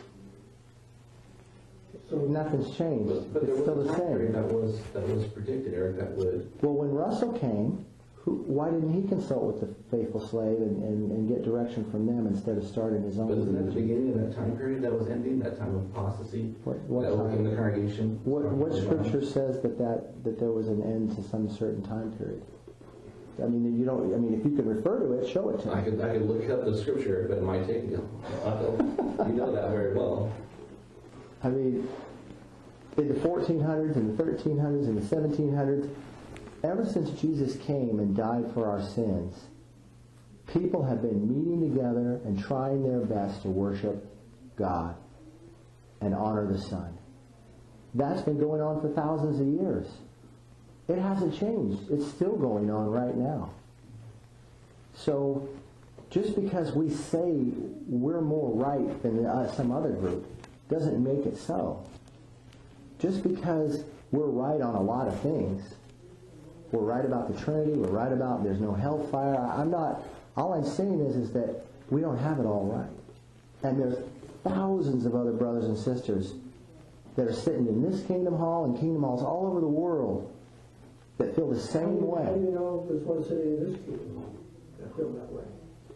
So Nothing's changed. But, but there It's was still a the time period same. that was that was predicted, Eric, that would. Well, when Russell came, who, why didn't he consult with the faithful slave and, and, and get direction from them instead of starting his own But isn't that the religion? beginning of that time period that was ending, that time of apostasy? What, what that was in the time? congregation? What, what scripture says that, that that there was an end to some certain time period? I mean, you don't. I mean, if you can refer to it, show it to I me. could I could look up the scripture, but it might take you. You know that very well. I mean, in the fourteen hundreds and the thirteen hundreds and the seventeen hundreds, ever since Jesus came and died for our sins, people have been meeting together and trying their best to worship God and honor the Son. That's been going on for thousands of years. It hasn't changed. It's still going on right now. So, just because we say we're more right than uh, some other group doesn't make it so. Just because we're right on a lot of things we're right about the Trinity, we're right about there's no hellfire. I, I'm not, all I'm saying is, is that we don't have it all right. And there's thousands of other brothers and sisters that are sitting in this Kingdom Hall and Kingdom Halls all over the world that feel the same How do you- way. How do you know if there's one sitting in this Kingdom Hall that feel that way?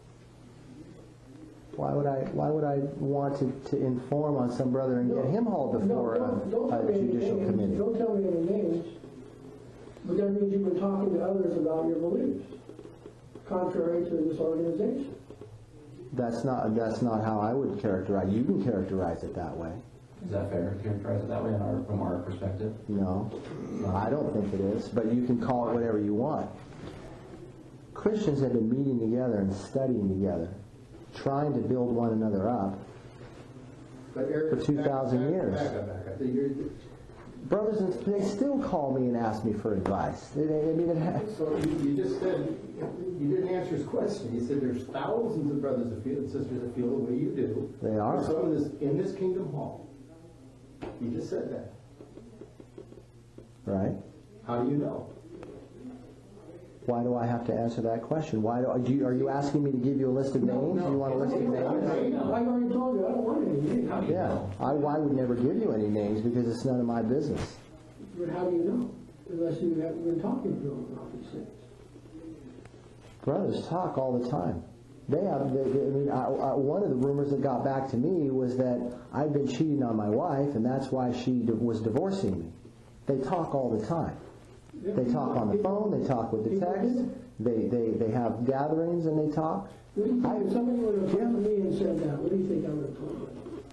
Why would I? Why would I want to, to inform on some brother and get him hauled before No, don't- don't a, tell a me any judicial names. committee? Don't tell me any names, but that means you've been talking to others about your beliefs, contrary to this organization. That's not. That's not how I would characterize. You can characterize it that way. Is that fair to characterize it that way in our, from our perspective? No, I don't think it is. But you can call it whatever you want. Christians have been meeting together and studying together, trying to build one another up But Eric, for two thousand back- years. Back up, back up. So you're- Brothers, and they still call me and ask me for advice. They, they, I mean, it ha- So you, you just said, you didn't answer his question. You said there's thousands of brothers that feel, and sisters that feel the way you do. They are. There's some in this, in this Kingdom Hall. You just said that. right? How do you know? Why do I have to answer that question? Why do, are, you, are you asking me to give you a list of names? Do you want a list of names? I already told you, I don't want any names. How do you Yeah, know? I, I would never give you any names because it's none of my business. But how do you know? Unless you haven't been talking to them about these things. Brothers talk all the time. They have. They, they, I mean, I, I, one of the rumors that got back to me was that I've been cheating on my wife, and that's why she di- was divorcing me. They talk all the time. They talk on the phone. They talk with the text. They they, they have gatherings and they talk. What do you think, if somebody would have Yeah. come to me and said that, what do you think I would have told you?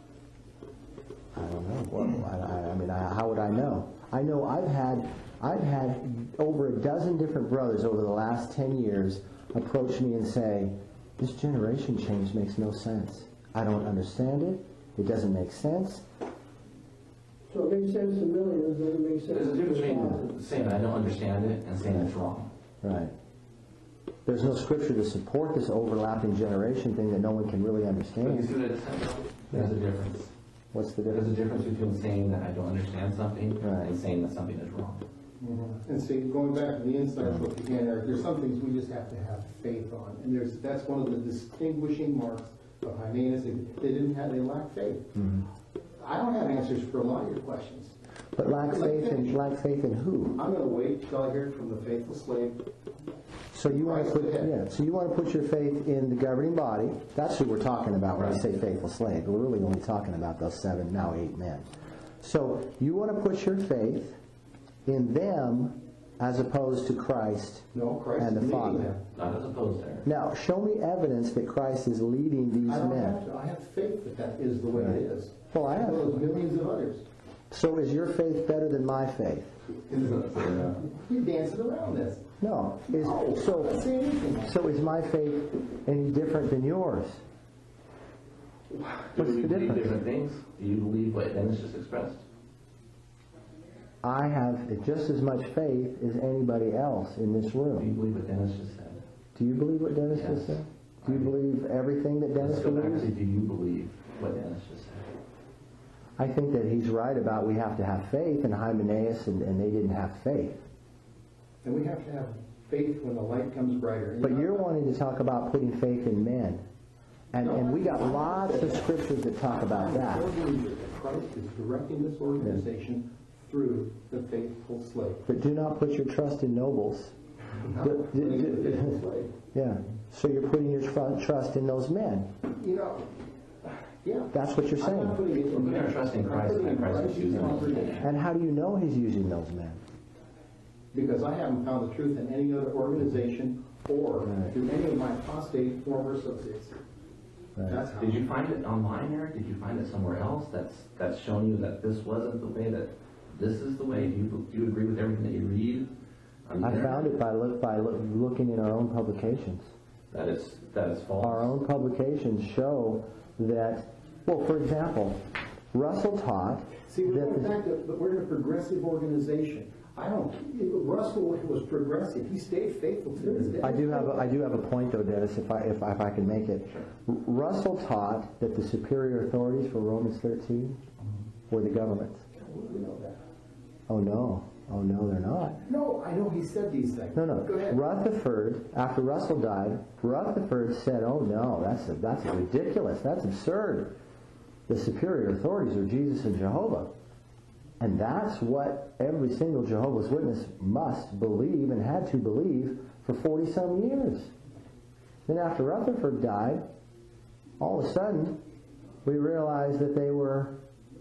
I don't know. Well, I, I, I mean, I, how would I know? I know I've had I've had over a dozen different brothers over the last ten years approach me and say, "This generation change makes no sense. I don't understand it. It doesn't make sense." So it makes sense to millions, doesn't make sense There's a to difference thousands. between saying I don't understand it and saying it's wrong. Right. There's no scripture to support this overlapping generation thing that no one can really But you understand. see what it says? There's a difference. What's the There's a difference? difference between saying that I don't understand something Right. and saying that something is wrong. And see, going back to the insight book again, Eric, there's some things we just have to have faith on. And there's, that's one of the distinguishing marks of Hymenaeus. They didn't have, they lacked faith. I don't have answers for a lot of your questions. But lack faith in lack faith in who? I'm going to wait till I hear it from the faithful slave. So you want to put Christ ahead. yeah. So you want to put your faith in the governing body. That's who we're talking about when we Right. say faithful slave. We're really only talking about those seven, now eight men. So you want to put your faith in them as opposed to Christ No, Christ and is the leading Father. them. Not as opposed there. Now, show me evidence that Christ is leading these I don't men. have to. I have faith that that is the way Right. it is. Well, I have. Those millions of others. So is your faith better than my faith? You're dancing around this. No. Is, No, I'm not so, saying anything. so is my faith any different than yours? Do What's we the believe difference? different things? Do you believe what Dennis just expressed? I have just as much faith as anybody else in this Do you room. believe what Dennis just said? Do you believe what Dennis Yes. just said? Do you believe everything that Dennis Let's go back to, believes? do you believe what Dennis just said? I think that he's right about we have to have faith, and Hymenaeus and, and they didn't have faith. And we have to have faith when the light comes brighter. But you're wanting to talk about putting faith in men. And, and we got lots of scriptures that talk about that. I believe that Christ is directing this organization through the faithful slave. But do not put your trust in nobles. Not Do- do- putting the do- faithful slave. Yeah. So you're putting your tr- trust in those men. You know, yeah. That's what you're I'm saying. not putting it We're putting our trust in Christ and that Christ is using those men. And how do you know he's using those men? Because I haven't found the truth in any other organization or Right. through any of my apostate former associates. Right. That's how. Did you find it online, Eric? Did you find it somewhere else that's that's shown you that this wasn't the way, that this is the way? Do you, do you agree with everything that you read? on the I internet? found it by look by look, looking in our own publications. That is, that is false. Our own publications show that, well, for example, Russell taught See, we're that going the, back to, but we're in a progressive organization. I don't, Russell was progressive. He stayed faithful to his day. I do have a, I do have a point though, Dennis, if I if, if I can make it. R- Russell taught that the superior authorities for Romans thirteen were the government. We know that. Oh no, Oh, no, they're not. No, I know he said these things. No, no. Go ahead. Rutherford, after Russell died, Rutherford said, oh, no, that's, a, that's ridiculous. That's absurd. The superior authorities are Jesus and Jehovah. And that's what every single Jehovah's Witness must believe and had to believe for forty-some years. Then after Rutherford died, all of a sudden, we realized that they were,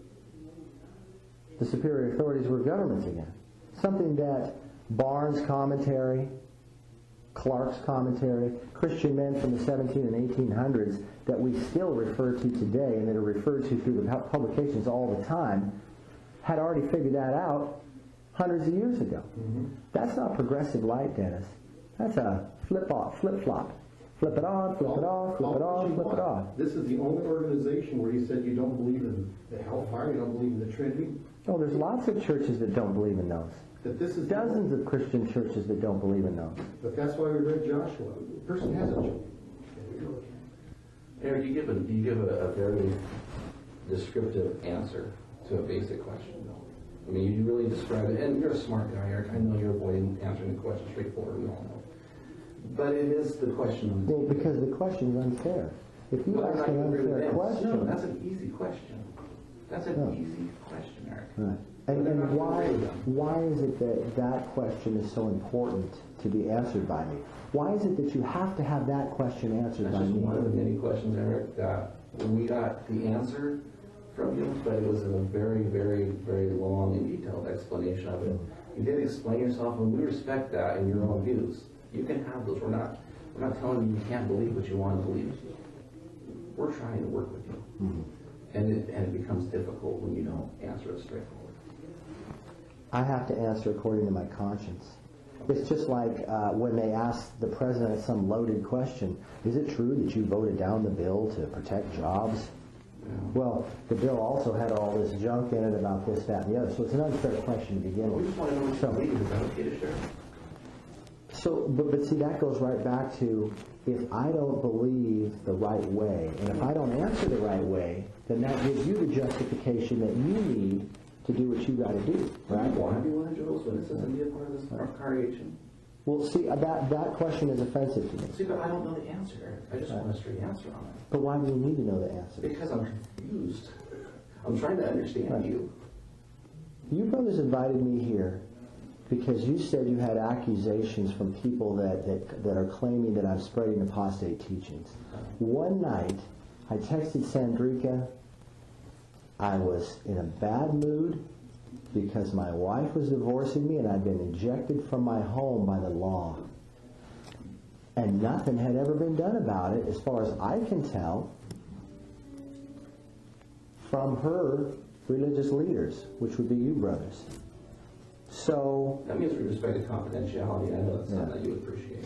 the superior authorities were governments again. Something that Barnes' commentary, Clark's commentary, Christian men from the seventeen and eighteen hundreds that we still refer to today and that are referred to through the publications all the time, had already figured that out hundreds of years ago. Mm-hmm. That's not progressive light, Dennis. That's a flip-off, flip-flop. Flip it on, flip it off, flip it on, flip it off. This is the only organization where you said you don't believe in the hellfire, you don't believe in the Trinity. Oh, there's lots of churches that don't believe in those. That this is dozens of Christian churches that don't believe in those. But that's why we read Joshua. The person has a choice. Eric, you give a you give a, a very descriptive answer to a basic question. I mean, you really describe it, and you're a smart guy, Eric. I know you're avoiding answering the question straightforward. We all know. But it is the question. Of well, because the question is unfair. If you well, ask an unfair question, no, that's an easy question. That's an no. easy question, Eric. Right. And, and why why is it that that question is so important to be answered by me? Why is it that you have to have that question answered That's by just me? one of the many questions, Eric, that we got the answer from you, but it was a very, very, very long and detailed explanation of it. You did explain yourself, and we respect that in your own views. You can have those. We're not we're not telling you you can't believe what you want to believe. We're trying to work with you. Mm-hmm. And it and it becomes difficult when you don't answer it straightforward. I have to answer according to my conscience. It's just like uh, when they asked the president some loaded question, is it true that you voted down the bill to protect jobs? Yeah. Well, the bill also had all this junk in it about this, that, and the other, so it's an unfair question to begin with. We just want to know what you believe. Is that okay to share? So, but, but see, that goes right back to, if I don't believe the right way, and if I don't answer the right way, then that gives you the justification that you need to do what you got to do, right? Why do you want to Jehovah's Witnesses and be a part of this congregation? Well, see, uh, that that question is offensive to me. See, but I don't know the answer, Eric. I just right. want a straight answer on it. But why do you need to know the answer? Because I'm confused. I'm trying to understand right. you. You brothers invited me here because you said you had accusations from people that, that, that are claiming that I'm spreading apostate teachings. One night, I texted Sandrika. I was in a bad mood because my wife was divorcing me and I'd been ejected from my home by the law. And nothing had ever been done about it, as far as I can tell, from her religious leaders, which would be you brothers. So that means we respect the confidentiality. I know that's yeah. something that you appreciate.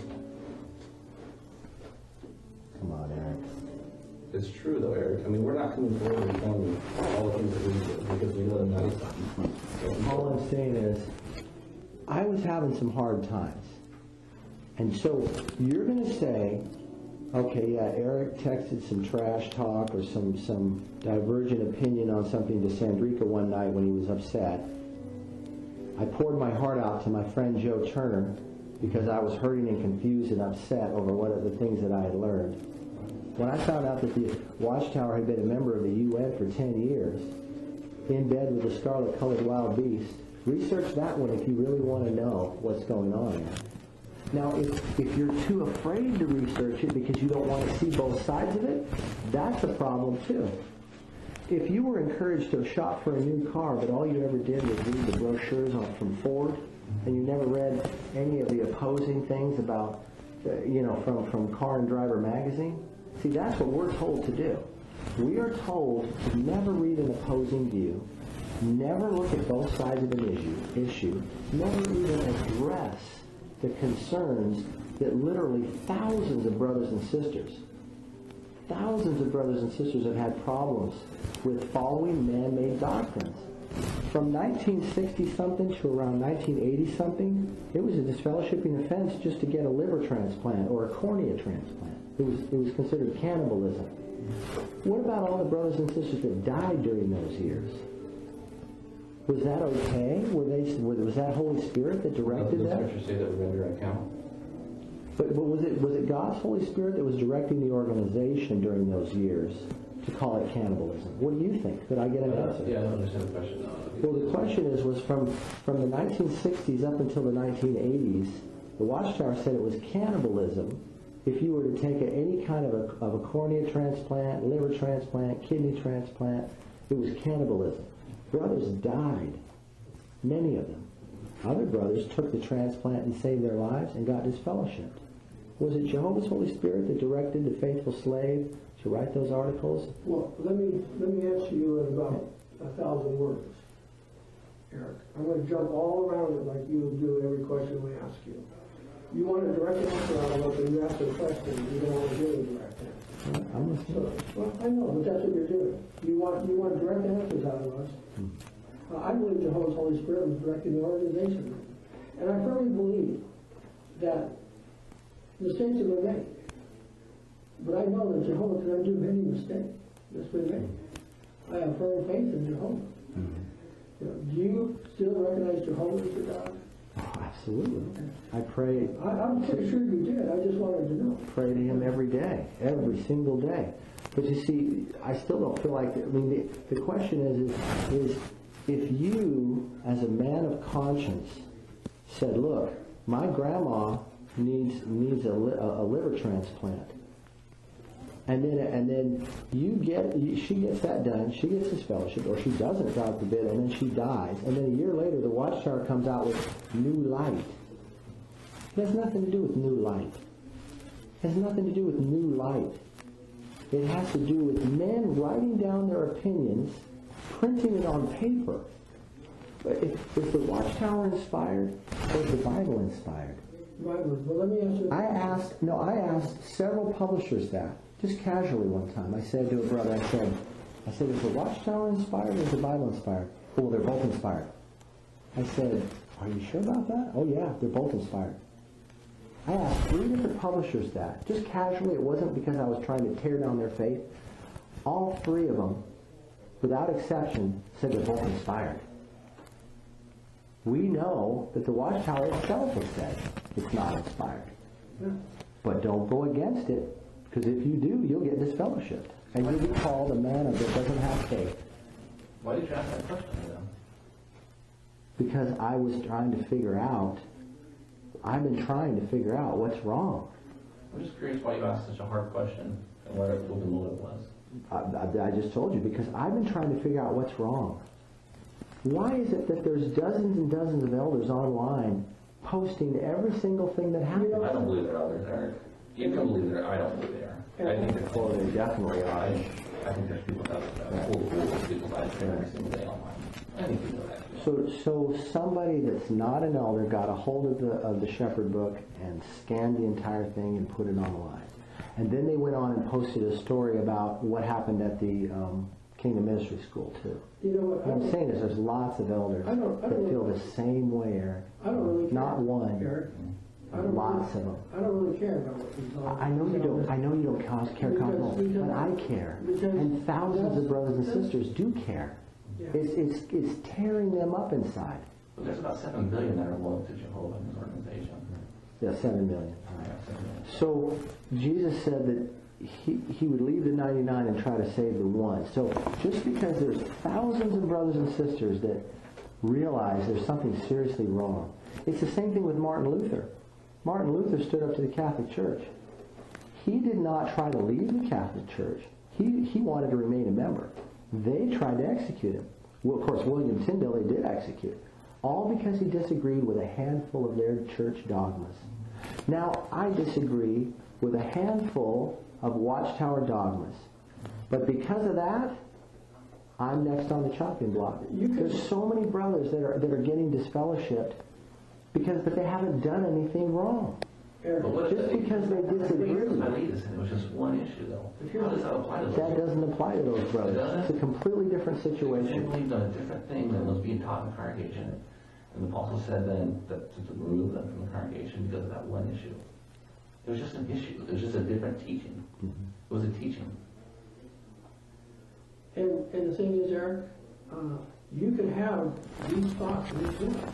Come on, Eric. It's true, though, Eric. I mean, we're not coming forward and telling you all the things that we do because we know them not something. So, all I'm saying is, I was having some hard times. And so you're going to say, okay, yeah, Eric texted some trash talk or some, some divergent opinion on something to Sandrika one night when he was upset. I poured my heart out to my friend Joe Turner because I was hurting and confused and upset over one of the things that I had learned. When I found out that the Watchtower had been a member of the U N for ten years, in bed with a scarlet-colored wild beast, research that one if you really want to know what's going on there. Now, if, if you're too afraid to research it because you don't want to see both sides of it, that's a problem too. If you were encouraged to shop for a new car, but all you ever did was read the brochures on, from Ford, and you never read any of the opposing things about, uh, you know, from, from Car and Driver magazine, see, that's what we're told to do. We are told to never read an opposing view, never look at both sides of an issue, issue, never even address the concerns that literally thousands of brothers and sisters, thousands of brothers and sisters have had problems with following man-made doctrines. From nineteen sixty something to around nineteen eighty something, it was a disfellowshipping offense just to get a liver transplant or a cornea transplant. It was, it was considered cannibalism. What about all the brothers and sisters that died during those years? Was that okay? Were they? Was that Holy Spirit that directed the that? scriptures say that we render account. But, but was it was it God's Holy Spirit that was directing the organization during those years to call it cannibalism? What do you think? Did I get an Uh, answer? yeah, I don't understand the question. Well, the question is, was from from the nineteen sixties up until the nineteen eighties, the Watchtower said it was cannibalism if you were to take a, any kind of a, of a cornea transplant, liver transplant, kidney transplant. It was cannibalism. Brothers died, many of them. Other brothers took the transplant and saved their lives and got disfellowshipped. Was it Jehovah's Holy Spirit that directed the faithful slave to write those articles? Well, let me, let me answer you in about a thousand words, Eric. I'm going to jump all around it like you do every question we ask you. You want a direct answer out of it, and you ask a question, you don't want to give a direct answer. I'm listening. So, well, I know, but that's what you're doing. You want, you want direct answers out of us. Uh, I believe Jehovah's Holy Spirit was directing the organization. And I firmly believe that mistakes have been made. But I know that Jehovah can undo any mistake that's been made. I have firm faith in Jehovah. Mm-hmm. You know, do you still recognize Jehovah as your God? Oh, absolutely. I pray. I, I'm pretty sure you did. I just wanted to know. Pray to Him every day, every single day. But you see, I still don't feel like. I mean, the, the question is, is, is if you, as a man of conscience, said, "Look, my grandma needs needs a, li- a liver transplant," and then and then you get you, she gets that done, she gets this fellowship, or she doesn't, God forbid, and then she dies, and then a year later the Watchtower comes out with new light. It has nothing to do with new light. It has nothing to do with new light. It has to do with men writing down their opinions, printing it on paper. If, if the Watchtower inspired, or is the Bible inspired? Right, well, let me answer. I asked, no, I asked several publishers that, just casually one time. I said to a brother, I said, I said, is the Watchtower inspired or is the Bible inspired? Oh, they're both inspired. I said, are you sure about that? Oh yeah, they're both inspired. I asked three different publishers that, just casually. It wasn't because I was trying to tear down their faith. All three of them, without exception, said they're both inspired. We know that the Watchtower itself has said it's not inspired. But don't go against it, because if you do, you'll get disfellowshipped. And you'll be called a man that doesn't have faith. Why did you ask that question then? Because I was trying to figure out, I've been trying to figure out what's wrong. I'm just curious why you asked such a hard question and what, what the motive was. I, I, I just told you, because I've been trying to figure out what's wrong. Why is it that there's dozens and dozens of elders online posting every single thing that happens? I don't believe they're elders, Eric. You can believe they're, I don't believe they are. I think they're Well, they definitely are. I, I think there's people that are full of fools, people that every single day online. I think you know that. So, so somebody that's not an elder got a hold of the of the Shepherd book and scanned the entire thing and put it online, and then they went on and posted a story about what happened at the um, Kingdom Ministry School too. You know what? What I'm saying is, there's lots of elders I don't- I that don't feel really- the same way, Eric. I don't really care. Not one. Eric. I don't Lots really, of them. I don't really care about what you talk. I know you don't. I know you don't cause care, Because- cause, because- but I care, because and thousands of brothers and that's- sisters do care. Yeah. It's it's it's tearing them up inside. But there's about seven billion that are loyal to Jehovah in this organization. Yeah, seven million. Yeah, seven million. So Jesus said that he, he would leave the ninety-nine and try to save the one. So just because there's thousands of brothers and sisters that realize there's something seriously wrong. It's the same thing with Martin Luther. Martin Luther stood up to the Catholic Church. He did not try to leave the Catholic Church. He, he wanted to remain a member. They tried to execute him. Well, of course, William Tyndale they did execute. All because he disagreed with a handful of their church dogmas. Now, I disagree with a handful of Watchtower dogmas. But because of that, I'm next on the chopping block. There's so many brothers that are that are getting disfellowshipped because but they haven't done anything wrong. Eric, But what if Just they- because they disagree. My lead is, it was just one issue though. How does that apply to those? That doesn't apply to those brothers. It's a completely different They situation. believed on a different thing than was being taught in the congregation. And the apostle said then that to to remove them from the congregation because of that one issue. It was just an issue. It was just a different teaching. It was a teaching. And, and the thing is, Eric, uh, you can have these thoughts and these feelings.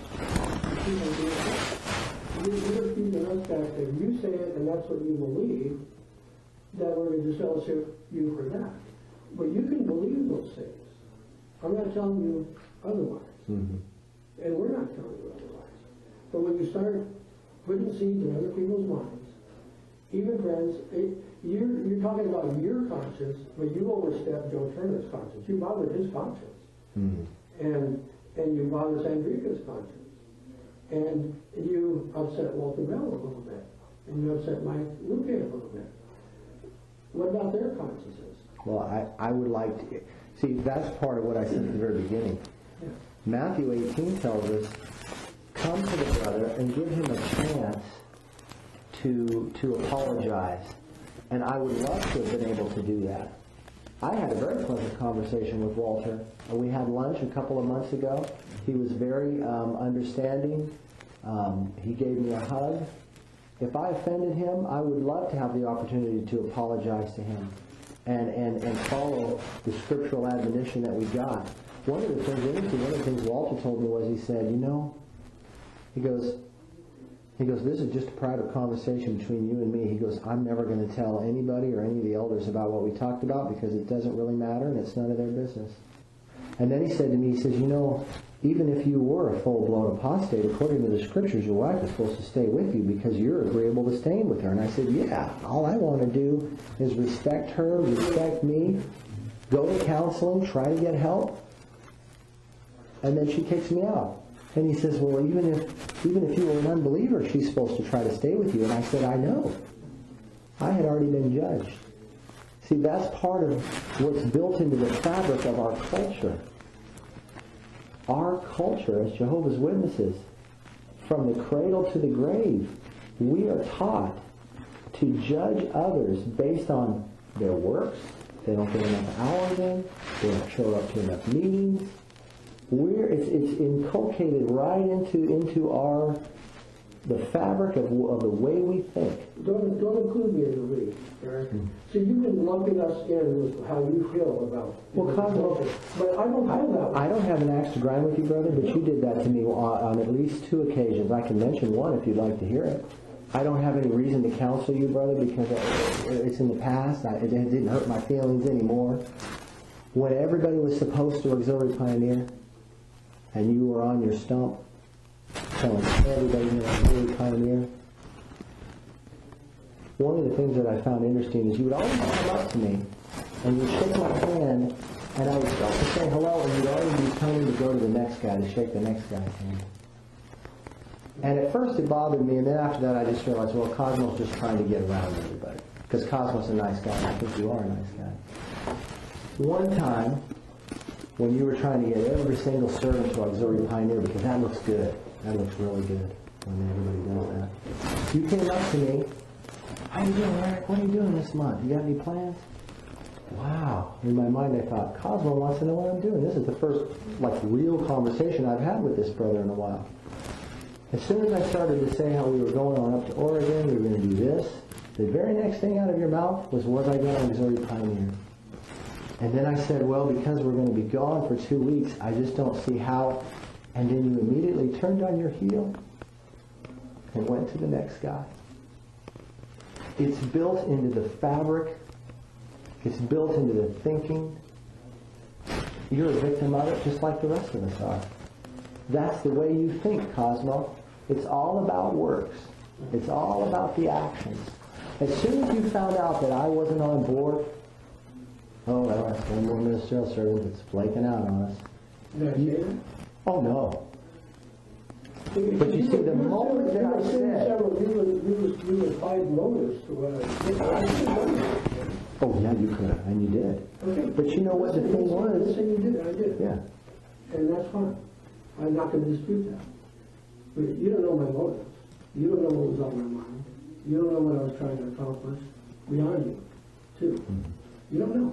You're teaching us that if you say it and that's what you believe, that we're going to disfellowship you for that. But you can believe those things. I'm not telling you otherwise. Mm-hmm. And we're not telling you otherwise. But when you start putting seeds in other people's minds, even friends, it, you're, you're talking about your conscience, but you overstepped Joe Turner's conscience. You bothered his conscience. Mm-hmm. And and you bothered Sandrika's conscience. And you upset Walter Bell a little bit. And you upset Mike Luque a little bit. What about their consciences? Well, I, I would like to... See, that's part of what I said at the very beginning. Yeah. Matthew eighteen tells us, come to the brother and give him a chance to to apologize. And I would love to have been able to do that. I had a very pleasant conversation with Walter. We had lunch a couple of months ago. He was very um, understanding. Um, he gave me a hug. If I offended him, I would love to have the opportunity to apologize to him and, and, and follow the scriptural admonition that we got. One of the things, one of the things Walter told me was, he said, you know, he goes, he goes, this is just a private conversation between you and me. He goes, I'm never going to tell anybody or any of the elders about what we talked about because it doesn't really matter and it's none of their business. And then he said to me, he says, you know, even if you were a full-blown apostate, according to the scriptures, your wife is supposed to stay with you because you're agreeable to staying with her. And I said, yeah, all I want to do is respect her, respect me, go to counseling, try to get help, and then she kicks me out. And he says, well, even if even if you were an unbeliever, she's supposed to try to stay with you. And I said, I know. I had already been judged. See, that's part of what's built into the fabric of our culture. Our culture as Jehovah's Witnesses, from the cradle to the grave, we are taught to judge others based on their works. They don't get enough hours in. They don't show up to enough meetings. We're, it's, it's inculcated right into into our the fabric of, of the way we think. Don't don't include me in the league, Eric. Mm-hmm. So you've been lumping us in with how you feel about. Well, Cosmo, but I don't feel that way. I don't have an axe to grind with you, brother. But you did that to me on, on at least two occasions. I can mention one if you'd like to hear it. I don't have any reason to counsel you, brother, because it's in the past. I, it didn't hurt my feelings anymore. When everybody was supposed to auxiliary pioneer, and you were on your stump telling everybody you're an auxiliary pioneer, one of the things that I found interesting is you would always come up to me and you'd shake my hand and I would start to say hello and you'd already be telling me to go to the next guy, to shake the next guy's hand. And at first it bothered me, and then after that I just realized, well, Cosmo's just trying to get around everybody. Because Cosmo's a nice guy, and I think you are a nice guy. One time, when you were trying to get every single servant to auxiliary pioneer, because that looks good. That looks really good when everybody does that. You came up to me, how you doing, Eric? What are you doing this month? You got any plans? Wow. In my mind I thought, Cosmo wants to know what I'm doing. This is the first, like, real conversation I've had with this brother in a while. As soon as I started to say how we were going on up to Oregon, we were going to do this, the very next thing out of your mouth was, was I going to auxiliary pioneer? And then I said, well, because we're going to be gone for two weeks, I just don't see how. And then you immediately turned on your heel and went to the next guy. It's built into the fabric. It's built into the thinking. You're a victim of it just like the rest of us are. That's the way you think, Cosmo. It's all about works. It's all about the actions. As soon as you found out that I wasn't on board, oh, well, that's one more ministerial servant that's flaking out on us. You, oh, no. But you see, the moment that I said... You were five motives to what I did. Oh, yeah, you could have, and you did. Okay. But you know what the thing was? Listen, you did, I did. Yeah. And that's fine. I'm not going to dispute that. But you don't know my motives. You don't know what was on my mind. You don't know what I was trying to accomplish beyond you, too. Mm-hmm. You don't know.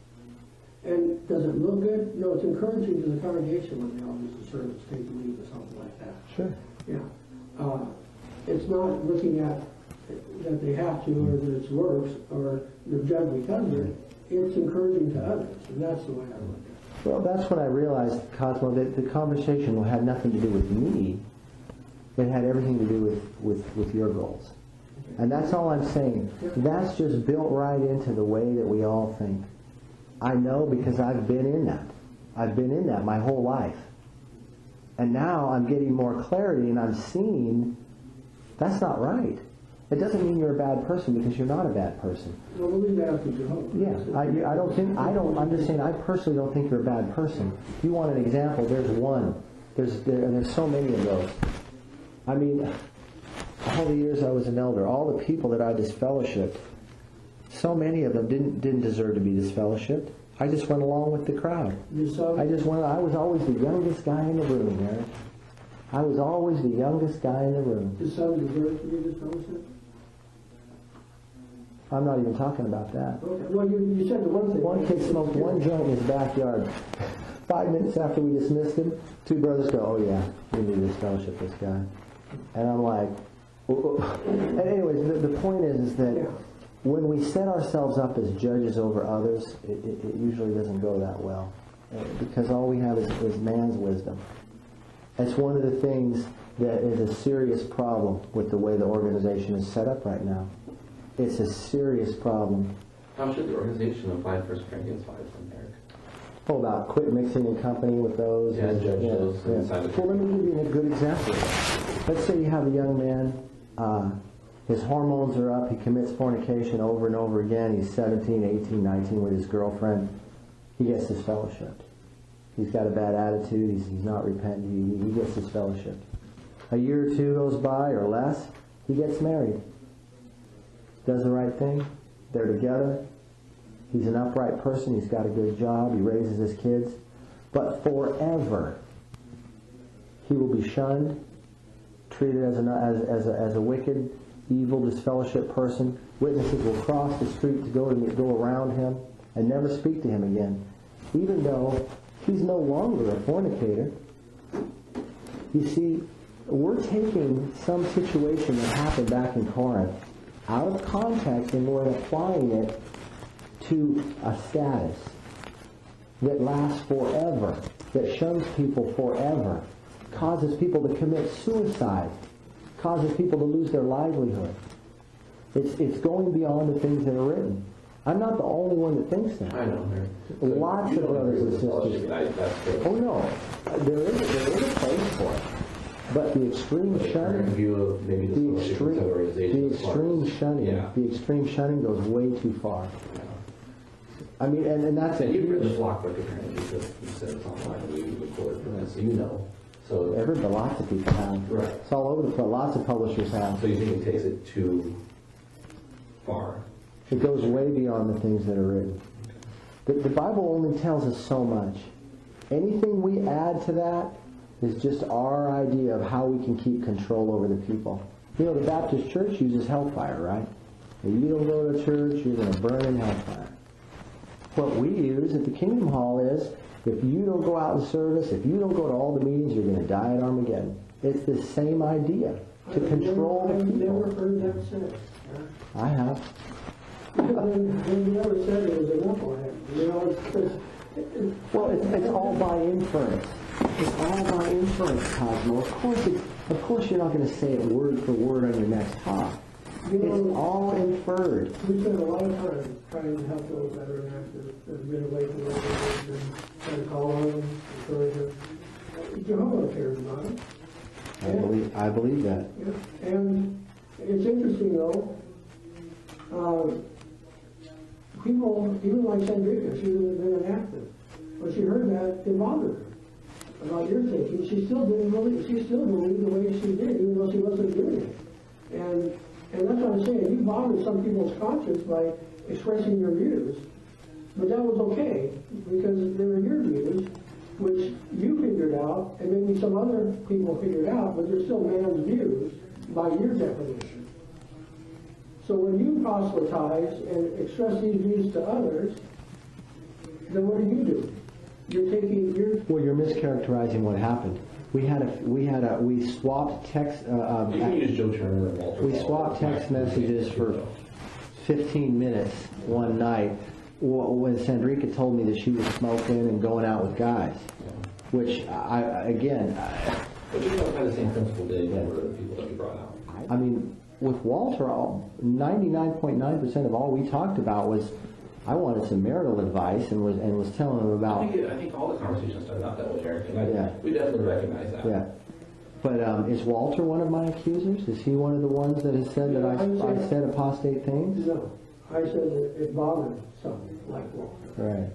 And does it look good? No, it's encouraging to the congregation when the elders and servants take the lead or something like that. Sure. Yeah. Uh, it's not looking at that they have to or that it's works or they're judged because of it. it's encouraging to others, and that's the way I look at it. Well, that's when I realized, Cosmo, that the conversation had nothing to do with me. It had everything to do with, with, with your goals. And that's all I'm saying. That's just built right into the way that we all think. I know because I've been in that. I've been in that my whole life. And now I'm getting more clarity and I'm seeing that's not right. It doesn't mean you're a bad person because you're not a bad person. Well, we'll leave that up to Jehovah. Yeah, I, I don't think, I don't, I'm just saying, I personally don't think you're a bad person. If you want an example, there's one. There's, there, and there's so many of those. I mean, all the years I was an elder, all the people that I disfellowshipped, so many of them didn't, didn't deserve to be disfellowshipped. I just went along with the crowd. I just went, I was always the youngest guy in the room, Eric. I was always the youngest guy in the room. Did some deserve to be disfellowshipped? I'm not even talking about that. Okay. Well, you, you said the one thing. One kid smoked one joint in his backyard. Five minutes after we dismissed him, two brothers go, oh yeah, we need to disfellowship this guy. And I'm like, oh, oh. And anyways, the, the point is, is that Yeah. when we set ourselves up as judges over others, it, it, it usually doesn't go that well. Uh, because all we have is, is man's wisdom. It's one of the things that is a serious problem with the way the organization is set up right now. It's a serious problem. How should the organization apply First Corinthians five from Eric? Oh, about quit mixing in company with those. Yeah, and, judge those inside the Well, let me give you a good example. Let's say you have a young man, uh, his hormones are up, he commits fornication over and over again, he's seventeen, eighteen, nineteen with his girlfriend, he gets disfellowshipped. He's got a bad attitude, he's, he's not repentant, he, he gets disfellowshipped. A year or two goes by, or less, he gets married. Does the right thing, they're together, he's an upright person, he's got a good job, he raises his kids, but forever he will be shunned, treated as, an, as, as, a, as a wicked, evil, disfellowship person. Witnesses will cross the street to go, to go around him and never speak to him again, even though he's no longer a fornicator. You see, we're taking some situation that happened back in Corinth out of context and we're applying it to a status that lasts forever, that shuns people forever, causes people to commit suicide, causes people to lose their livelihood. It's, it's going beyond the things that are written. I'm not the only one that thinks that. I know. Lots of brothers and sisters. Oh no, there is, there is a place for it. But the extreme shunning, view of maybe the extreme, the extreme shunning, yeah. the extreme shunning goes way too far. Yeah. I mean, and, and that's And a you've read the huge. flock book apparently because you said it's online and we record it, so you know. So Everybody, lots of people have. Right. It's all over the place. Lots of publishers have. So you think it takes it too far? It goes way beyond the things that are written. The, the Bible only tells us so much. Anything we add to that is just our idea of how we can keep control over the people. You know, the Baptist church uses hellfire, right? If you don't go to church, you're going to burn in hellfire. What we use at the Kingdom Hall is, if you don't go out in service, if you don't go to all the meetings, you're going to die at Armageddon. It's the same idea, to control the I've people. never heard that said. I have. Then you never said it was enough on it. You know, it's, it's, it's, Well, it's, it's all by inference. It's all by inference, Cosmo. Of course, it, of course, you're not going to say it word for word on your next talk. you It's know, all inferred. we spend a lot of time trying to help those that are inactive, that have been away from their church, and trying to call on them, encourage them. Jehovah cares about it. I believe, I believe that. Yeah. And it's interesting though, uh, people, even like Sandrika, she's been inactive. When she heard that, it bothered her about your thinking. She still didn't believe, she still believed the way she did, even though she wasn't doing it. And and that's what I'm saying. You bothered some people's conscience by expressing your views, but that was okay because they were your views, which you figured out, and maybe some other people figured out, but they're still man's views by your definition. So when you proselytize and express these views to others, then what do you do? You're taking your Well, you're mischaracterizing what happened. We had a, we had a, we swapped text, uh, um, You can use Joe Turner and Walter. we Paul. swapped text messages for fifteen minutes one night when Sandrika told me that she was smoking and going out with guys, which I, again, I, But you don't have the same principle Dave over the people that you brought out. I mean, with Walter, all ninety-nine point nine percent of all we talked about was, I wanted some marital advice and was and was telling him I about. think, it, I think all the conversations started out that way, Eric, and I, Yeah. we definitely recognize that. Yeah. But um, is Walter one of my accusers? Is he one of the ones that has said that I, I said apostate things? No, I said that it bothered something like Walter. Right.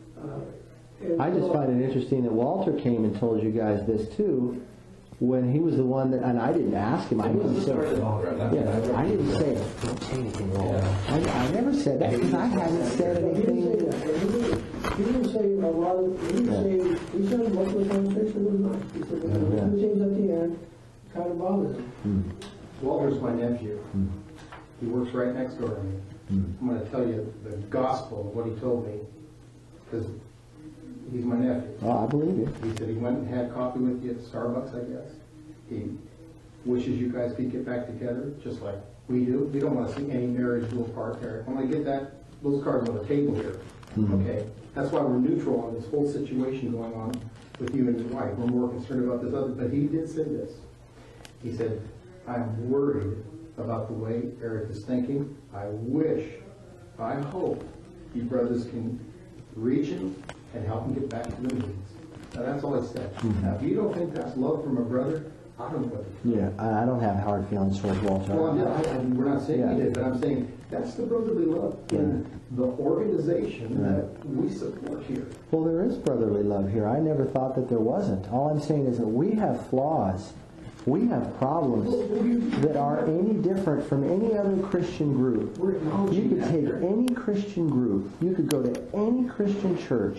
Uh, and I just so- find it interesting that Walter came and told you guys this too, when he was the one that, and I didn't ask him. I It was didn't the say. start of the ballroom. That's what Yeah, I didn't say. Don't say anything, Walter. Yeah. I, I never said that because I haven't said He didn't say anything. that. He didn't, he didn't say a lot of, he didn't say, he said most of the conversation was nice. He said there were Yeah. two things at the end kind of bothered him. Hmm. Walter's my nephew. He works right next door to me. I'm going to tell you the gospel of what he told me, because he's my nephew. Oh, I believe you. He said he went and had coffee with you at Starbucks, I guess. He wishes you guys could get back together, just like we do. We don't want to see any marriage go apart there. I want to get that, those cards on the table here, okay? That's why we're neutral on this whole situation going on with you and your wife. We're more concerned about this other, but he did say this. He said, I'm worried about the way Eric is thinking. I wish, I hope you brothers can reach him and help him get back to the meetings. Now, that's all I said. Mm-hmm. Now, if you don't think that's love from a brother, I don't know what to do. Yeah, I, I don't have hard feelings towards Walter. Well, I'm not, I, we're not saying Yeah. you did, but I'm saying that's the brotherly love in the organization Right. that we support here. Well, there is brotherly love here. I never thought that there wasn't. All I'm saying is that we have flaws. We have problems that are any different from any other Christian group. We're You acknowledging could that take here. any Christian group. You could go to any Christian church.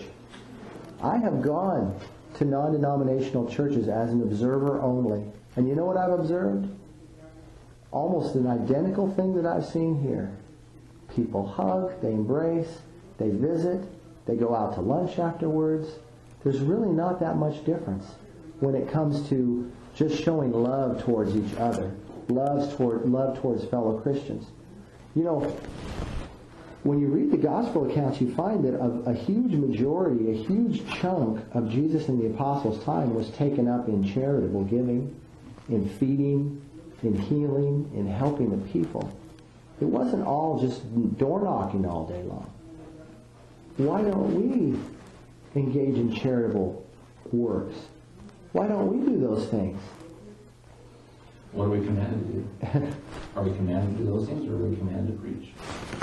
I have gone to non-denominational churches as an observer only. And you know what I've observed? Almost an identical thing that I've seen here. People hug, they embrace, they visit, they go out to lunch afterwards. There's really not that much difference when it comes to just showing love towards each other, love toward, love towards fellow Christians. You know, when you read the gospel accounts, you find that a, a huge majority, a huge chunk of Jesus and the apostles' time was taken up in charitable giving, in feeding, in healing, in helping the people. It wasn't all just door knocking all day long. Why don't we engage in charitable works? Why don't we do those things? What are we commanded to do? Are we commanded to do those things, or are we commanded to preach?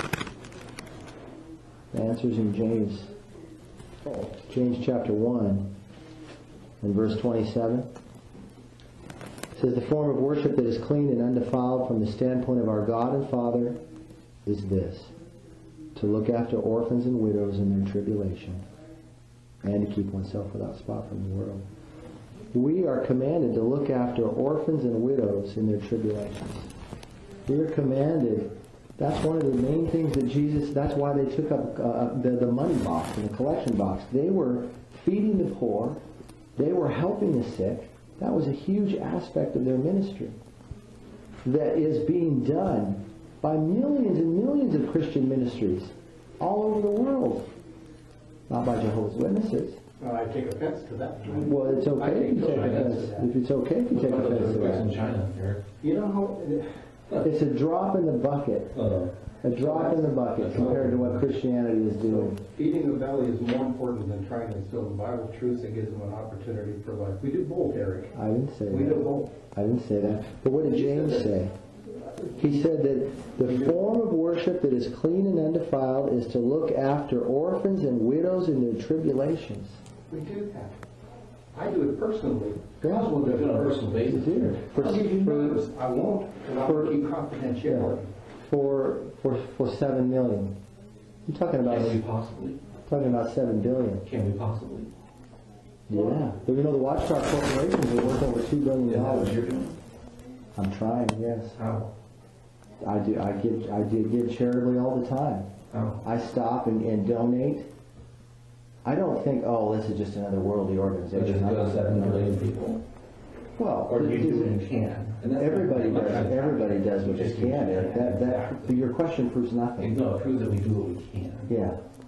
The answer's in James, James chapter one, and verse twenty-seven. It says, the form of worship that is clean and undefiled from the standpoint of our God and Father is this, to look after orphans and widows in their tribulation, and to keep oneself without spot from the world. We are commanded to look after orphans and widows in their tribulations. We are commanded. That's one of the main things that Jesus, that's why they took up uh, the, the money box and the collection box. They were feeding the poor. They were helping the sick. That was a huge aspect of their ministry that is being done by millions and millions of Christian ministries all over the world. Not by Jehovah's Witnesses. Well, I take offense to that. Well, it's I okay if you take take offense offense. to that. If it's okay if you What take about offense those to earthquakes in that. China, Eric? You know how, It's a drop in the bucket. Uh, A drop in the bucket compared to what Christianity is doing. feeding the belly is more important than trying to instill the Bible truths that gives them an opportunity for life. We do both, Eric. I didn't say We do that. both. I didn't say that. But what did James say? He said that the form of worship that is clean and undefiled is to look after orphans and widows in their tribulations. We do that. I do it personally. Yeah. God will do we do it on a it personal You basis. do. For, I'll give you for, numbers. I won't, and I will for- keep confidentiality. for, for, for seven million. You're talking about, Can we possibly? talking about seven billion. Can we possibly? Yeah. But you know the Watchdog corporations are worth over two billion Is that what dollars. you're doing? I'm trying, yes. How? I do. I give. I do give charitably all the time. How? I stop and, and donate. I don't think, oh, this is just another worldly Which organization. is go to seven million people. Well, Or do you does do it- what you can? And that's everybody not- does. Everybody does what they Just can. you That, that, Exactly. your question proves nothing. No, it proves that we do what we can. Yeah.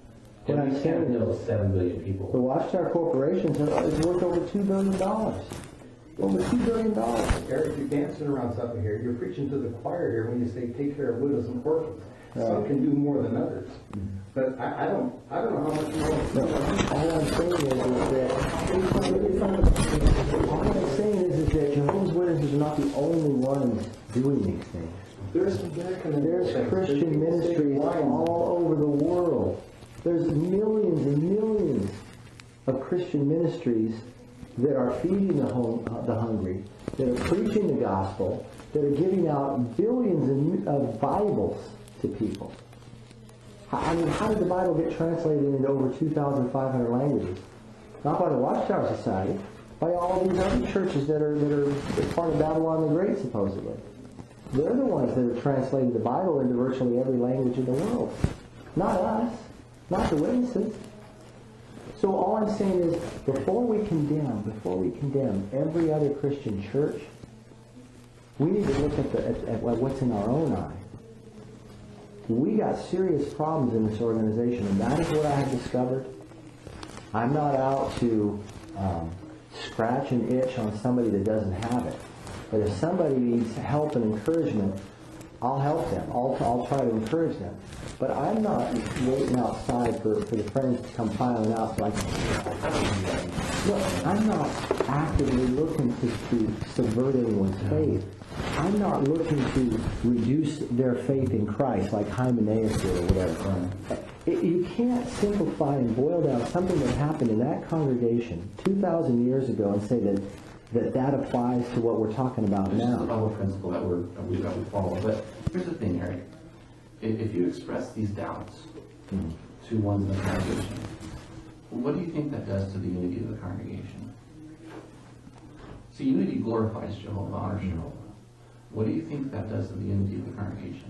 What I'm And we can't saying deal is, with seven billion the people. Watchtower Corporation is worth over two billion dollars. Over two billion dollars. Eric, you're dancing around something here. You're preaching to the choir here when you say take care of widows and orphans. Some Right. can do more than others. But I, I don't, I don't know how much more. No, all I'm saying is, is that all I'm saying is, is that Jehovah's Witnesses are not the only ones doing these things. There's, There's Christian ministries all over the world. There's millions and millions of Christian ministries that are feeding the, home, uh, the hungry, that are preaching the gospel, that are giving out billions of Bibles to people. I mean, how did the Bible get translated into over two thousand five hundred languages? Not by the Watchtower Society, by all these other churches that are that are part of Babylon the Great, supposedly. They're the ones that have translated the Bible into virtually every language in the world. Not us. Not the witnesses. So all I'm saying is, before we condemn, before we condemn every other Christian church, we need to look at, the, at, at what's in our own eye. We got serious problems in this organization, and that is what I have discovered. I'm not out to um, scratch an itch on somebody that doesn't have it. But if somebody needs help and encouragement, I'll help them. I'll, I'll try to encourage them. But I'm not waiting outside for, for the friends to come filing out so I can... Look, I'm not actively looking to, to subvert anyone's faith. I'm not looking to reduce their faith in Christ like Hymenaeus did or whatever. It, you can't simplify and boil down something that happened in that congregation two thousand years ago and say that that, that applies to what we're talking about This now. is the follow principle that, we're, that, we, that we follow. But here's the thing, Eric. If, if you express these doubts Mm-hmm. to ones in the congregation, what do you think that does to the unity of the congregation? See, unity glorifies Jehovah, honors Jehovah. What do you think that does to the unity of the congregation?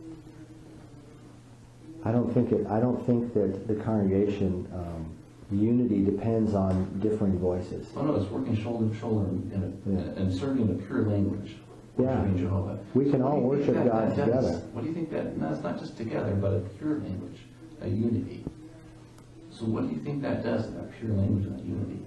I don't think it. I don't think that the congregation um, unity depends on differing voices. Oh no, it's working shoulder to shoulder and, and, and serving the pure language, Yeah. worshiping Jehovah. We can What all do you think worship that- God that does? together. What do you think that? No, it's not just together, but a pure language, a unity. So what do you think that does to that pure language and that unity?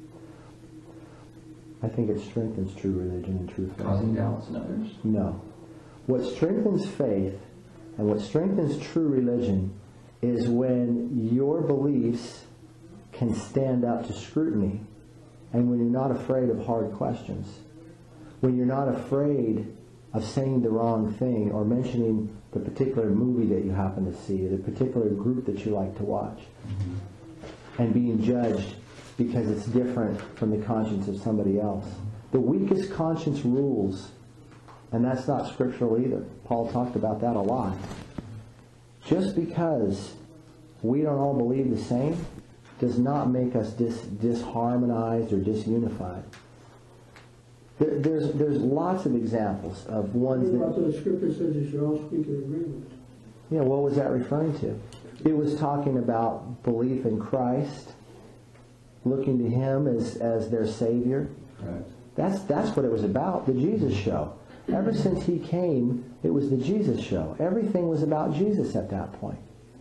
I think it strengthens true religion and true faith. Causing doubts in others? No. What strengthens faith and what strengthens true religion is when your beliefs can stand up to scrutiny and when you're not afraid of hard questions. When you're not afraid of saying the wrong thing or mentioning the particular movie that you happen to see or the particular group that you like to watch mm-hmm. and being judged because it's different from the conscience of somebody else. The weakest conscience rules, and that's not scriptural either. Paul talked about that a lot. Just because we don't all believe the same does not make us dis- disharmonized or disunified. There, there's, there's lots of examples of ones What that... about the scripture says you should all speak in agreement? Yeah, what was that referring to? It was talking about belief in Christ, looking to Him as, as their Savior. Right. That's, that's what it was about, the Jesus show. Ever since He came, it was the Jesus show. Everything was about Jesus at that point.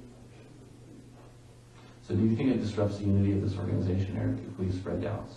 So do you think it disrupts the unity of this organization, Eric, if we spread doubts?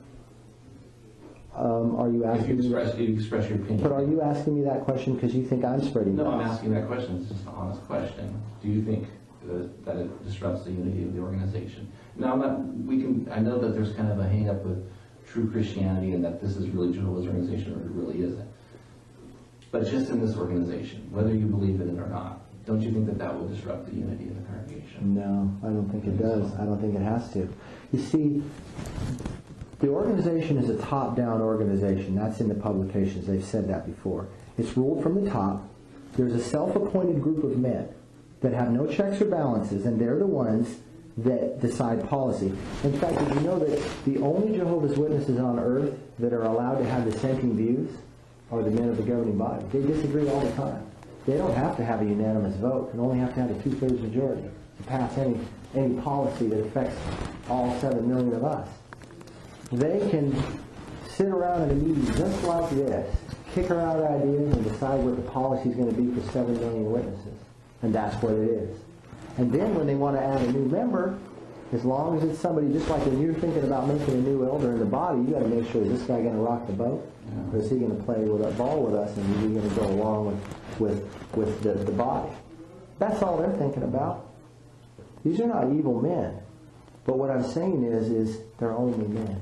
Um, are you If you asking me, express, if you express your opinion. but are you asking me that question because you think I'm spreading No, I'm doubts? asking that question. It's just an honest question. Do you think that, that it disrupts the unity of the organization? Now, I'm not, we can, I know that there's kind of a hang-up with true Christianity and that this is really Jehovah's organization or it really isn't. But just in this organization, whether you believe in it or not, don't you think that that will disrupt the unity of the congregation? No, I don't think it does. I don't think it has to. You see, the organization is a top-down organization. That's in the publications. They've said that before. It's ruled from the top. There's a self-appointed group of men that have no checks or balances, and they're the ones that decide policy. In fact, did you know that the only Jehovah's Witnesses on earth that are allowed to have dissenting views are the men of the governing body? They disagree all the time. They don't have to have a unanimous vote. They only have to have a two-thirds majority to pass any, any policy that affects all seven million of us. They can sit around in a meeting just like this, kick around ideas, and decide what the policy is going to be for seven million witnesses. And that's what it is. And then when they want to add a new member, as long as it's somebody, just like when you're thinking about making a new elder in the body, you got to make sure, is this guy going to rock the boat? Yeah. Or is he going to play with a ball with us, and is he going to go along with, with, with the, the body? That's all they're thinking about. These are not evil men. But what I'm saying is, is they're only men.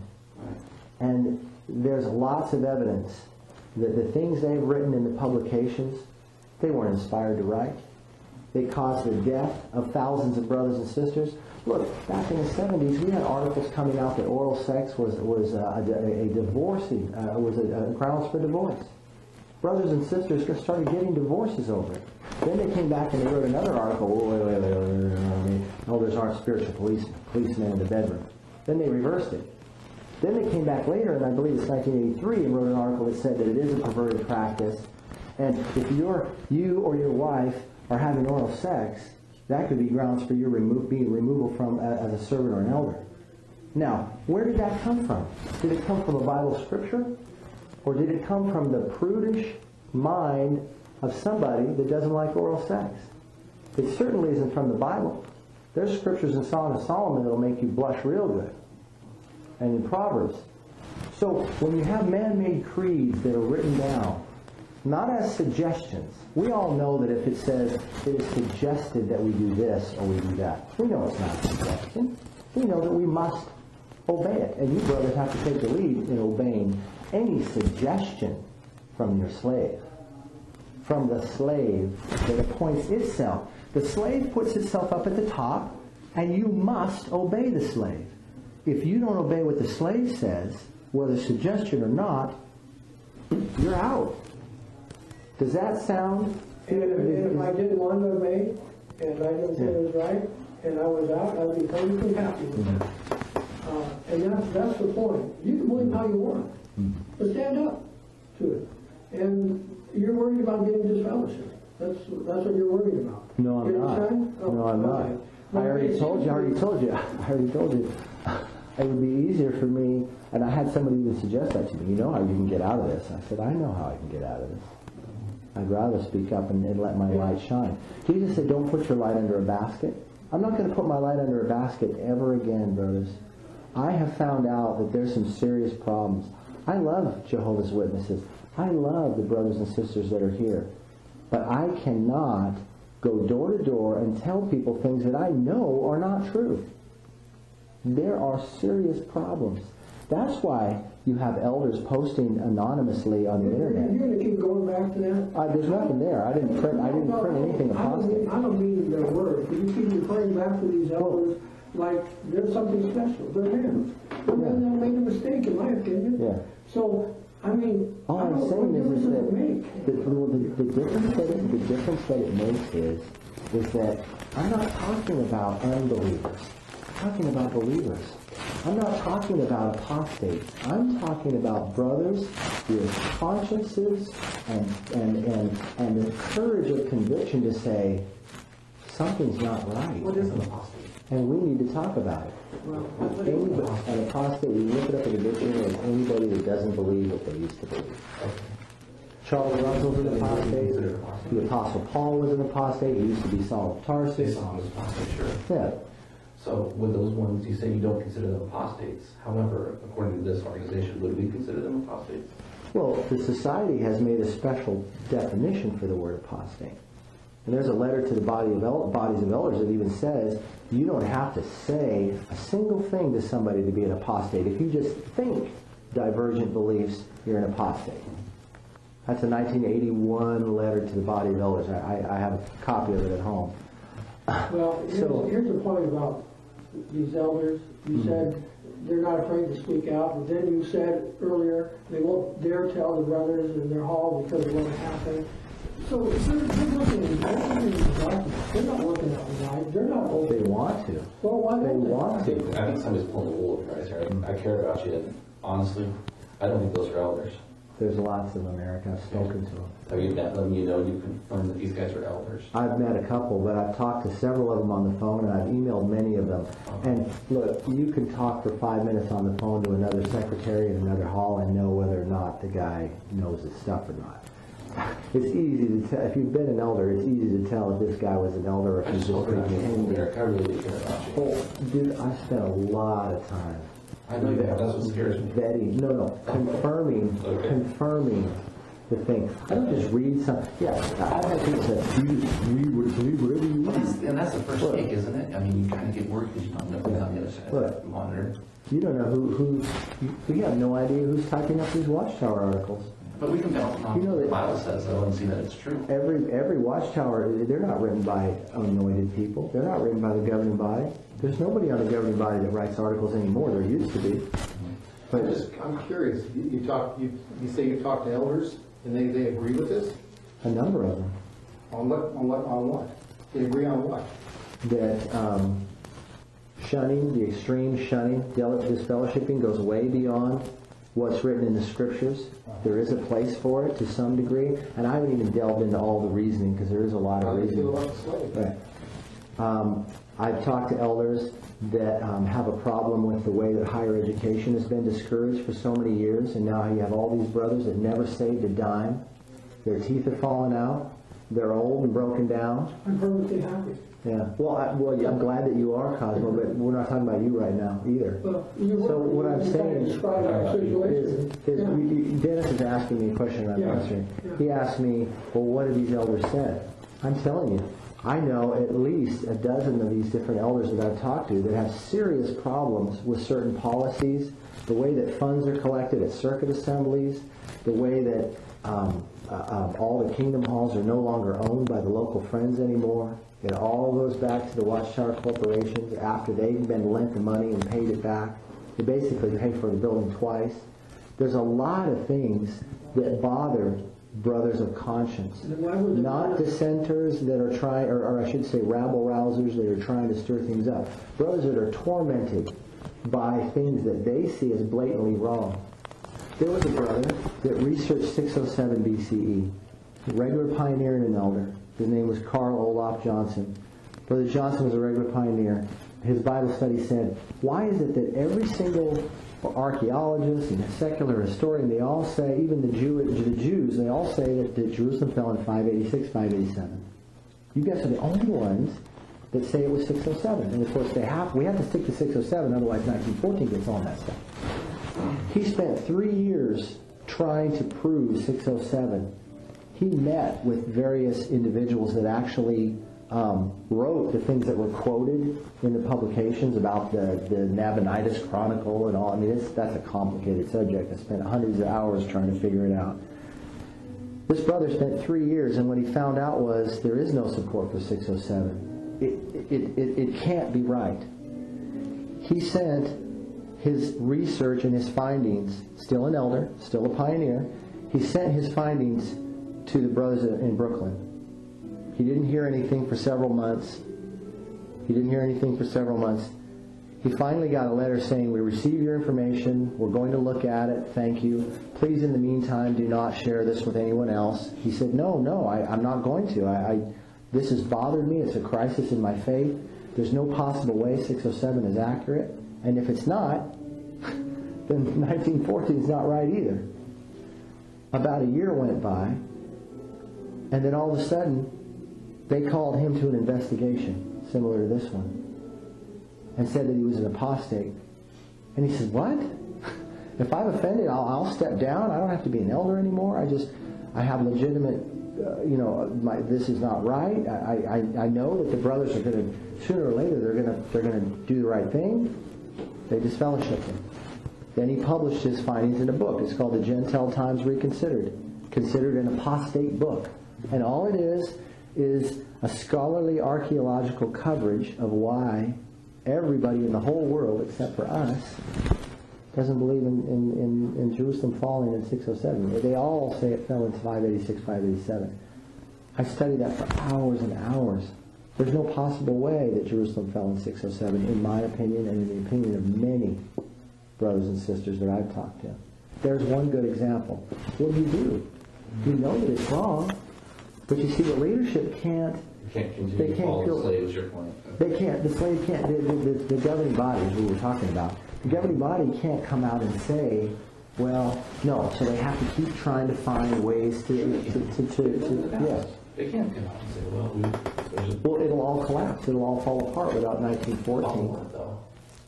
And there's lots of evidence that the things they've written in the publications, they weren't inspired to write. They caused the death of thousands of brothers and sisters. Look, back in the seventies, we had articles coming out that oral sex was was a, a, a divorcing, uh, was a, a grounds for divorce. Brothers and sisters started getting divorces over it. Then they came back and they wrote another article. Oh, wait, wait, wait, wait, wait, wait. Elders aren't spiritual policemen, policemen in the bedroom. Then they reversed it. Then they came back later, and I believe it's nineteen eighty-three, and wrote an article that said that it is a perverted practice. And if you're, you or your wife are having oral sex, that could be grounds for your remo- being removal from uh, as a servant or an elder. Now, where did that come from? Did it come from a Bible scripture? Or did it come from the prudish mind of somebody that doesn't like oral sex? It certainly isn't from the Bible. There's scriptures in Song of Solomon that will make you blush real good. And in Proverbs. So when you have man-made creeds that are written down, not as suggestions. We all know that if it says it is suggested that we do this or we do that, we know it's not a suggestion. We know that we must obey it. And you brothers have to take the lead in obeying any suggestion from your slave. From the slave that appoints itself. The slave puts itself up at the top, and you must obey the slave. If you don't obey what the slave says, whether suggestion or not, you're out. Does that sound? And if, and if I didn't want to obey, and I didn't think it was right, and I was out, I'd be perfectly happy with Mm-hmm. that. Uh, and that's, that's the point. You can believe how you want, Mm-hmm. but stand up to it. And you're worried about getting disfellowship. That's that's what you're worried about. No, I'm you not. Oh, no, I'm not. okay. I already told you. I already told you. I already told you. It would be easier for me, and I had somebody even suggest that to me. You know how you can get out of this. I said, I know how I can get out of this. I'd rather speak up and, and let my light shine. Jesus said, don't put your light under a basket. I'm not going to put my light under a basket ever again, brothers. I have found out that there's some serious problems. I love Jehovah's Witnesses. I love the brothers and sisters that are here. But I cannot go door to door and tell people things that I know are not true. There are serious problems. That's why you have elders posting anonymously on the internet. You're going to keep going back to that? Uh, there's nothing there. I didn't print. I didn't print anything apostate. I don't mean their words, but you keep referring back to these elders like there's something special. They're men. They're men that made a mistake, in my opinion. Yeah. So, I mean, All I don't I'm know saying what is, is difference that it make. the, the, the difference that it, the difference that it makes is is that I'm not talking about unbelievers. I'm talking about believers. I'm not talking about apostates. I'm talking about brothers with consciences and and and and the courage of conviction to say something's not right. What is an apostate? And we need to talk about it. Well, Anybody, an apostate, you look it up in the dictionary, is anybody that doesn't believe what they used to believe. Charles Russell was an apostate. The Apostle Paul was an apostate. He used to be Saul of Tarsus. Saul was apostate, sure. Yeah. So with those ones, you say you don't consider them apostates. However, according to this organization, would we consider them apostates? Well, the society has made a special definition for the word apostate. And there's a letter to the body of el- bodies of elders that even says you don't have to say a single thing to somebody to be an apostate. If you just think divergent beliefs, you're an apostate. That's a nineteen eighty-one letter to the body of elders. I, I, I have a copy of it at home. Well, here's, So- here's the point about these elders. You Mm-hmm. said they're not afraid to speak out, but then you said earlier they won't dare tell the brothers in their hall because it won't happen. So they're, they're looking in they're looking in the darkness. They're not looking at the light. They're not open. They want to. Well, why They don't they? want I to. think, I think somebody's pulling the wool over your eyes here. I, I care about you, and honestly, I don't think those are elders. There's lots of America. I've spoken to them. Have you met them? You know, you confirm that these guys are elders. I've met a couple, but I've talked to several of them on the phone, and I've emailed many of them. And look, you can talk for five minutes on the phone to another secretary in another hall and know whether or not the guy knows his stuff or not. it's easy to tell, if you've been an elder, it's easy to tell if this guy was an elder or if I he's just just hope you're not pretending. Eric. I really care about you. Oh, dude, I spent a lot of time I know you have, that's what scares me. vetting, no, no, confirming, Okay. confirming the thing. I don't just read some, yeah, I- I've had people say, you just read what, read whatever you Well, read. that's, and that's the first Look. take, isn't it? I mean, you kind of get worried because you don't know who's on the other side of Look. the monitor. You don't know who, who, you- you have no idea who's typing up these Watchtower articles. But we can count on You know what the that- Bible says, though, and see that it's true. Every, every Watchtower, they're not written by anointed people. They're not written by the governing body. There's nobody on the governing body that writes articles anymore. There used to be. I'm But just, I'm curious, you, you talk, you, you say you talk to elders, and they, they agree with this? a number of them. On what, on what, on what? They agree on what? That um, shunning, the extreme shunning, del- disfellowshipping goes way beyond what's written in the scriptures. There is a place for it to some degree, and I haven't even delved into all the reasoning because there is a lot How of do you feel reasoning. about the slave? Right. Um, I've talked to elders that um, have a problem with the way that higher education has been discouraged for so many years, and now you have all these brothers that never saved a dime. Their teeth are falling out. They're old and broken down. I'm perfectly happy. Yeah. Well, I, well, I'm glad that you are, Cosmo, but we're not talking about you right now either. Well, you So were- what I'm you saying kind of is- described our Is, situation. is Yeah. you- you- Dennis is asking me a question and I'm Yeah. answering. Yeah. He asked me, well, what have these elders said? I'm telling you, I know at least a dozen of these different elders that I've talked to that have serious problems with certain policies, the way that funds are collected at circuit assemblies, the way that um, uh, um, all the kingdom halls are no longer owned by the local friends anymore. It all goes back to the Watchtower corporations after they've been lent the money and paid it back. They basically pay for the building twice. There's a lot of things that bother brothers of conscience. Then why would they Not not- dissenters that are trying, or, or I should say rabble-rousers that are trying to stir things up. Brothers that are tormented by things that they see as blatantly wrong. There was a brother that researched six oh seven B C E, a regular pioneer and an elder. His name was Carl Olaf Johnson. Brother Johnson was a regular pioneer. His Bible study said, why is it that every single archaeologist and secular historian, they all say, even the, Jew, the Jews, they all say that, that Jerusalem fell in five eighty-six, five eighty-seven. You guys are the only ones that say it was six oh seven. And of course, they have, we have to stick to six oh seven, otherwise nineteen fourteen gets all that stuff. He spent three years trying to prove six oh seven. He met with various individuals that actually um, wrote the things that were quoted in the publications about the, the Nabonidus Chronicle and all. I mean, it's, that's a complicated subject. I spent hundreds of hours trying to figure it out. This brother spent three years, and what he found out was there is no support for six oh seven. It, it, it, it can't be right. He sent his research and his findings, still an elder, still a pioneer, he sent his findings to the brothers in Brooklyn. He didn't hear anything for several months. He didn't hear anything for several months. He finally got a letter saying, we received your information, we're going to look at it, thank you. Please, in the meantime, do not share this with anyone else. He said, no, no, I, I'm not going to. I, I, this has bothered me. It's a crisis in my faith. There's no possible way six oh seven is accurate. And if it's not, then nineteen fourteen is not right either. About a year went by, and then all of a sudden, they called him to an investigation, similar to this one, and said that he was an apostate. And he said, what? If I've offended, I'll, I'll step down. I don't have to be an elder anymore. I just, I have legitimate, uh, you know, my, this is not right. I, I, I know that the brothers are going to, sooner or later, they're going to, they're going to do the right thing. They disfellowshipped him. Then he published his findings in a book. It's called The Gentile Times Reconsidered, considered an apostate book. And all it is, is a scholarly archaeological coverage of why everybody in the whole world, except for us, doesn't believe in, in, in, in Jerusalem falling in six oh seven. They all say it fell in five eighty-six, five eighty-seven. I studied that for hours and hours. There's no possible way that Jerusalem fell in six oh seven, in my opinion, and in the opinion of many brothers and sisters that I've talked to. There's one good example. What do you do? You know that it's wrong, but you see, the leadership can't. You can't continue They to can't follow feel- the slave, is your point. They can't. The slave can't. The, the, the, the governing bodies we were talking about. The governing body can't come out and say Well, no. So they have to keep trying to find ways to, to, to, to, to yeah. They can't come out and say, well, we, there's a... Well, it'll all collapse. It'll all fall apart without nineteen fourteen. All what, though?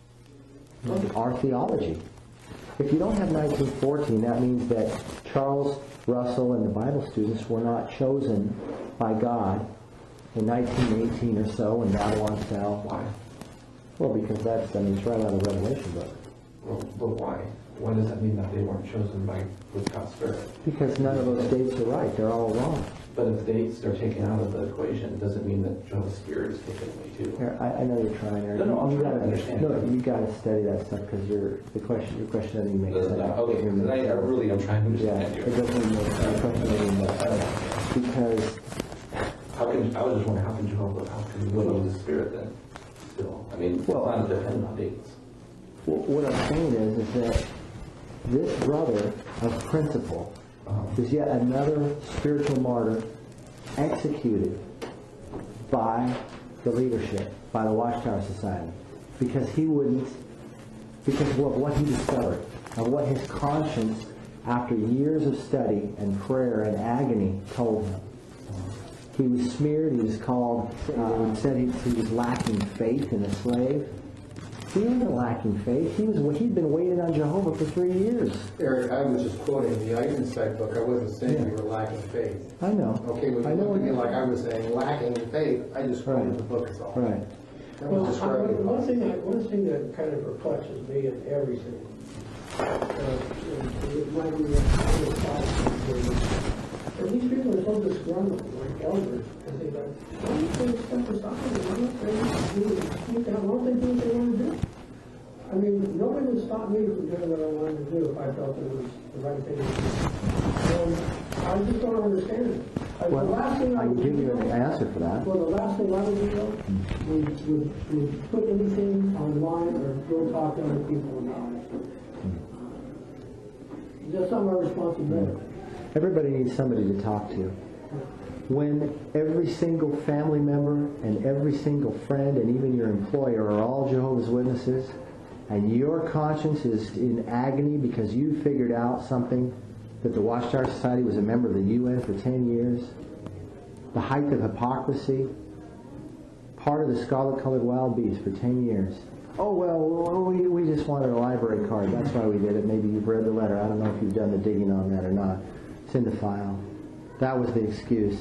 Our theology. If you don't have nineteen fourteen, that means that Charles Russell and the Bible students were not chosen by God in nineteen eighteen or so when Babylon fell. Why? Well, because that's, I mean, it's right out of the Revelation book. Well, but why? Why does that mean that they weren't chosen by with God's Spirit? Because none of those dates are right. They're all wrong. But if dates are taken out of the equation, it doesn't mean that Jehovah's Spirit is taken away too. Here, I, I know you're trying, Eric. No, no, I'm you trying gotta, to understand. No, you got to study that stuff because your the question your question doesn't even make Doesn't sense. that- Okay, because I, I really am trying to Yeah, understand it you. doesn't even make the question doesn't even make sense because How can, I was just wondering, how can Jehovah, how can you live in the Spirit then? Still, I mean, Well, it's not dependent on dates. Well, what I'm saying is, is that this brother of principle Uh-huh. is yet another spiritual martyr executed by the leadership, by the Watchtower Society, because he wouldn't, because of what he discovered, of what his conscience, after years of study and prayer and agony, told him. He was smeared, he was called, uh, said he, he was lacking faith in a slave. He wasn't lacking faith. He was. He'd been waiting on Jehovah for three years. Eric, I was just quoting the Eisenstein book. I wasn't saying Yeah. you were lacking faith. I know. Okay, when I you know. looked at me like I was saying lacking in faith, I just quoted Right. the book is all. Right. That Well, was I- describing one thing, it. that- one thing that kind of perplexes me in everything, uh, and it might be a kind of thought, and these people are so disgruntled, like elders, and they go, why don't they step aside, and why don't they do, speak out, why don't they do what they want to do? I mean, nobody would stop me from doing what I wanted to do if I felt it was the right thing to do. And I just don't understand it. I- the Well, last thing I can would give do- you an answer for that. Well, the last thing I would do, though, would, would, would put anything online or go talk to other people about it. That's not my responsibility. Everybody needs somebody to talk to. When every single family member and every single friend and even your employer are all Jehovah's Witnesses, and your conscience is in agony because you figured out something that the Watchtower Society was a member of the U N for ten years, the height of hypocrisy, part of the Scarlet-Colored Wild Beast for ten years. Oh, well, we, we just wanted a library card. That's why we did it. Maybe you've read the letter. I don't know if you've done the digging on that or not. It's in the file. That was the excuse.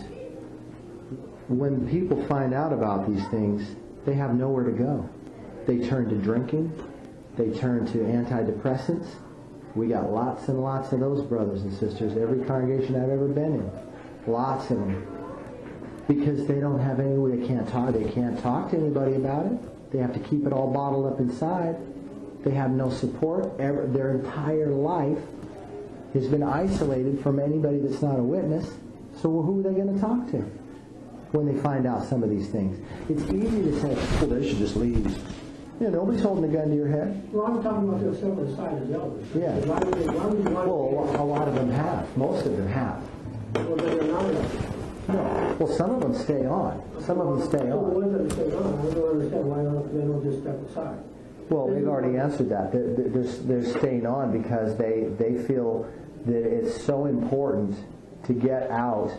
When people find out about these things, they have nowhere to go. They turn to drinking. They turn to antidepressants. We got lots and lots of those brothers and sisters. Every congregation I've ever been in. Lots of them. Because they don't have anywhere, they can't talk. They can't talk to anybody about it. They have to keep it all bottled up inside. They have no support. Ever, their entire life has been isolated from anybody that's not a witness. So who are they going to talk to when they find out some of these things? It's easy to say, well, they should just leave. Yeah, nobody's holding a gun to your head. Well, I'm talking about this over the side of the elders. Yeah. Why would they, why would you want Well, a lot of them have. Most of them have. Well, then they're not elders. No. Well, some of them stay on. Some of them stay So the on. ones that stay on, I don't understand why don't, they don't just step aside. Well, they've already answered that. They're, they're, they're staying on because they, they feel that it's so important to get out,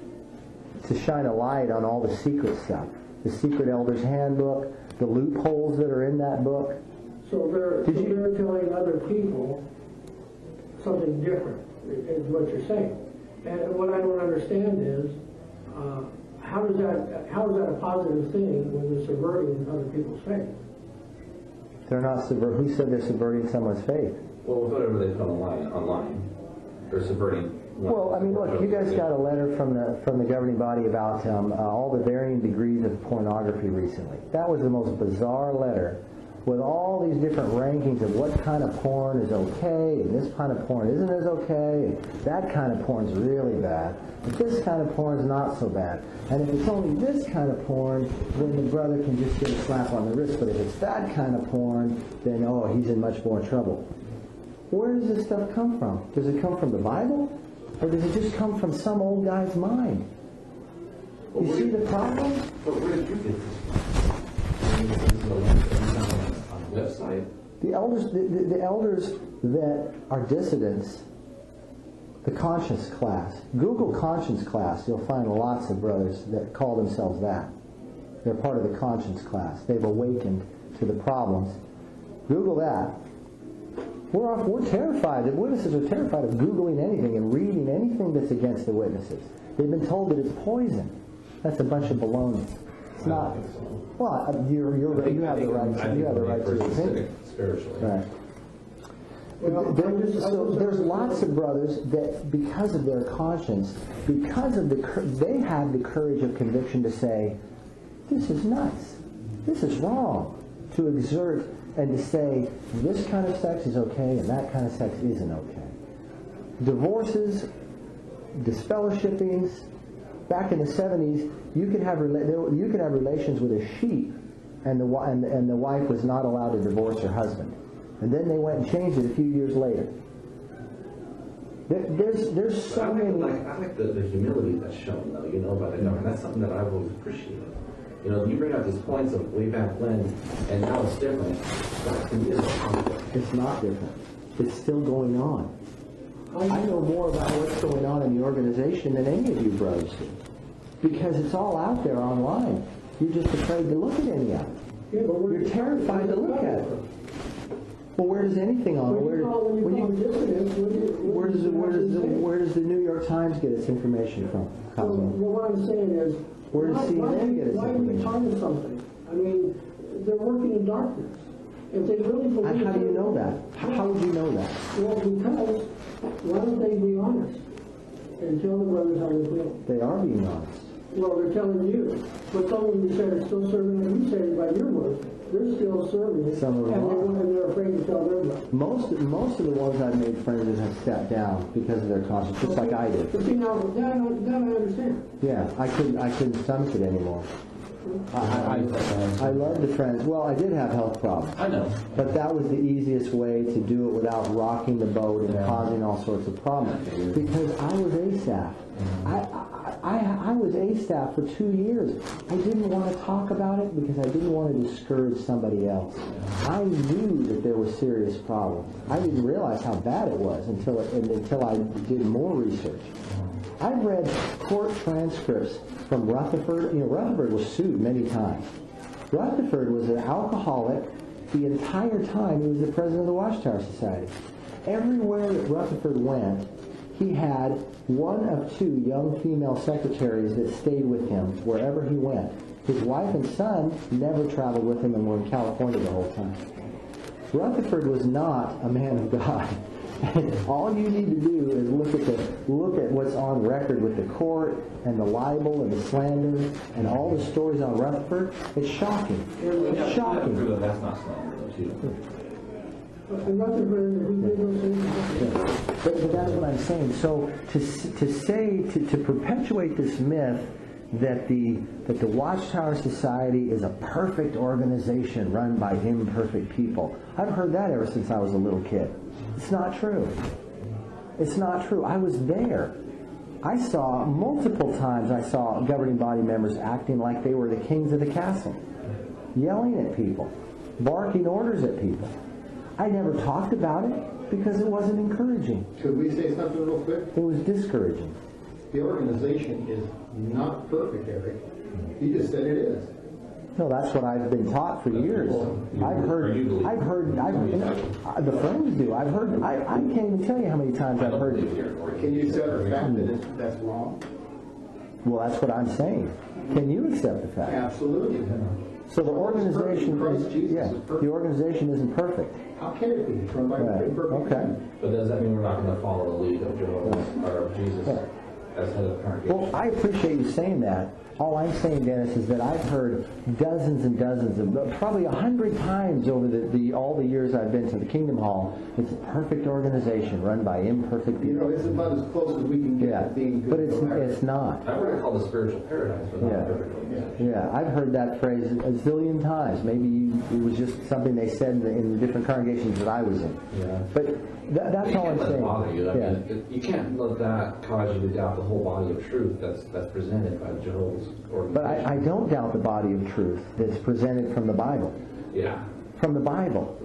to shine a light on all the secret stuff. The Secret Elders Handbook, the loopholes that are in that book. So they're, so Did you- they're telling other people something different, is what you're saying. And what I don't understand is, uh, how does that, how is that a positive thing when you're subverting other people's faith? They're not subver- Who said they're subverting someone's faith? Well, with whatever they put online, online, they're subverting. Well, I mean, look, you guys got a letter from the from the governing body about um, uh, all the varying degrees of pornography recently. That was the most bizarre letter, with all these different rankings of what kind of porn is okay, and this kind of porn isn't as okay, and that kind of porn's really bad, but this kind of porn's not so bad. And if it's only this kind of porn, then the brother can just get a slap on the wrist, but if it's that kind of porn, then, oh, he's in much more trouble. Where does this stuff come from? Does it come from the Bible? Or does it just come from some old guy's mind? You see the problem? But where did you get this from? I mean, is this a link on a website? The elders, the, the, the elders that are dissidents, the conscience class. Google conscience class. You'll find lots of brothers that call themselves that. They're part of the conscience class. They've awakened to the problems. Google that. We're, off, we're terrified. The witnesses are terrified of Googling anything and reading anything that's against the witnesses. They've been told that it's poison. That's a bunch of baloney. It's not. Well, you're, you're, you have the right. To, you have the right to your opinion. Spiritually. Right. There, so there's lots of brothers that, because of their conscience, because of the, they have the courage of conviction to say, this is nuts. This is wrong. To exert and to say, this kind of sex is okay and that kind of sex isn't okay. Divorces, disfellowshippings. Back in the seventies, you could have you could have relations with a sheep, and the and, and the wife was not allowed to divorce her husband. And then they went and changed it a few years later. There, there's there's so I like, many. like, I like the, the humility that's shown, though, you know, by the government. That's something that I've always appreciated. You know, you bring out these points of way back when, and now it's different. That to me is a conflict. It's not different. It's still going on. I know more about what's going on in the organization than any of you brothers do. Because it's all out there online. You're just afraid to look at any of it. Yeah, but we're You're terrified to look at it. Well, where does anything on it? When Where, you call, when you when call you, dissidents, when you, when where does the, you where does the, say- where does the New York Times get its information from? Well, well, what I'm saying is, Where does why, C N N why, get its why are you information? talking something? I mean, they're working in darkness. If they really How, believe... how do you know that? How, how would you know that? Well, because, why don't they be honest and tell the brothers how they feel? They are being honest. Well, they're telling you. But some of you said are still serving, and you said by your words, they're still serving it. Some of them and, are. they, and they're afraid to tell their brothers. Most most of the ones I've made friends with have stepped down because of their conscience, just like I did. But see, now, that, I- that I understand. Yeah, I couldn't I couldn't stomach it anymore. I, I, I, I love the friends. Well, I did have health problems. I know. But that was the easiest way to do it without rocking the boat and causing all sorts of problems. Because I was A staff. I, I, I, I was A staff for two years. I didn't want to talk about it because I didn't want to discourage somebody else. I knew that there were serious problems. I didn't realize how bad it was until it, until I did more research. I've read court transcripts from Rutherford. You know, Rutherford was sued many times. Rutherford was an alcoholic the entire time he was the president of the Watchtower Society. Everywhere that Rutherford went, he had one of two young female secretaries that stayed with him wherever he went. His wife and son never traveled with him and were in California the whole time. Rutherford was not a man of God. All you need to do is look at the look at what's on record with the court and the libel and the slander and all the stories on Rutherford. It's shocking. It's shocking. Prove that that's not slander, though, too. And Rutherford, he did those things. Yeah. But, but that's what I'm saying. So to to say to, to perpetuate this myth that the that the Watchtower Society is a perfect organization run by imperfect people. I've heard that ever since I was a little kid. It's not true. It's not true. I was there. I saw multiple times I saw governing body members acting like they were the kings of the castle, yelling at people, barking orders at people. I never talked about it because it wasn't encouraging. Could we say something real quick? It was discouraging. The organization is not perfect, Eric. You just said it is. No, that's what I've been taught for years. I've heard, I've heard, I've heard, you know, the friends do. I've heard, I, I can't even tell you how many times I've heard it. Can you accept the fact that it's, that's wrong? Well, that's what I'm saying. Can you accept the fact? Absolutely. So the organization, Christ Jesus yeah, is perfect. the organization isn't perfect. How can it be? It's run by Right. a perfect Okay. man. But does that mean we're not going to follow the lead of Jehovah or of Jesus as head of the congregation? Well, I appreciate you saying that. All I'm saying, Dennis, is that I've heard dozens and dozens of, probably a hundred times over the, the all the years I've been to the Kingdom Hall, it's a perfect organization run by imperfect You know, people. it's about as close as we can get Yeah, to being good. but it's no matter. it's not. I've heard it called the spiritual paradise, but not Yeah. a perfect organization. Yeah, I've heard that phrase a zillion times. Maybe you, it was just something they said in the, in the different congregations that I was in. Yeah. But that, that's You all I'm can't let it saying. bother you. I Yeah. mean, it, you can't let that cause you to doubt the whole body of truth that's that's presented by Jehovah's organization. But I, I don't doubt the body of truth that's presented from the Bible. yeah. From the Bible.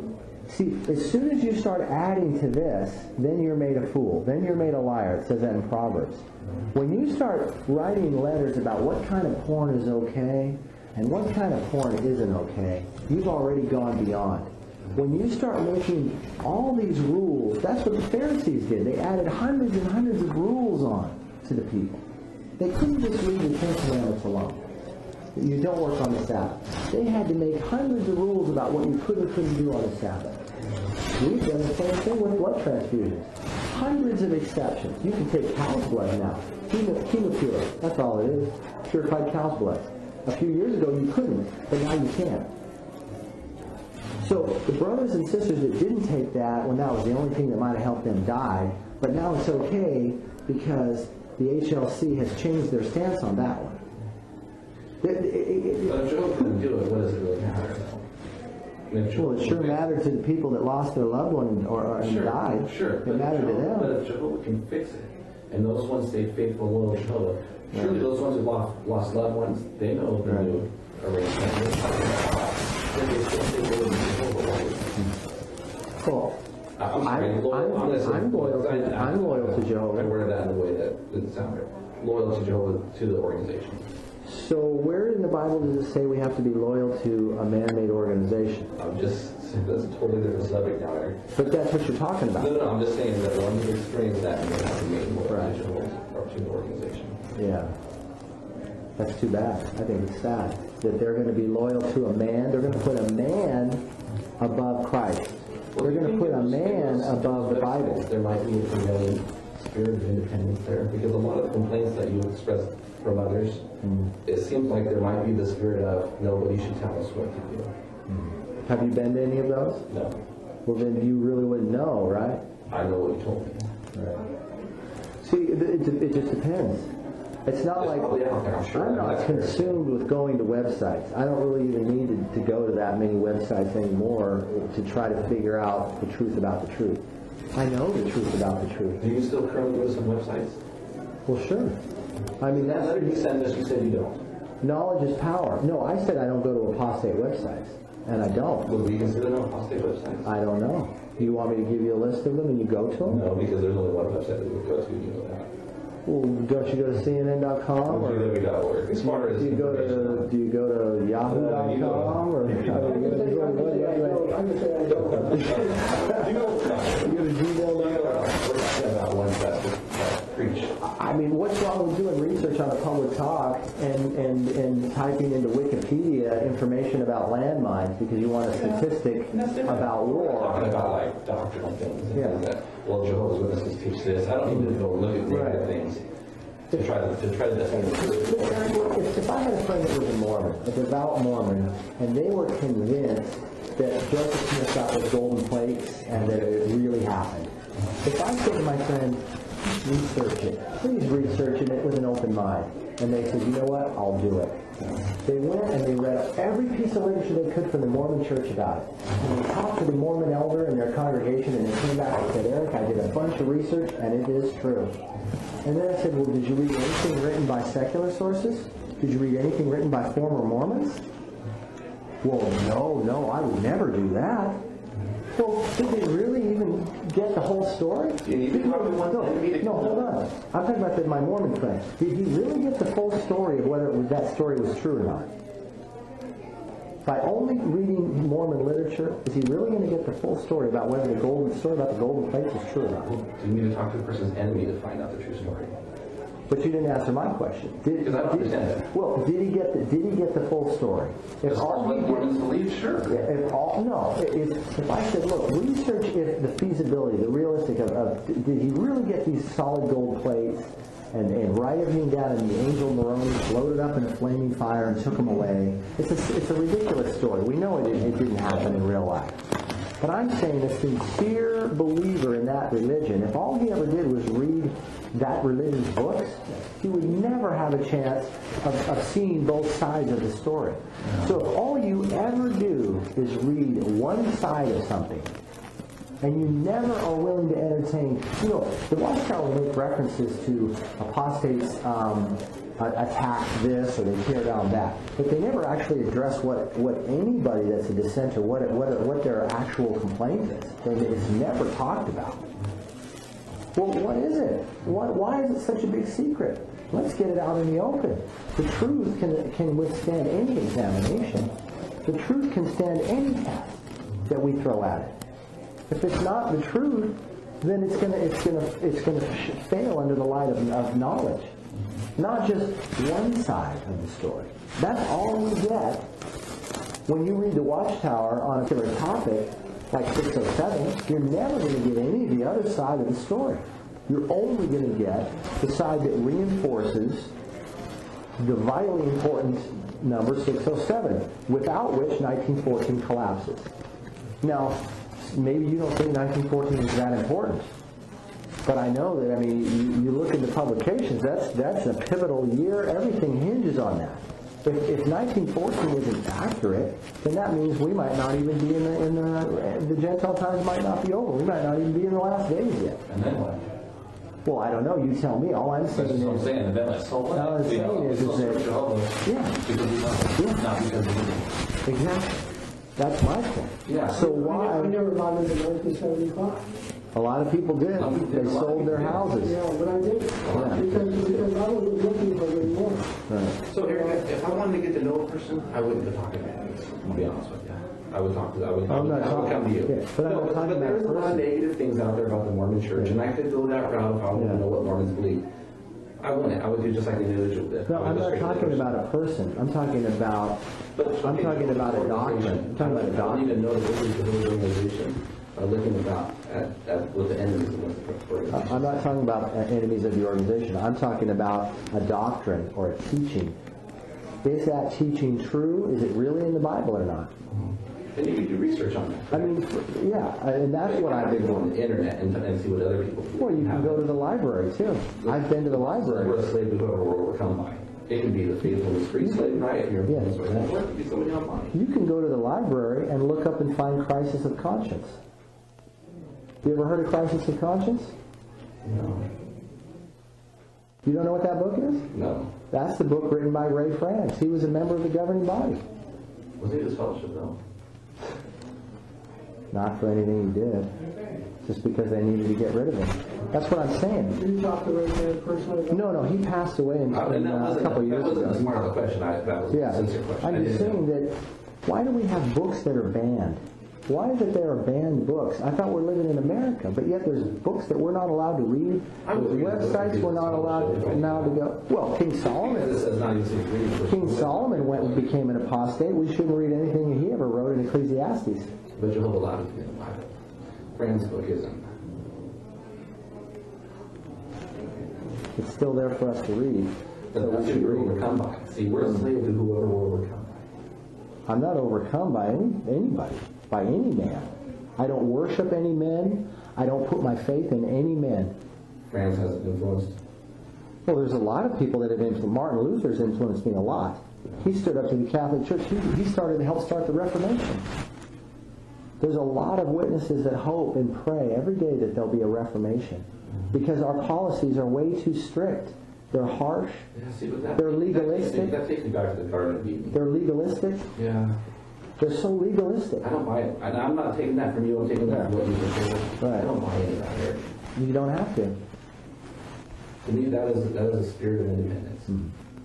See, as soon as you start adding to this, then you're made a fool. Then you're made a liar. It says that in Proverbs. When you start writing letters about what kind of porn is okay and what kind of porn isn't okay, you've already gone beyond. When you start making all these rules, that's what the Pharisees did. They added hundreds and hundreds of rules on to the people. They couldn't just read the Ten Commandments alone. You don't work on the Sabbath. They had to make hundreds of rules about what you could and couldn't do on the Sabbath. We've done the same thing with blood transfusions. Hundreds of exceptions. You can take cow's blood now. Chemopure. That's all it is. Purified cow's blood. A few years ago you couldn't, but now you can. So the brothers and sisters that didn't take that, when that was the only thing that might have helped them, died. But now it's okay because the H L C has changed their stance on that one. It, it, it, But if Job couldn't do it, what does it really matter? I mean, if Job well, it sure can fix- mattered to the people that lost their loved one or, or and Sure, died. Sure, It but if mattered to Jehovah- But them. if Jehovah can fix it, and those ones stay faithful and loyal to Jehovah, surely Right. those ones who lost, lost loved ones, they know the Right. new arrangement. Then they still stay loyal to Jehovah, right? Well, I'm sorry, I'm- loyal, I'm- I'm gonna say- I'm loyal to- I- I- I'm loyal to Jehovah. I worded that in a way that didn't sound right. Loyal to Jehovah, to the organization. so where in the Bible does it say we have to be loyal to a man-made organization? I'm just, that's a totally different subject now, Eric. But that's what you're talking No, about. no, no, I'm just saying that one who experienced that and they have to make more Right. to Jehovah or to the organization. Yeah. That's too bad. I think it's sad that they're going to be loyal to a man. They're going to put a man above Christ. They're going to put a man above the Bible. There might be a prevailing spirit of independence there, because a lot of the complaints that you express from others, Mm. it seems like there might be the spirit of nobody should tell us what to do. Have you been to any of those? No, Well, then you really wouldn't know, right? I know what you told me. Right. See, it, it, it just depends. It's not It's like probably out there, I'm sure. I'm not That's fair. consumed with going to websites. I don't really even need to, to go to that many websites anymore to try to figure out the truth about the truth. I know the truth about the truth. Do you still currently go to some websites? Well, sure. I mean, That that's, letter you sent us, you said you don't. knowledge is power. No, I said I don't go to apostate websites, and I don't. Would we consider them apostate websites? I don't know. You want me to give you a list of them and you go to them? No, because there's only one website that we would go to, you know that. Well, don't you go to C N N dot com? Or G W dot org. As far as do you go to do you go to Yahoo dot com or I'm gonna say I don't. You know, you go to Gmail dot com? about ones that that preach. I mean, what's wrong with doing research on a public talk and, and, and typing into Wikipedia information about landmines because you want a statistic about Talking war? about like doctrinal things. And Yeah. things that, well, Jehovah's Witnesses teach this. I don't need to go look at negative Right. things to try to to try to defend the truth. Look, Eric, If, if I had a friend that was a Mormon, a devout Mormon, and they were convinced that Joseph Smith got those golden plates and that it really happened, if I said to my friend, research it, please research it with an open mind, and they said, you know what, I'll do it. They went and they read every piece of literature they could from the Mormon church about it. And they talked to the Mormon elder in their congregation, and they came back and said, Eric, I did a bunch of research, and it is true. And then I said, well, did you read anything written by secular sources? Did you read anything written by former Mormons? Well, no, no, I would never do that. Well, did they really even get the whole story? You need to talk to one No, enemy. no, hold on. I'm talking about the, my Mormon friend. Did he really get the full story of whether it was, that story was true or not? By only reading Mormon literature, is he really going to get the full story about whether the golden story about the golden plates is true or not? You need to talk to the person's enemy to find out the true story. But you didn't answer my question. Did, Because I don't did- understand it. Well, did he get the, did he get the full story? If As far as all what he Mormons did, believe, sure. if all no, if, if I said, look, research if the feasibility, the realistic of, of did he really get these solid gold plates and, and write everything down, and the angel Moroni floated up in a flaming fire and took them away? It's a, it's a ridiculous story. We know it, it didn't happen in real life. But I'm saying a sincere believer in that religion, if all he ever did was read that religion's books, he would never have a chance of, of seeing both sides of the story. So if all you ever do is read one side of something, and you never are willing to entertain, you know, the Watchtower will make references to apostates um, attack this or they tear down that. But they never actually address what, what anybody that's a dissenter, what, what, what their actual complaint is. It's never talked about. Well, what is it? Why, why is it such a big secret? Let's get it out in the open. The truth can, can withstand any examination. The truth can stand any test that we throw at it. If it's not the truth, then it's gonna it's gonna it's gonna fail under the light of, of knowledge. Not just one side of the story. That's all we get when you read the Watchtower on a particular topic, like six oh seven. You're never going to get any of the other side of the story. You're only going to get the side that reinforces the vitally important number six oh seven, without which nineteen fourteen collapses. Now, maybe you don't think nineteen fourteen is that important, but I know that, I mean, you, you look at the publications, that's that's a pivotal year. Everything hinges on that. If, if nineteen fourteen isn't accurate, then that means we might not even be in the, in the, the Gentile times might not be over. We might not even be in the last days yet. And then what? Well, I don't know. You tell me. All I'm saying That's is... what I'm saying. And then like, so what? All I'm You saying know, is, so is that... Jehovah, Yeah. because we know. Yeah. Not because we didn't. Exactly. That's my point. Yeah. So I why... never bought into nineteen seventy-five. A lot of people did. Some people did. They A lot of sold their people did. houses. Yeah, but I did. Yeah. Because, because I wasn't looking for any more. Right. So Eric, if I wanted to get to know a person, I wouldn't go talking to enemies, to be honest with you. I would talk to I would, I I'm would, not I would talking- come to you. yeah, but I'm no, not but, talking but about there's a lot of person. negative things out there about the Mormon church, and I could go that route if I wanted Yeah. to know what Mormons believe. I wouldn't. I would do just like an individual did. No, I would I'm go not straight to the talking person. about a person. I'm talking about... But, I'm okay, talking about a doctrine. organization. I'm talking about a I don't doctrine. even know that this is the whole organization. I'm looking about at, at what the enemies of the organization. I'm not talking about uh, enemies of the organization. I'm talking about a doctrine or a teaching. Is that teaching true? Is it really in the Bible or not? And you can do research on that. I mean, yeah, and that's what I've been on doing. the internet and, and see what other people do. Well, you can go to the library, too. I've been to the We're library. a slave to whoever we're overcome by. It can be the faithfulness free slave riot here. Yeah. Or it could be somebody online. You can go to the library and look up and find Crisis of Conscience. You ever heard of Crisis of Conscience? No. You don't know what that book is? No. That's the book written by Ray France. He was a member of the governing body. Was he this fellowship though? Not for anything he did. Just because they needed to get rid of him. That's what I'm saying. You talked to Ray Man personally? No, no, he passed away in, Uh, in, and that uh, a wasn't, couple that years wasn't a ago. smart of a question. I, that was Yeah, a sincere question. I I'm just didn't saying know. that why do we have books that are banned? Why is it there are banned books? I thought we're living in America, but yet there's books that we're not allowed to read. I would There's read a book websites if we're it's not allowed fellowship, now to go. Well, King This Solomon, says not even safe reading. King Solomon went and became an apostate. We shouldn't read anything he ever wrote in Ecclesiastes. But Jehovah allowed it to be in the Bible. Fran's book isn't. It's still there for us to read. But So that's we who should we're read it. overcome by. See, we're a slave to whoever we're overcome by. I'm not overcome by any, anybody, by any man. I don't worship any men. I don't put my faith in any men. France hasn't influenced. Well, there's a lot of people that have influenced. Martin Luther's influenced me a lot. He stood up to the Catholic Church. He, he started to help start the Reformation. There's a lot of witnesses that hope and pray every day that there'll be a Reformation. Because our policies are way too strict. They're harsh. Yeah, see, but that, They're legalistic. That takes, me, that takes me back to the Garden of Eden. They're legalistic. Yeah. They're so legalistic. I don't buy it. And I'm not taking that from you. I'm taking that from what you just Right. I don't buy any of that here. You don't have to. To me, that is that is a spirit of independence. Hmm.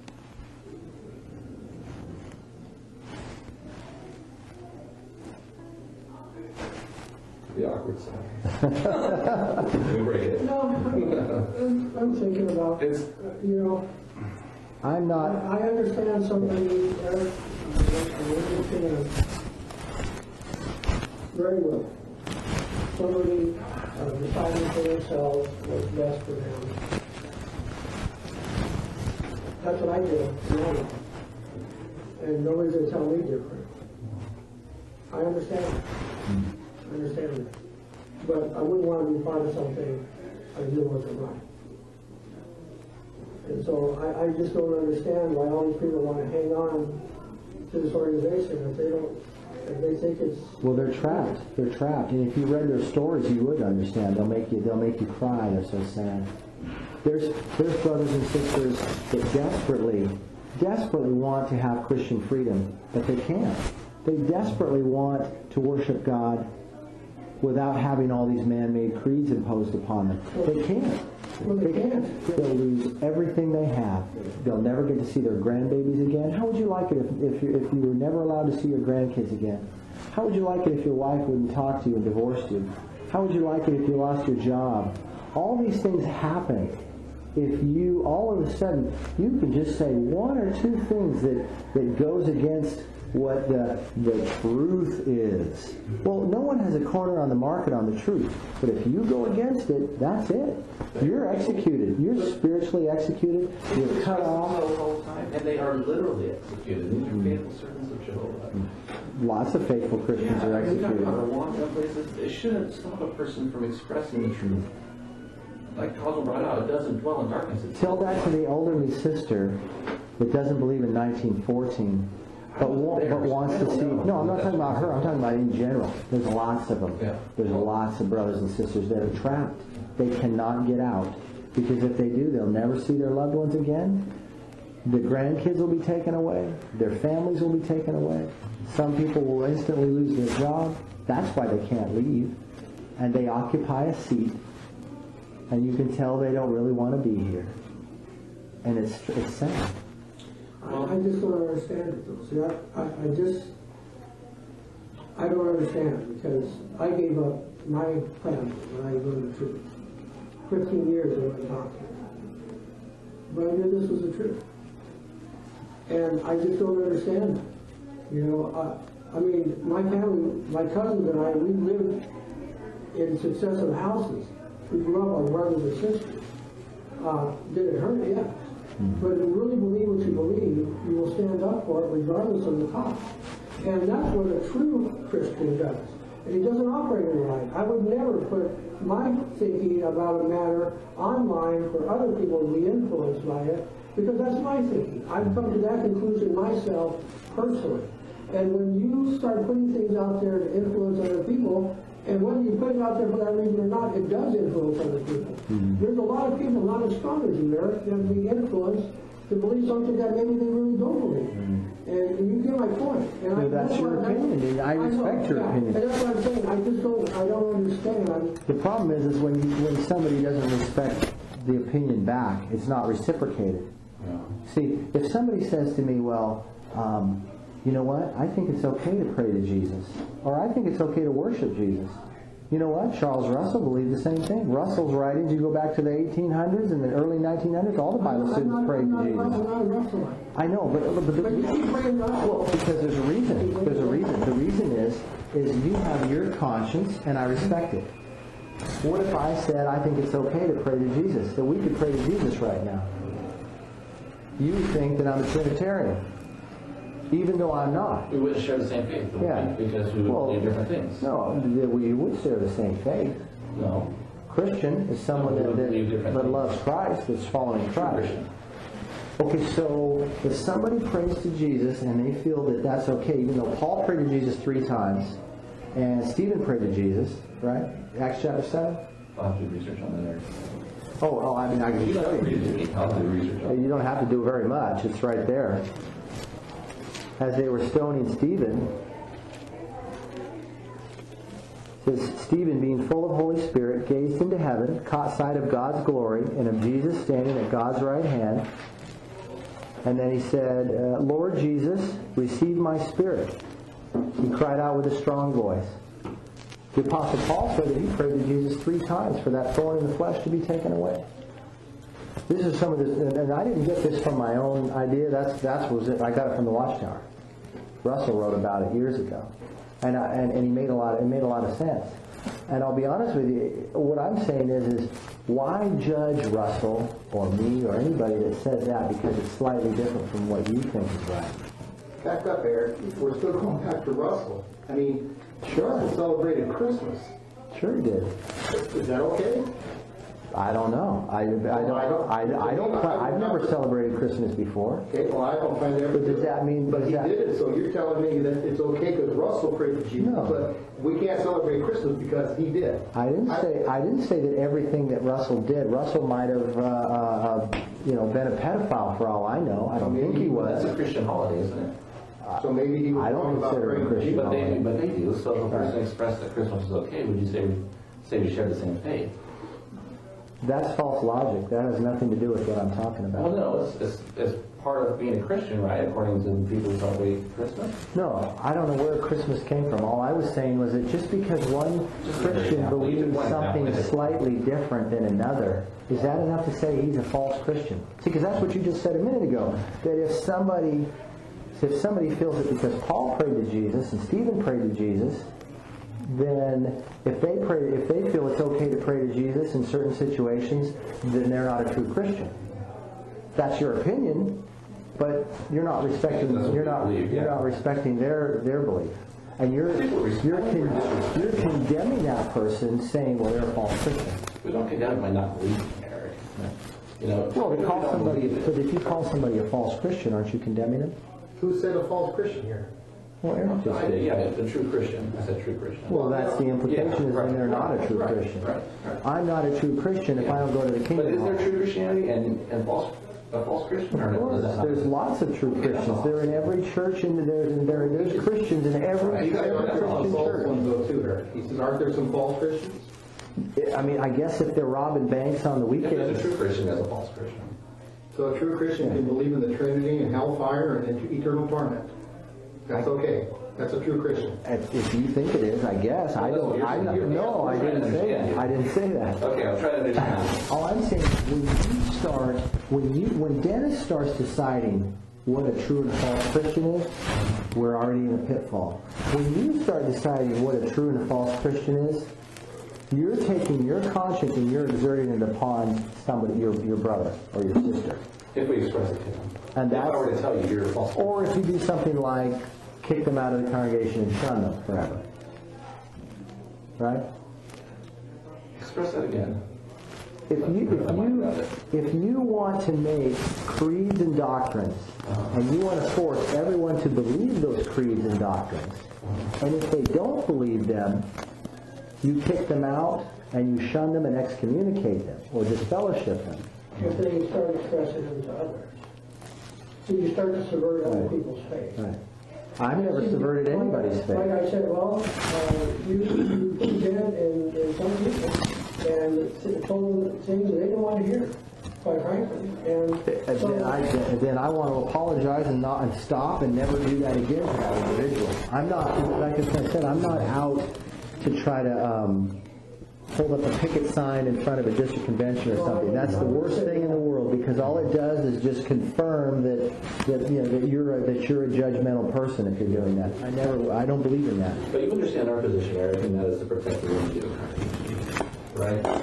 The awkward side. we break it. No, I'm I'm thinking about, It's you know, I'm I, not. I understand somebody, Eric, I understand very well. Somebody uh, deciding for themselves what's best for them. That's what I did, now. And nobody's gonna tell me different. I understand. I understand that. But I wouldn't want to be part of something I knew wasn't right. And so I, I just don't understand why all these people want to hang on to this organization if they don't, if they think it's... Well, they're trapped. They're trapped. And if you read their stories, you would understand. They'll make you. They'll make you cry. They're so sad. There's, there's brothers and sisters that desperately, desperately want to have Christian freedom, but they can't. They desperately want to worship God without having all these man-made creeds imposed upon them. They can't. They can't. They'll lose everything they have. They'll never get to see their grandbabies again. How would you like it if, if, you, if you were never allowed to see your grandkids again? How would you like it if your wife wouldn't talk to you and divorced you? How would you like it if you lost your job? All these things happen if you, all of a sudden, you can just say one or two things that, that goes against what the, the truth is. Well, no one has a corner on the market on the truth. But if you go against it, that's it. You're executed. You're spiritually executed. You're cut off. And they are literally executed. These are faithful servants of Jehovah. Lots of faithful Christians yeah, are executed. We've got a long places. It shouldn't stop a person from expressing the truth. Like Cosmo brought out, it doesn't dwell in darkness. It's Tell that to the elderly sister that doesn't believe in nineteen fourteen. But, wa- but wants to see... No, I'm not talking about her. I'm talking about in general. There's lots of them. Yeah. There's lots of brothers and sisters that are trapped. They cannot get out. Because if they do, they'll never see their loved ones again. The grandkids will be taken away. Their families will be taken away. Some people will instantly lose their job. That's why they can't leave. And they occupy a seat. And you can tell they don't really want to be here. And it's, it's sad. I, I just don't understand it though. See, I, I, I just, I don't understand it because I gave up my family when I learned the truth. Fifteen years I went talk to them. But I knew this was the truth. And I just don't understand it. You know, I, I mean, my family, my cousins and I, we lived in successive houses. We grew up like brothers and sisters. Uh, did it hurt? Yes. But if you really believe what you believe, you will stand up for it regardless of the cost. And that's what a true Christian does. And he doesn't operate in light. I would never put my thinking about a matter online for other people to be influenced by it, because that's my thinking. I've come to that conclusion myself personally. And when you start putting things out there to influence other people, and whether you put it out there for that reason or not, it does influence other people. Mm-hmm. There's a lot of people, not as strong as you, Eric, that will be influenced to believe something that maybe they really don't believe. Mm-hmm. And, and you get my point. And well, I, that's, that's your opinion, and I respect I your yeah. opinion. And that's what I'm saying. I just don't, I don't understand. I'm, the problem is, is when, you, when somebody doesn't respect the opinion back, it's not reciprocated. Yeah. See, if somebody says to me, well, um, you know what, I think it's okay to pray to Jesus. Or I think it's okay to worship Jesus. You know what? Charles Russell believed the same thing. Russell's writings, you go back to the eighteen hundreds and the early nineteen hundreds, all the Bible students prayed to Jesus. I know, but, but, the, well, because there's a reason. There's a reason. The reason is, is you have your conscience, and I respect it. What if I said I think it's okay to pray to Jesus, that we could pray to Jesus right now? You think that I'm a Trinitarian, even though I'm not. We wouldn't share the same faith, yeah. because we would well, believe different things. No, we would share the same faith. No. Christian is someone no, that, that, that loves Christ, that's following Christ. Okay, so if somebody prays to Jesus and they feel that that's okay, even though Paul prayed to Jesus three times, and Stephen prayed to Jesus, right? Acts chapter seven? I'll have to do research on that. Oh, oh, I mean, I can you show you. I'll do research on You don't have to do very much. It's right there. As they were stoning Stephen, it says, Stephen, being full of Holy Spirit, gazed into heaven, caught sight of God's glory, and of Jesus standing at God's right hand. And then he said, uh, Lord Jesus, receive my spirit. He cried out with a strong voice. The Apostle Paul said that he prayed to Jesus three times for that thorn in the flesh to be taken away. This is some of this, and I didn't get this from my own idea. That's that's was it. I got it from the Watchtower. Russell wrote about it years ago, and I, and, and he made a lot. It made a lot of sense. And I'll be honest with you. What I'm saying is, is why judge Russell or me or anybody that says that because it's slightly different from what you think is right? Back up, Eric. We're still going back to Russell. I mean, sure, Russell celebrated Christmas. Sure he did. Is that okay? I don't know. I, I don't. I, I don't. I've never celebrated Christmas before. Okay, well, I don't find that. But does that mean? But does he that, did it, so you're telling me that it's okay because Russell prayed to Jesus, No. but we can't celebrate Christmas because he did. I didn't say. I didn't say that everything that Russell did. Russell might have, uh, uh, you know, been a pedophile for all I know. I don't think he was. That's a Christian holiday, isn't it? So maybe he was I don't wrong about consider it praying to Christian. Jesus. But they, but they do. So if a person expressed that Christmas is okay, would you say say we share the same faith? That's false logic. That has nothing to do with what I'm talking about. Well, no, it's, it's, it's part of being a Christian, right? According to the people who celebrate Christmas. No, I don't know where Christmas came from. All I was saying was that just because one Christian believes something slightly different than another, is that enough to say he's a false Christian? See, because that's what you just said a minute ago. That if somebody, if somebody feels that because Paul prayed to Jesus and Stephen prayed to Jesus, then if they pray, if they feel it's okay to pray to Jesus in certain situations, then they're not a true Christian. That's your opinion, but you're not respecting. You're not. You're not respecting their their belief, and you're you're con, you're condemning that person, saying, "Well, they're a false Christian." We don't condemn by not believing, Eric. You know, Well, to call don't somebody, believe it. but if you call somebody a false Christian, aren't you condemning them? Who said a false Christian here? Well, Eric just I- did. Yeah, a true Christian. I said true Christian. Well, that's the implication, Yeah, is right, then they're not a right, true right, Christian. right, right. I'm not a true Christian if I don't go to the But kingdom is there hall. true Christianity and, and false a false Christian or Of no? course, Is that not- there's lots of true Christians. They're in every church, and there's and there there's Christians in every, Right. He said, every aren't there some Christian false church. ones though too, Eric? He says, aren't there some false Christians? I mean, I guess if they're robbing banks on the If there's weekends, a true Christian, there's a false Christian. So a true Christian can believe in the Trinity and hellfire and into eternal torment. That's okay. That's a true Christian. if if you think it is, I guess. I don't. I don't. No, I didn't say that. I didn't say that. Okay, I'll try to understand. All I'm saying is when you start, when you, when Dennis starts deciding what a true and false Christian is, we're already in a pitfall. When you start deciding what a true and a false Christian is, you're taking your conscience and you're exerting it upon somebody, your your brother or your sister. If we express it to them. And if I that's- were to tell you you're a false Christian. Or if you do something like kick them out of the congregation and shun them forever. Right? Express that again. If you, if you, if you want to make creeds and doctrines, and you want to force everyone to believe those creeds and doctrines, and if they don't believe them, you kick them out, and you shun them and excommunicate them, or disfellowship them. If they start expressing them to others. So you start to subvert other Right. people's faith. Right. I've never subverted anybody's Like faith. I said, well, uh, you, you put dead in, in some people and told them things that they didn't want to hear, quite frankly. And And so, then I, and then I want to apologize and not and stop and never do that again to that individual. I'm not, like I said, I'm not out to try to um, hold up a picket sign in front of a district convention or something. That's the worst thing in the world, because all it does is just confirm that, that you know that you're a, that you're a judgmental person if you're doing that. I never, I don't believe in that. But you understand our position, Eric, and that is to protect the unity of the congregation. Right?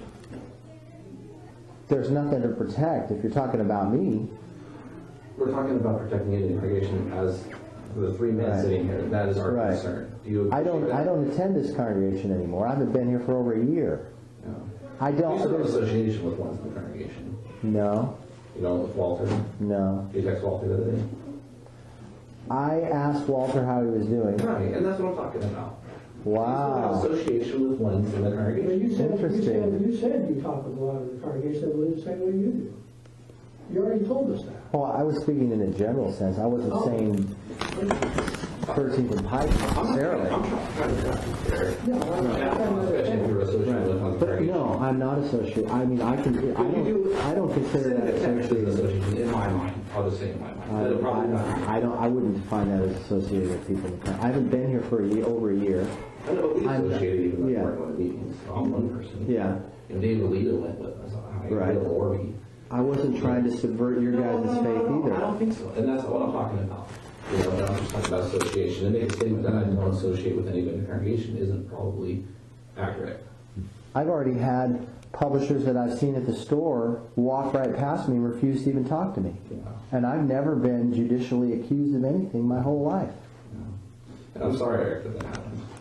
There's nothing to protect if you're talking about me. We're talking about protecting the unity of the congregation as the three men Right. sitting here. That is our Right. concern. Do you I don't, appreciate I that? don't attend this congregation anymore. I haven't been here for over a year. No. I You don't. still have there's- association with ones in the congregation. No, You know, with Walter. no. You text Walter the other day. I asked Walter how he was doing. Right, and that's what I'm talking about. Wow. You still have association with ones in the but congregation. you said, you said, Interesting. you said you talk with a lot of the congregation that believe the same way you do. You already told us that. Well, I was speaking in a general sense. I wasn't Oh. saying thirteenth and Pike I'm not necessarily. I'm not trying to track you, Eric. No, I'm not- Yeah, I'm not- especially if you're associated with ones in the But congregation. no, I'm not associated. I mean, I can. I You don't. do- I don't consider that Technically associated. association, in my mind. I'll just say in my mind. It'll probably not. I, I don't. I wouldn't define that as associated with people. in the con- I haven't been here for a year, over a year. I know, but we I'm- associated even though we yeah. weren't going to meetings. So I'm one person. Yeah. And Dave Alita went with us. I Right. Bill Orby. I wasn't trying to subvert your guys' No, no, faith no, no, either. I don't think so. And that's what I'm talking about. You know, I'm just talking about association. And make a statement that I don't associate with anybody in the congregation isn't probably accurate. I've already had publishers that I've seen at the store walk right past me and refuse to even talk to me. Yeah. And I've never been judicially accused of anything my whole life. And I'm sorry, Eric, that that happened.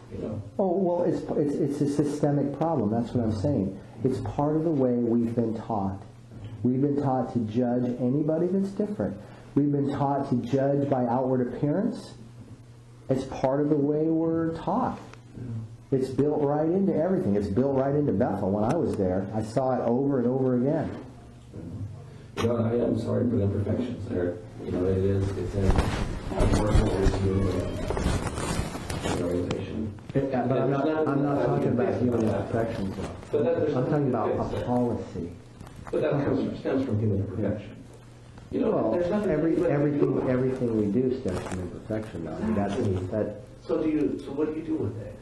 you know? Oh, well, it's, it's, it's a systemic problem. That's what I'm saying. It's part of the way we've been taught. We've been taught to judge anybody that's different. We've been taught to judge by outward appearance. It's part of the way we're taught. It's built right into everything. It's built right into Bethel. When I was there, I saw it over and over again. You know, I am sorry for the imperfections there. You know, it is, it's in a working issue of the organization. It, but I'm not, I'm not talking about human imperfections. But that, there's I'm talking nothing about to fix a there. policy. But that comes, stems from human imperfection. You know, Well, there's nothing. every, that you everything, do. everything we do stems from imperfection, though. I mean, that's, that, So do you, so what do you do with it?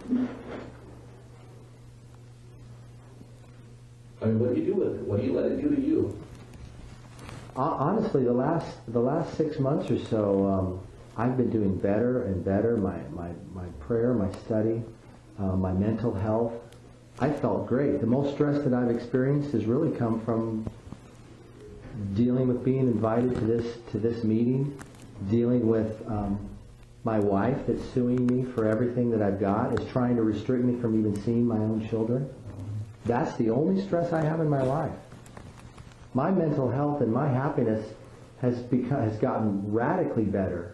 I mean, what do you do with it? What do you let it do to you? honestly, the last, the last six months or so, um, I've been doing better and better. My, my, my prayer, my study, uh, my mental health. I felt great. The most stress that I've experienced has really come from dealing with being invited to this to this meeting, dealing with um, my wife that's suing me for everything that I've got, is trying to restrict me from even seeing my own children. That's the only stress I have in my life. My mental health and my happiness has become has gotten radically better.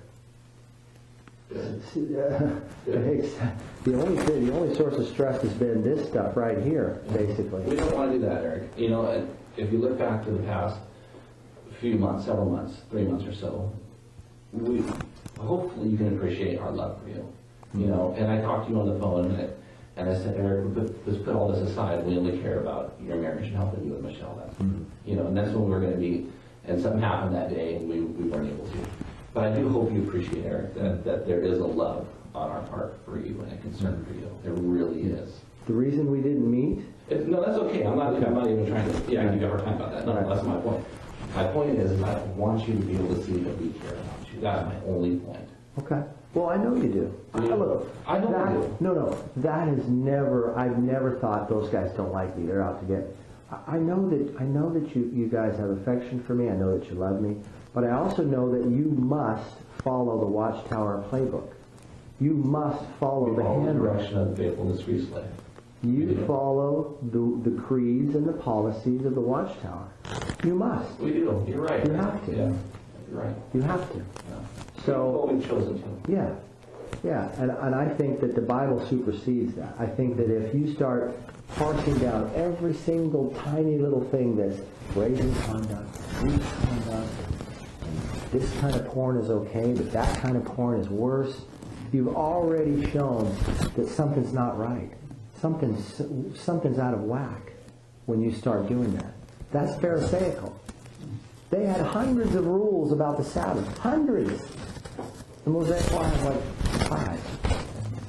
The only thing, the only source of stress has been this stuff right here, basically. We don't want to do that, Eric. You know, and if you look back to the past few months, several months, three months or so, we hopefully you can appreciate our love for you. You know, and I talked to you on the phone, and I, and I said, Eric, put, let's put all this aside. We only care about your marriage and helping you and Michelle. That's mm-hmm. You know, and that's when we were going to meet. And something happened that day, and we, we weren't able to. But I do hope you appreciate, Eric, that, that there is a love on our part for you and a concern for you. There really is. The reason we didn't meet? It, no, that's okay. I'm not. Okay. I'm not even trying to. Yeah, give you a hard time about that. No, right. That's my point. My point is, is I want you to be able to see that we care about you. That's my only point. Okay. Well, I know you do. I, look, I know that, you do. No, no. That is never. I've never thought those guys don't like me. They're out to get me. I, I know that. I know that you, you guys have affection for me. I know that you love me. But I also know that you must follow the Watchtower playbook. You must follow we the follow hand the direction of the faithful and discreet slave. You follow the the creeds and the policies of the Watchtower. You must. We do. You're right. You have to. Yeah. You're right. You have to. Yeah. So we've chosen to. Yeah, yeah, and and I think that the Bible supersedes that. I think that if you start parsing down every single tiny little thing that's brazen conduct, weak conduct, this kind of porn is okay, but that kind of porn is worse, you've already shown that something's not right. Something's something's out of whack when you start doing that. That's Pharisaical. They had hundreds of rules about the Sabbath. Hundreds. The Mosaic Law has like five.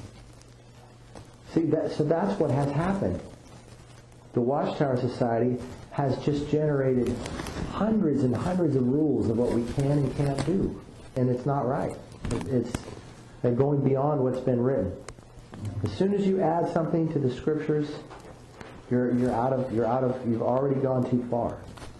See, that, so that's what has happened. The Watchtower Society has just generated hundreds and hundreds of rules of what we can and can't do. And it's not right. It, it's they're going beyond what's been written. As soon as you add something to the Scriptures, you're, you're out of, you're out of, you've already gone too far.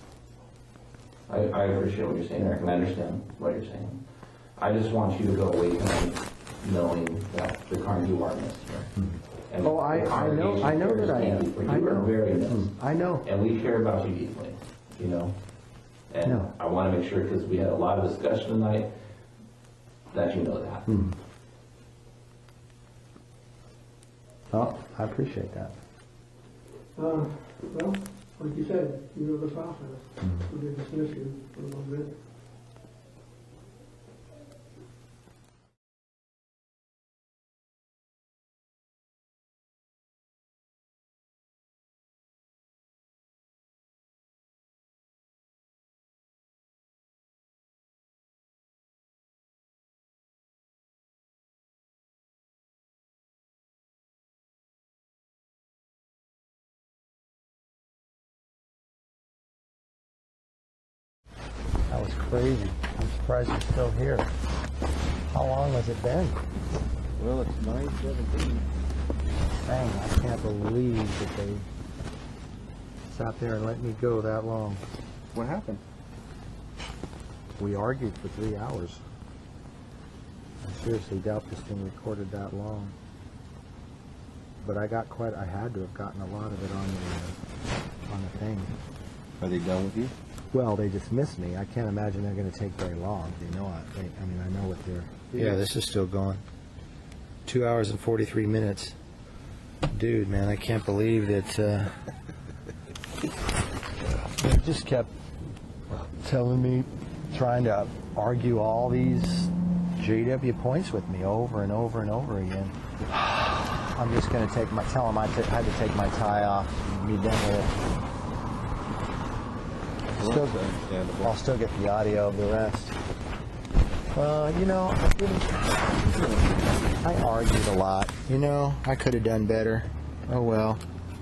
I, I appreciate what you're saying, Eric, and I understand what you're saying. I just want you to go away tonight knowing that the Carnegie you are missed here. And Oh, I, I know, I know that I am. You I are know. very missed. I know. And we care about you deeply, you know. And No. I want to make sure, because we had a lot of discussion tonight, that you know that. Hmm. Oh, I appreciate that. Uh, well, like you said, you know the process. We did dismiss you for a little bit. That was crazy. I'm surprised you're still here. How long has it been? Well, it's nine seventeen. Dang, I can't believe that they sat there and let me go that long. What happened? We argued for three hours. I seriously doubt this thing recorded that long. but I got quite. I had to have gotten a lot of it on the uh, on the thing. Are they done with you? Well, they dismissed me. I can't imagine they're going to take very long. They know it. They, I mean, I know what they're. Yeah, this is still going. Two hours and forty-three minutes. Dude, man, I can't believe that. Uh, they just kept telling me, trying to argue all these J W points with me over and over and over again. I'm just going to take my, tell them I t- had to take my tie off and be done with it. Still good. I'll still get the audio of the rest. Uh, you know, I didn't. I argued a lot. You know, I could have done better. Oh well.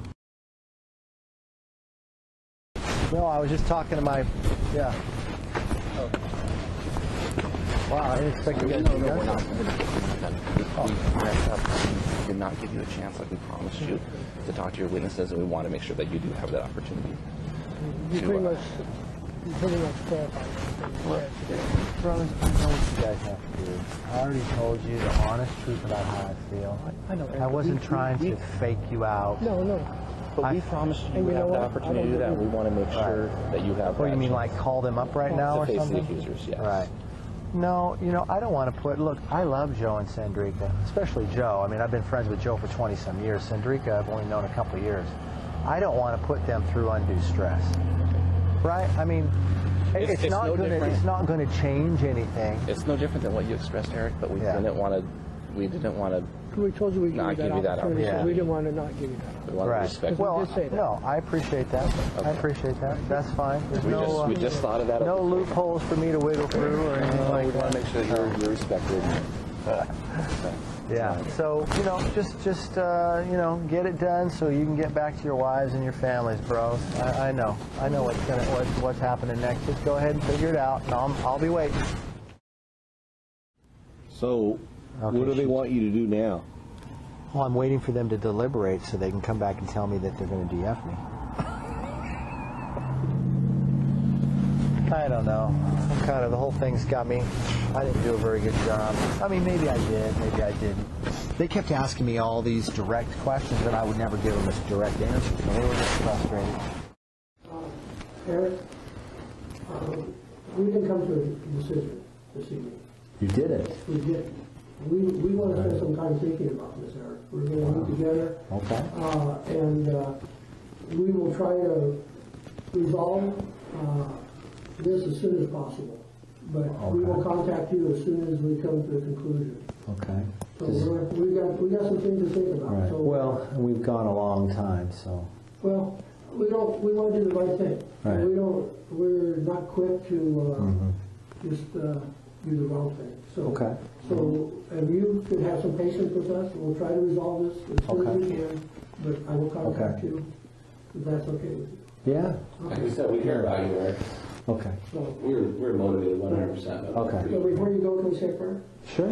No, I was just talking to my. Yeah. Oh. Wow, I didn't expect you guys to be done. We're not done. We wrapped up. We did not give you a chance like we promised you to talk to your witnesses, and we want to make sure that you do have that opportunity. You to, pretty uh, much, you pretty much clarified everything. Brothers, I know what you guys have to do. I already told you the honest truth about how I feel. I know. I wasn't We- trying we- to fake you out. No, no. But I- we promised you And would you know have the what? opportunity I to do don't that, and we believe- want to make sure that you have Or that you mean chance. like call them up right now To or face the something? accusers, yes. Right. No, you know, I don't want to put, look, I love Joe and Sandrika, especially Joe. I mean, I've been friends with Joe for twenty some years. Sandrika, I've only known a couple of years. I don't want to put them through undue stress. Right? I mean, It's- it's, it's not no going to different. it's not going to change anything. It's no different than what you expressed, Eric, but we Yeah. didn't want to, we didn't want to, We told you we'd give Not you that give you that opportunity, so opportunity. we didn't want to not give you that. we wanted Right. to respect. Well, Well, did say that. no, I appreciate that. I Okay. appreciate that. That's fine. There's We no just, uh, we just thought of that. no loopholes for me to wiggle through or anything Uh, like we that. want to make sure that you're, you're respected. Yeah. So you know, just just uh, you know, get it done so you can get back to your wives and your families, bros. I, I know. I know what's gonna what's, what's happening next. Just go ahead and figure it out, and I'll I'll be waiting. So, Okay, what do they shoot. want you to do now? Well, I'm waiting for them to deliberate so they can come back and tell me that they're going to D F me. I don't know. I'm kind of, the whole thing's got me. I didn't do a very good job. I mean, maybe I did, maybe I didn't. They kept asking me all these direct questions, and I would never give them a direct answer, so they were just frustrated. Eric, um, we didn't come to a decision this evening. You didn't? We did. We, we want to spend some time thinking about this, Eric. We're going to meet together, Okay. uh, and uh, we will try to resolve uh, this as soon as possible. But we will Okay. contact you as soon as we come to a conclusion. Okay. So we're, we got we got some things to think about. All right. So, Well, we've gone a long time, so. well, we don't we want to do the right thing. Right. We don't. We're not quick to uh, Mhm. just uh, do the wrong thing. So, Okay. So, if you could have some patience with us, we'll try to resolve this as soon as we can. But I will contact Okay. you if that's okay with you. Yeah. Like we said, we care about you, Eric. Okay. So, We're, we're motivated one hundred percent. Okay. so before you go, can we say a prayer? Sure.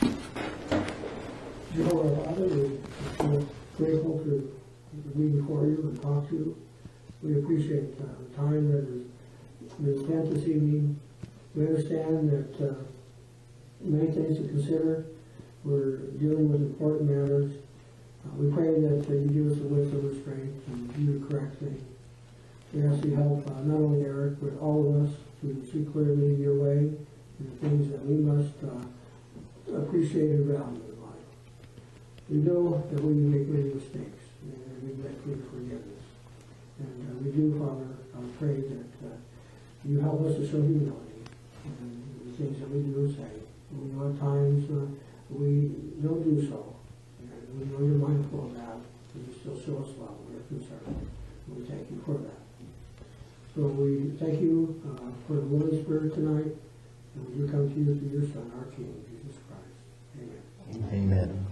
Jehovah, our Father, we are grateful to be before you and talk to you. We appreciate uh, the time that is been spent this evening. We understand that uh, many things to consider. We're dealing with important matters. Uh, we pray that uh, you give us the wisdom and strength and do the correct thing. We ask you help uh, not only Eric, but all of us to see clearly your way and the things that we must uh, appreciate and value in life. We know that we make many mistakes, and we beg for your forgiveness. And uh, we do, Father, I pray that uh, you help us to show humility in the things that we do and say. We know at times uh, we don't do so, and we know you're mindful of that, and you still show us love. We're concerned, and we thank you for that. So we thank you uh, for the Holy Spirit tonight, and we do come to you through your Son, our King, Jesus Christ. Amen. Amen.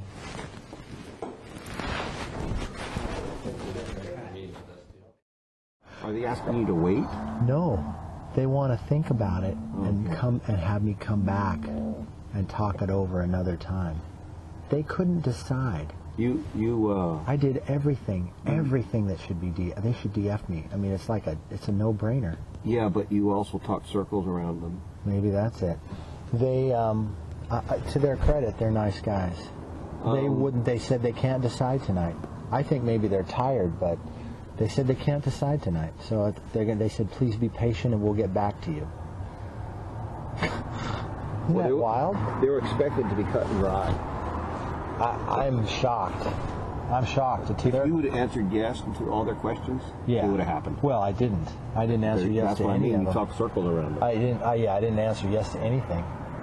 Are they asking you to wait? No, they want to think about it and come and have me come back and talk it over another time. They couldn't decide. You, you, uh, I did everything, everything that should be D. They should D F me. I mean, it's like a, it's a no-brainer. yeah, but you also talk circles around them. Maybe that's it. They, um, I, I- to their credit, they're nice guys. they Um, wouldn't. They said they can't decide tonight. I think maybe they're tired, but they said they can't decide tonight. So if they're gonna, they said, please be patient and we'll get back to you. Isn't Well, that they were- wild? They were expected to be cut and dry. I, I'm shocked. I'm shocked. If you would have answered yes to all their questions, Yeah. it would have happened. Well, I didn't. I didn't answer yes That's to what I any mean. of You them. talk circles around it. I didn't. I, yeah, I didn't answer yes to anything.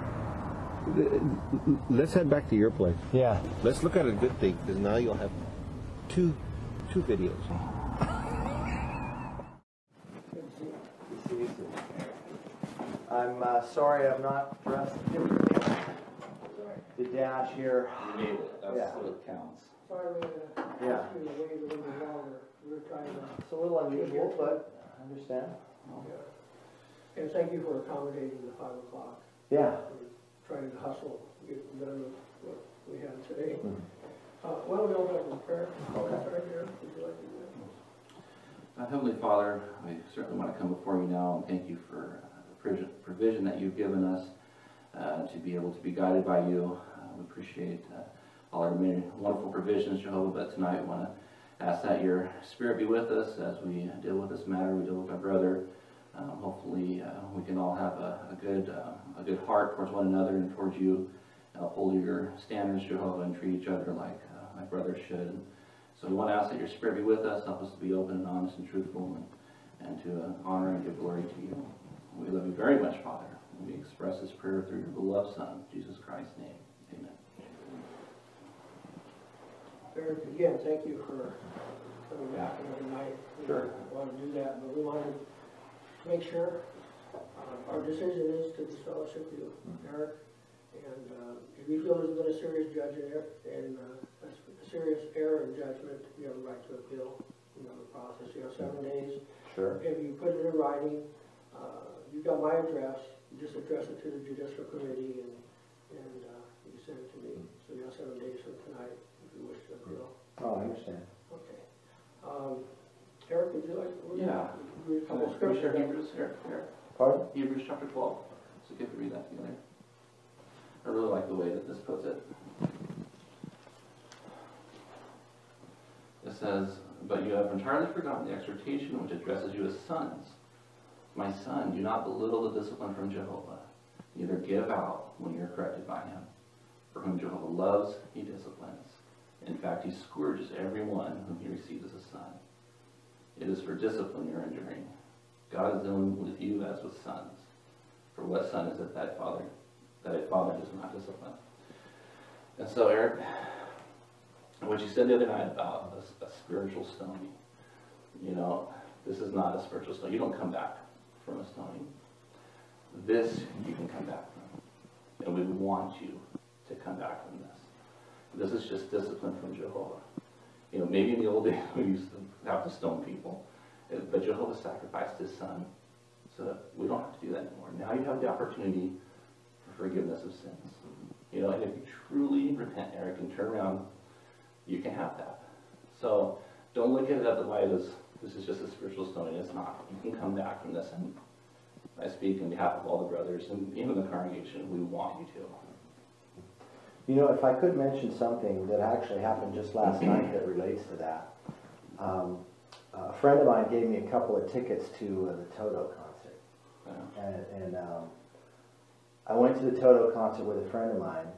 Let's head back to your place. Yeah. Let's look at a good thing, because now you'll have two two videos. I'm uh, sorry I'm not dressed differently. The dash here. You made it, that's Yeah. what counts. Sorry, we had to Yeah. ask you to wait a little longer. We were trying to, It's a little unusual, but I understand. yeah. And thank you for accommodating the five o'clock. Yeah. We're trying to hustle, get done with what we had today. Mhm. Uh, why don't we open up in prayer? Okay. Start here. Would you like to do that? Uh, Heavenly Father, I certainly want to come before you now and thank you for uh, the provision- provision that you've given us uh, to be able to be guided by you. Uh, we appreciate uh, all our many wonderful provisions, Jehovah, but tonight we want to ask that your Spirit be with us as we deal with this matter, we deal with our brother. Um, hopefully uh, we can all have a, a good uh, a good heart towards one another and towards you, and uphold your standards, Jehovah, and treat each other like uh, like brothers should. So we want to ask that your Spirit be with us, help us to be open and honest and truthful, and, and to uh, honor and give glory to you. We love you very much, Father. And we express this prayer through your beloved Son, Jesus Christ's name. Amen. Eric, again, thank you for coming back another night. We Sure. want to do that, but we wanted to make sure uh, our decision is to disfellowship you, Eric. And uh, if you feel there's been a serious judgment and uh, a serious error in judgment, you have a right to appeal. You know the process. You have seven days. Sure. If you put it in writing, uh, you've got my address. You just address it to the Judicial Committee, and and uh, you send it to me. So you have seven days from tonight if you wish to appeal. Oh, I understand. Okay. Um, Eric, would you like to read? Yeah. Read a couple Can we scriptures. share Hebrews here? Here. Pardon? Hebrews chapter twelve. So get to read that together. I really like the way that this puts it. It says, but you have entirely forgotten the exhortation which addresses you as sons. My son, do not belittle the discipline from Jehovah, neither give out when you are corrected by him. For whom Jehovah loves, he disciplines. In fact, he scourges everyone whom he receives as a son. It is for discipline you are enduring. God is dealing with you as with sons. For what son is it that father that a father does not discipline? And so, Eric, what you said the other night about a, a spiritual stoning, you know, this is not a spiritual stoning. You don't come back from a stoning. This you can come back from. And we want you to come back from this. This is just discipline from Jehovah. You know, maybe in the old days we used to have to stone people, but Jehovah sacrificed his son so that we don't have to do that anymore. Now you have the opportunity for forgiveness of sins. You know, and if you truly repent, Eric, and turn around, you can have that. So don't look at it as the way it is. This is just a spiritual stoning. It's not. You can come back from this, and I speak on behalf of all the brothers and even the congregation. We want you to. You know, if I could mention something that actually happened just last night that relates to that. Um, a friend of mine gave me a couple of tickets to uh, the Toto concert. Yeah. And, and um, I went to the Toto concert with a friend of mine,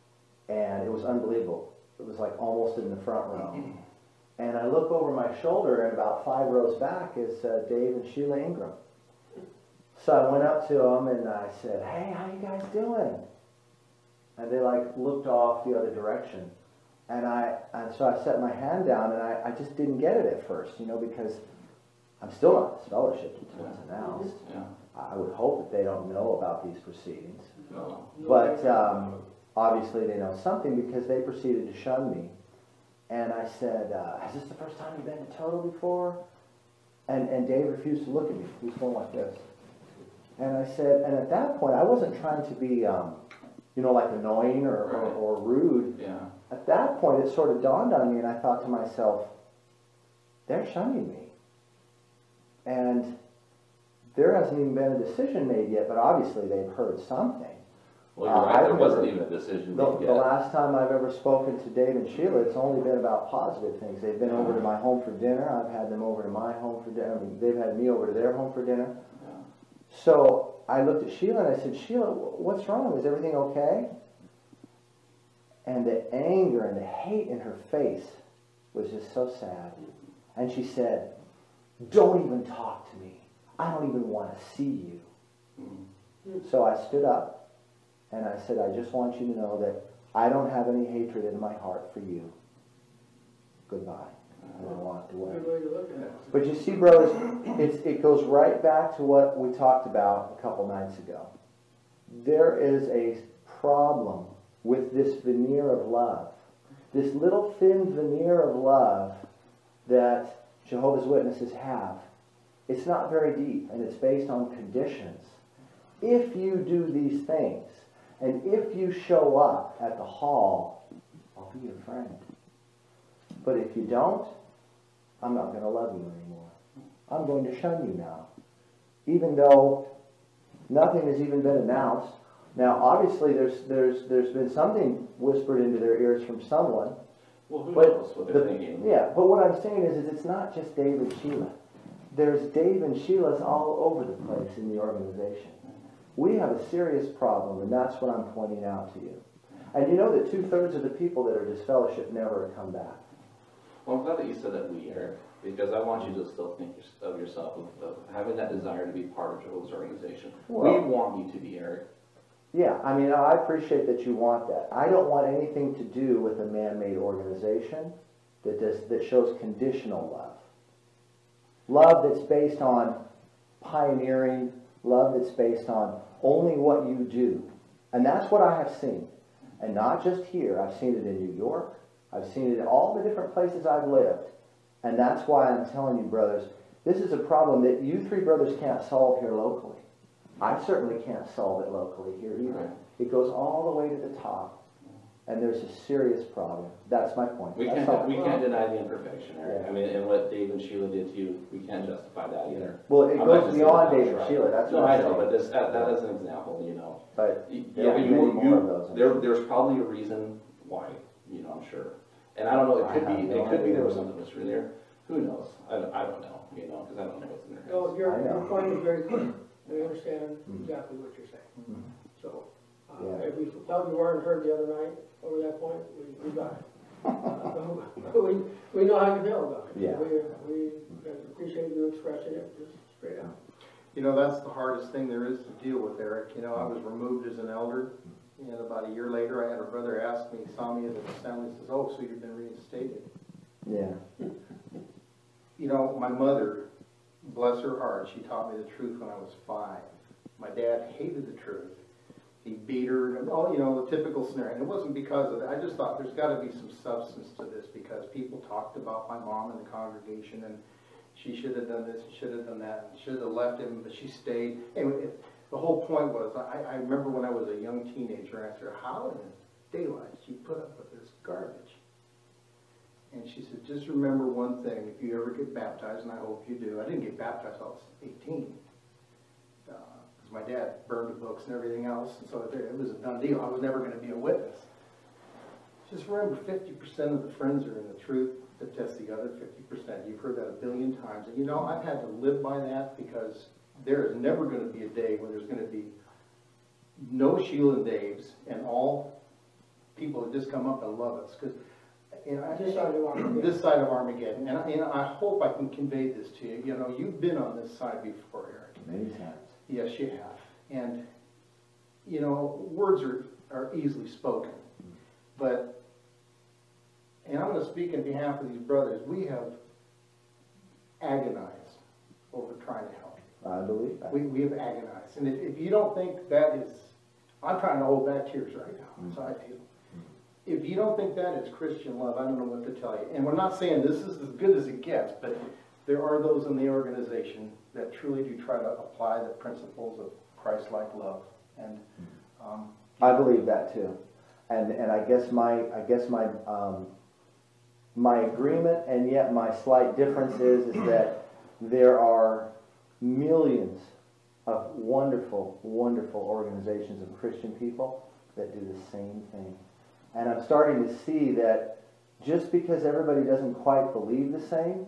and it was unbelievable. It was like almost in the front row. And I look over my shoulder, and about five rows back is uh, Dave and Sheila Ingram. So I went up to them, and I said, hey, how you guys doing? And they like looked off the other direction. And I and so I set my hand down, and I, I just didn't get it at first, you know, because I'm still not disfellowshipped until it's announced. Yeah. I would hope that they don't know about these proceedings. No. But um, obviously they know something, because they proceeded to shun me. And I said, uh, is this the first time you've been to Toto before? And, and Dave refused to look at me. He was going like this. And I said, and at that point I wasn't trying to be, um, you know, like annoying or, or, Right. or rude. Yeah. At that point it sort of dawned on me, and I thought to myself, they're shunning me. And there hasn't even been a decision made yet, but obviously they've heard something. Well, you're Uh, right, there I've wasn't never- even a decision The, made the yet. last time I've ever spoken to Dave and Sheila, it's only been about positive things. They've been over to my home for dinner. I've had them over to my home for dinner. I mean, they've had me over to their home for dinner. Yeah. So I looked at Sheila and I said, Sheila, what's wrong? Is everything okay? And the anger and the hate in her face was just so sad. And she said, don't even talk to me. I don't even want to see you. Mm-hmm. So I stood up and I said, I just want you to know that I don't have any hatred in my heart for you. Goodbye. And I walked away. Good way to look at it. But you see, brothers, it's, it goes right back to what we talked about a couple nights ago. There is a problem with this veneer of love. This little thin veneer of love that Jehovah's Witnesses have. It's not very deep, and it's based on conditions. If you do these things, and if you show up at the hall, I'll be your friend. But if you don't, I'm not going to love you anymore. I'm going to shun you now. Even though nothing has even been announced. Now, obviously, there's there's there's been something whispered into their ears from someone. Well, who But knows what they're the- thinking? Yeah, but what I'm saying is, is it's not just Dave and Sheila. There's Dave and Sheila's all over the place in the organization. We have a serious problem, and that's what I'm pointing out to you. And you know that two-thirds of the people that are disfellowshipped never come back. Well, I'm glad that you said that we, Eric, because I want you to still think of yourself, of, of having that desire to be part of Jehovah's organization. Well- we want you to be, Eric. Yeah, I mean, I appreciate that you want that. I don't want anything to do with a man-made organization that does that shows conditional love. Love that's based on pioneering, love that's based on only what you do. And that's what I have seen. And not just here. I've seen it in New York. I've seen it in all the different places I've lived. And that's why I'm telling you, brothers, this is a problem that you three brothers can't solve here locally. I certainly can't solve it locally here either. It goes all the way to the top. And there's a serious problem. That's my point. We That's can't, all. we can't deny the imperfection, Eric. Yeah. I mean, and what Dave and Sheila did to you, we can't justify that either. Well, it I'm not goes just saying beyond that was Dave and right. Sheila. That's No, what I I'm know, saying. but this, that, that is an example, you know. But Y- there Yeah, are but many you, more you, of those. there, there's probably a reason why, you know, I'm sure. And I don't know, it I could have be, no it could be there was idea. something whispered there. Who knows? I don't, I don't know, you know, because I don't know what's in their heads. No, your, I know. your point is very clear. We understand Mhm. exactly what you're saying. Mhm. So, uh, Yeah. if we felt you weren't heard the other night over that point, we, we got it. Uh, we, we know how you feel about it. Yeah. We, we appreciate you expressing it just straight out. You know, that's the hardest thing there is to deal with, Eric. You know, I was removed as an elder, and about a year later, I had a brother ask me, he saw me as an assembly, says, oh, so you've been reinstated. Yeah. You know, my mother, bless her heart, she taught me the truth when I was five. My dad hated the truth. He beat her, and all, you know, the typical scenario. And it wasn't because of that. I just thought there's got to be some substance to this, because people talked about my mom in the congregation, and she should have done this, and should have done that, and should have left him, but she stayed. Anyway, it, the whole point was, I, I remember when I was a young teenager, I asked her, how in the daylight did you put up with this garbage? And she said, just remember one thing, if you ever get baptized, and I hope you do. I didn't get baptized until I was eighteen. Because uh, my dad burned the books and everything else, and so it was a done deal. I was never going to be a witness. Just remember, fifty percent of the friends are in the truth, that test the other fifty percent. You've heard that a billion times. And you know, I've had to live by that, because there is never going to be a day when there's going to be no Sheila and Daves and all people that just come up and love us. Because you know, This side of Armageddon. this side of Armageddon. And, and I hope I can convey this to you. You know, you've been on this side before, Eric. Many times. Yes, you have. And, you know, words are, are easily spoken. But, and I'm going to speak on behalf of these brothers, we have agonized over trying to help. I believe that. We, we have agonized. And if, if you don't think that is, I'm trying to hold back tears right now. That's how I feel. If you don't think that is Christian love, I don't know what to tell you. And we're not saying this is as good as it gets, but there are those in the organization that truly do try to apply the principles of Christ-like love. And um, I believe that too. And and I guess my I guess my um, my agreement and yet my slight difference is is that there are millions of wonderful, wonderful organizations of Christian people that do the same thing. And I'm starting to see that just because everybody doesn't quite believe the same,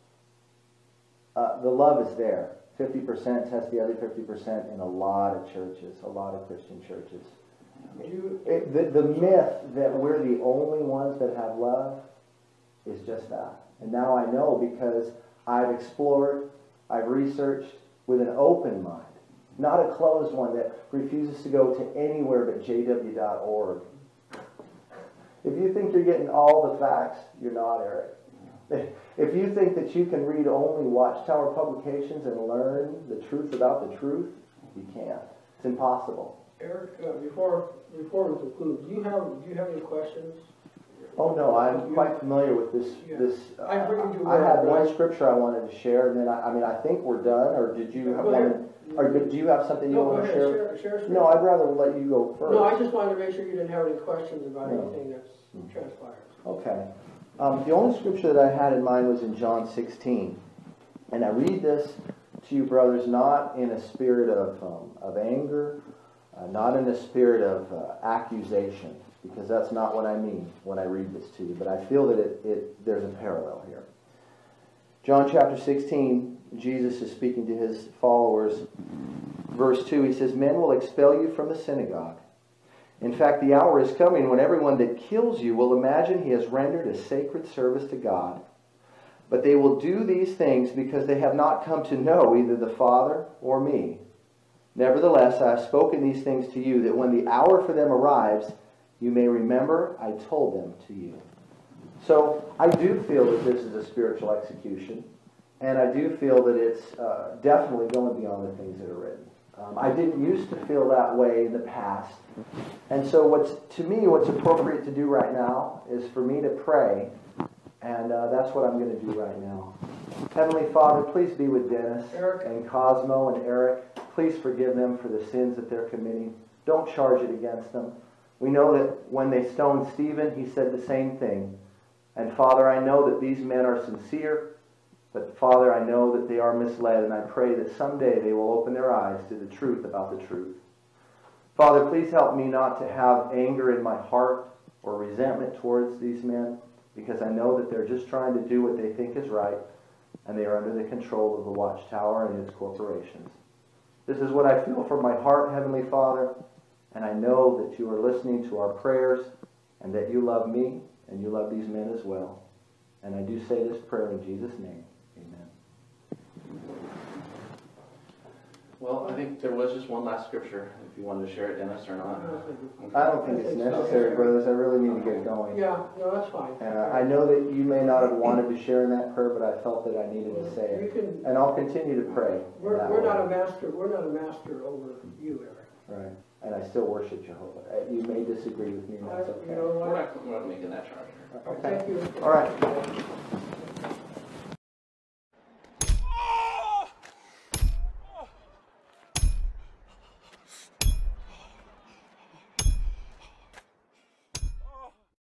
uh, the love is there. fifty percent test the other fifty percent in a lot of churches, a lot of Christian churches. You, It, the, the myth that we're the only ones that have love is just that. And now I know because I've explored, I've researched with an open mind, not a closed one that refuses to go to anywhere but J W dot org. If you think you're getting all the facts, you're not, Eric. If you think that you can read only Watchtower publications and learn the truth about the truth, you can't. It's impossible. Eric, uh, before before we conclude, do you have do you have any questions? Oh no, I'm quite familiar with this. Yeah. This uh, I bring you I had right. one scripture I wanted to share, and then I, I mean I think we're done. Or did you Yeah, have go one? ahead. Or but do you have something you No, want go to ahead. share? Share, share No, I'd rather let you go first. No, I just wanted to make sure you didn't have any questions about No. anything that's transpired. Okay. Um, the only scripture that I had in mind was in John sixteen, and I read this to you, brothers, not in a spirit of um, of anger, uh, not in a spirit of uh, accusation, because that's not what I mean when I read this to you. But I feel that it, it there's a parallel here. John chapter sixteen, Jesus is speaking to his followers. Verse two, he says, "Men will expel you from the synagogue. In fact, the hour is coming when everyone that kills you will imagine he has rendered a sacred service to God. But they will do these things because they have not come to know either the Father or me. Nevertheless, I have spoken these things to you, that when the hour for them arrives, you may remember I told them to you." So I do feel that this is a spiritual execution, and I do feel that it's uh, definitely going beyond the things that are written. Um, I didn't used to feel that way in the past. And so what's to me, what's appropriate to do right now is for me to pray, and uh, that's what I'm going to do right now. Heavenly Father, please be with Dennis Eric. and Cosmo and Eric. Please forgive them for the sins that they're committing. Don't charge it against them. We know that when they stoned Stephen, he said the same thing. And Father, I know that these men are sincere, but Father, I know that they are misled, and I pray that someday they will open their eyes to the truth about the truth. Father, please help me not to have anger in my heart or resentment towards these men, because I know that they're just trying to do what they think is right, and they are under the control of the Watchtower and its corporations. This is what I feel from my heart, Heavenly Father, and I know that you are listening to our prayers, and that you love me, and you love these men as well. And I do say this prayer in Jesus' name. Well, I think there was just one last scripture, if you wanted to share it, Dennis, or not. I don't think it's necessary, brothers. I really need to get going. Yeah, no, that's fine. And I, I know that you may not have wanted to share in that prayer, but I felt that I needed to say You it. can, And I'll continue to pray. in we're, that we're way. not a master, we're not a master over you, Eric. Right. And I still worship Jehovah. Uh, You may disagree with me, and that's I- You okay. know We're what? not, we're not making that charge here. Okay. Thank you. All right.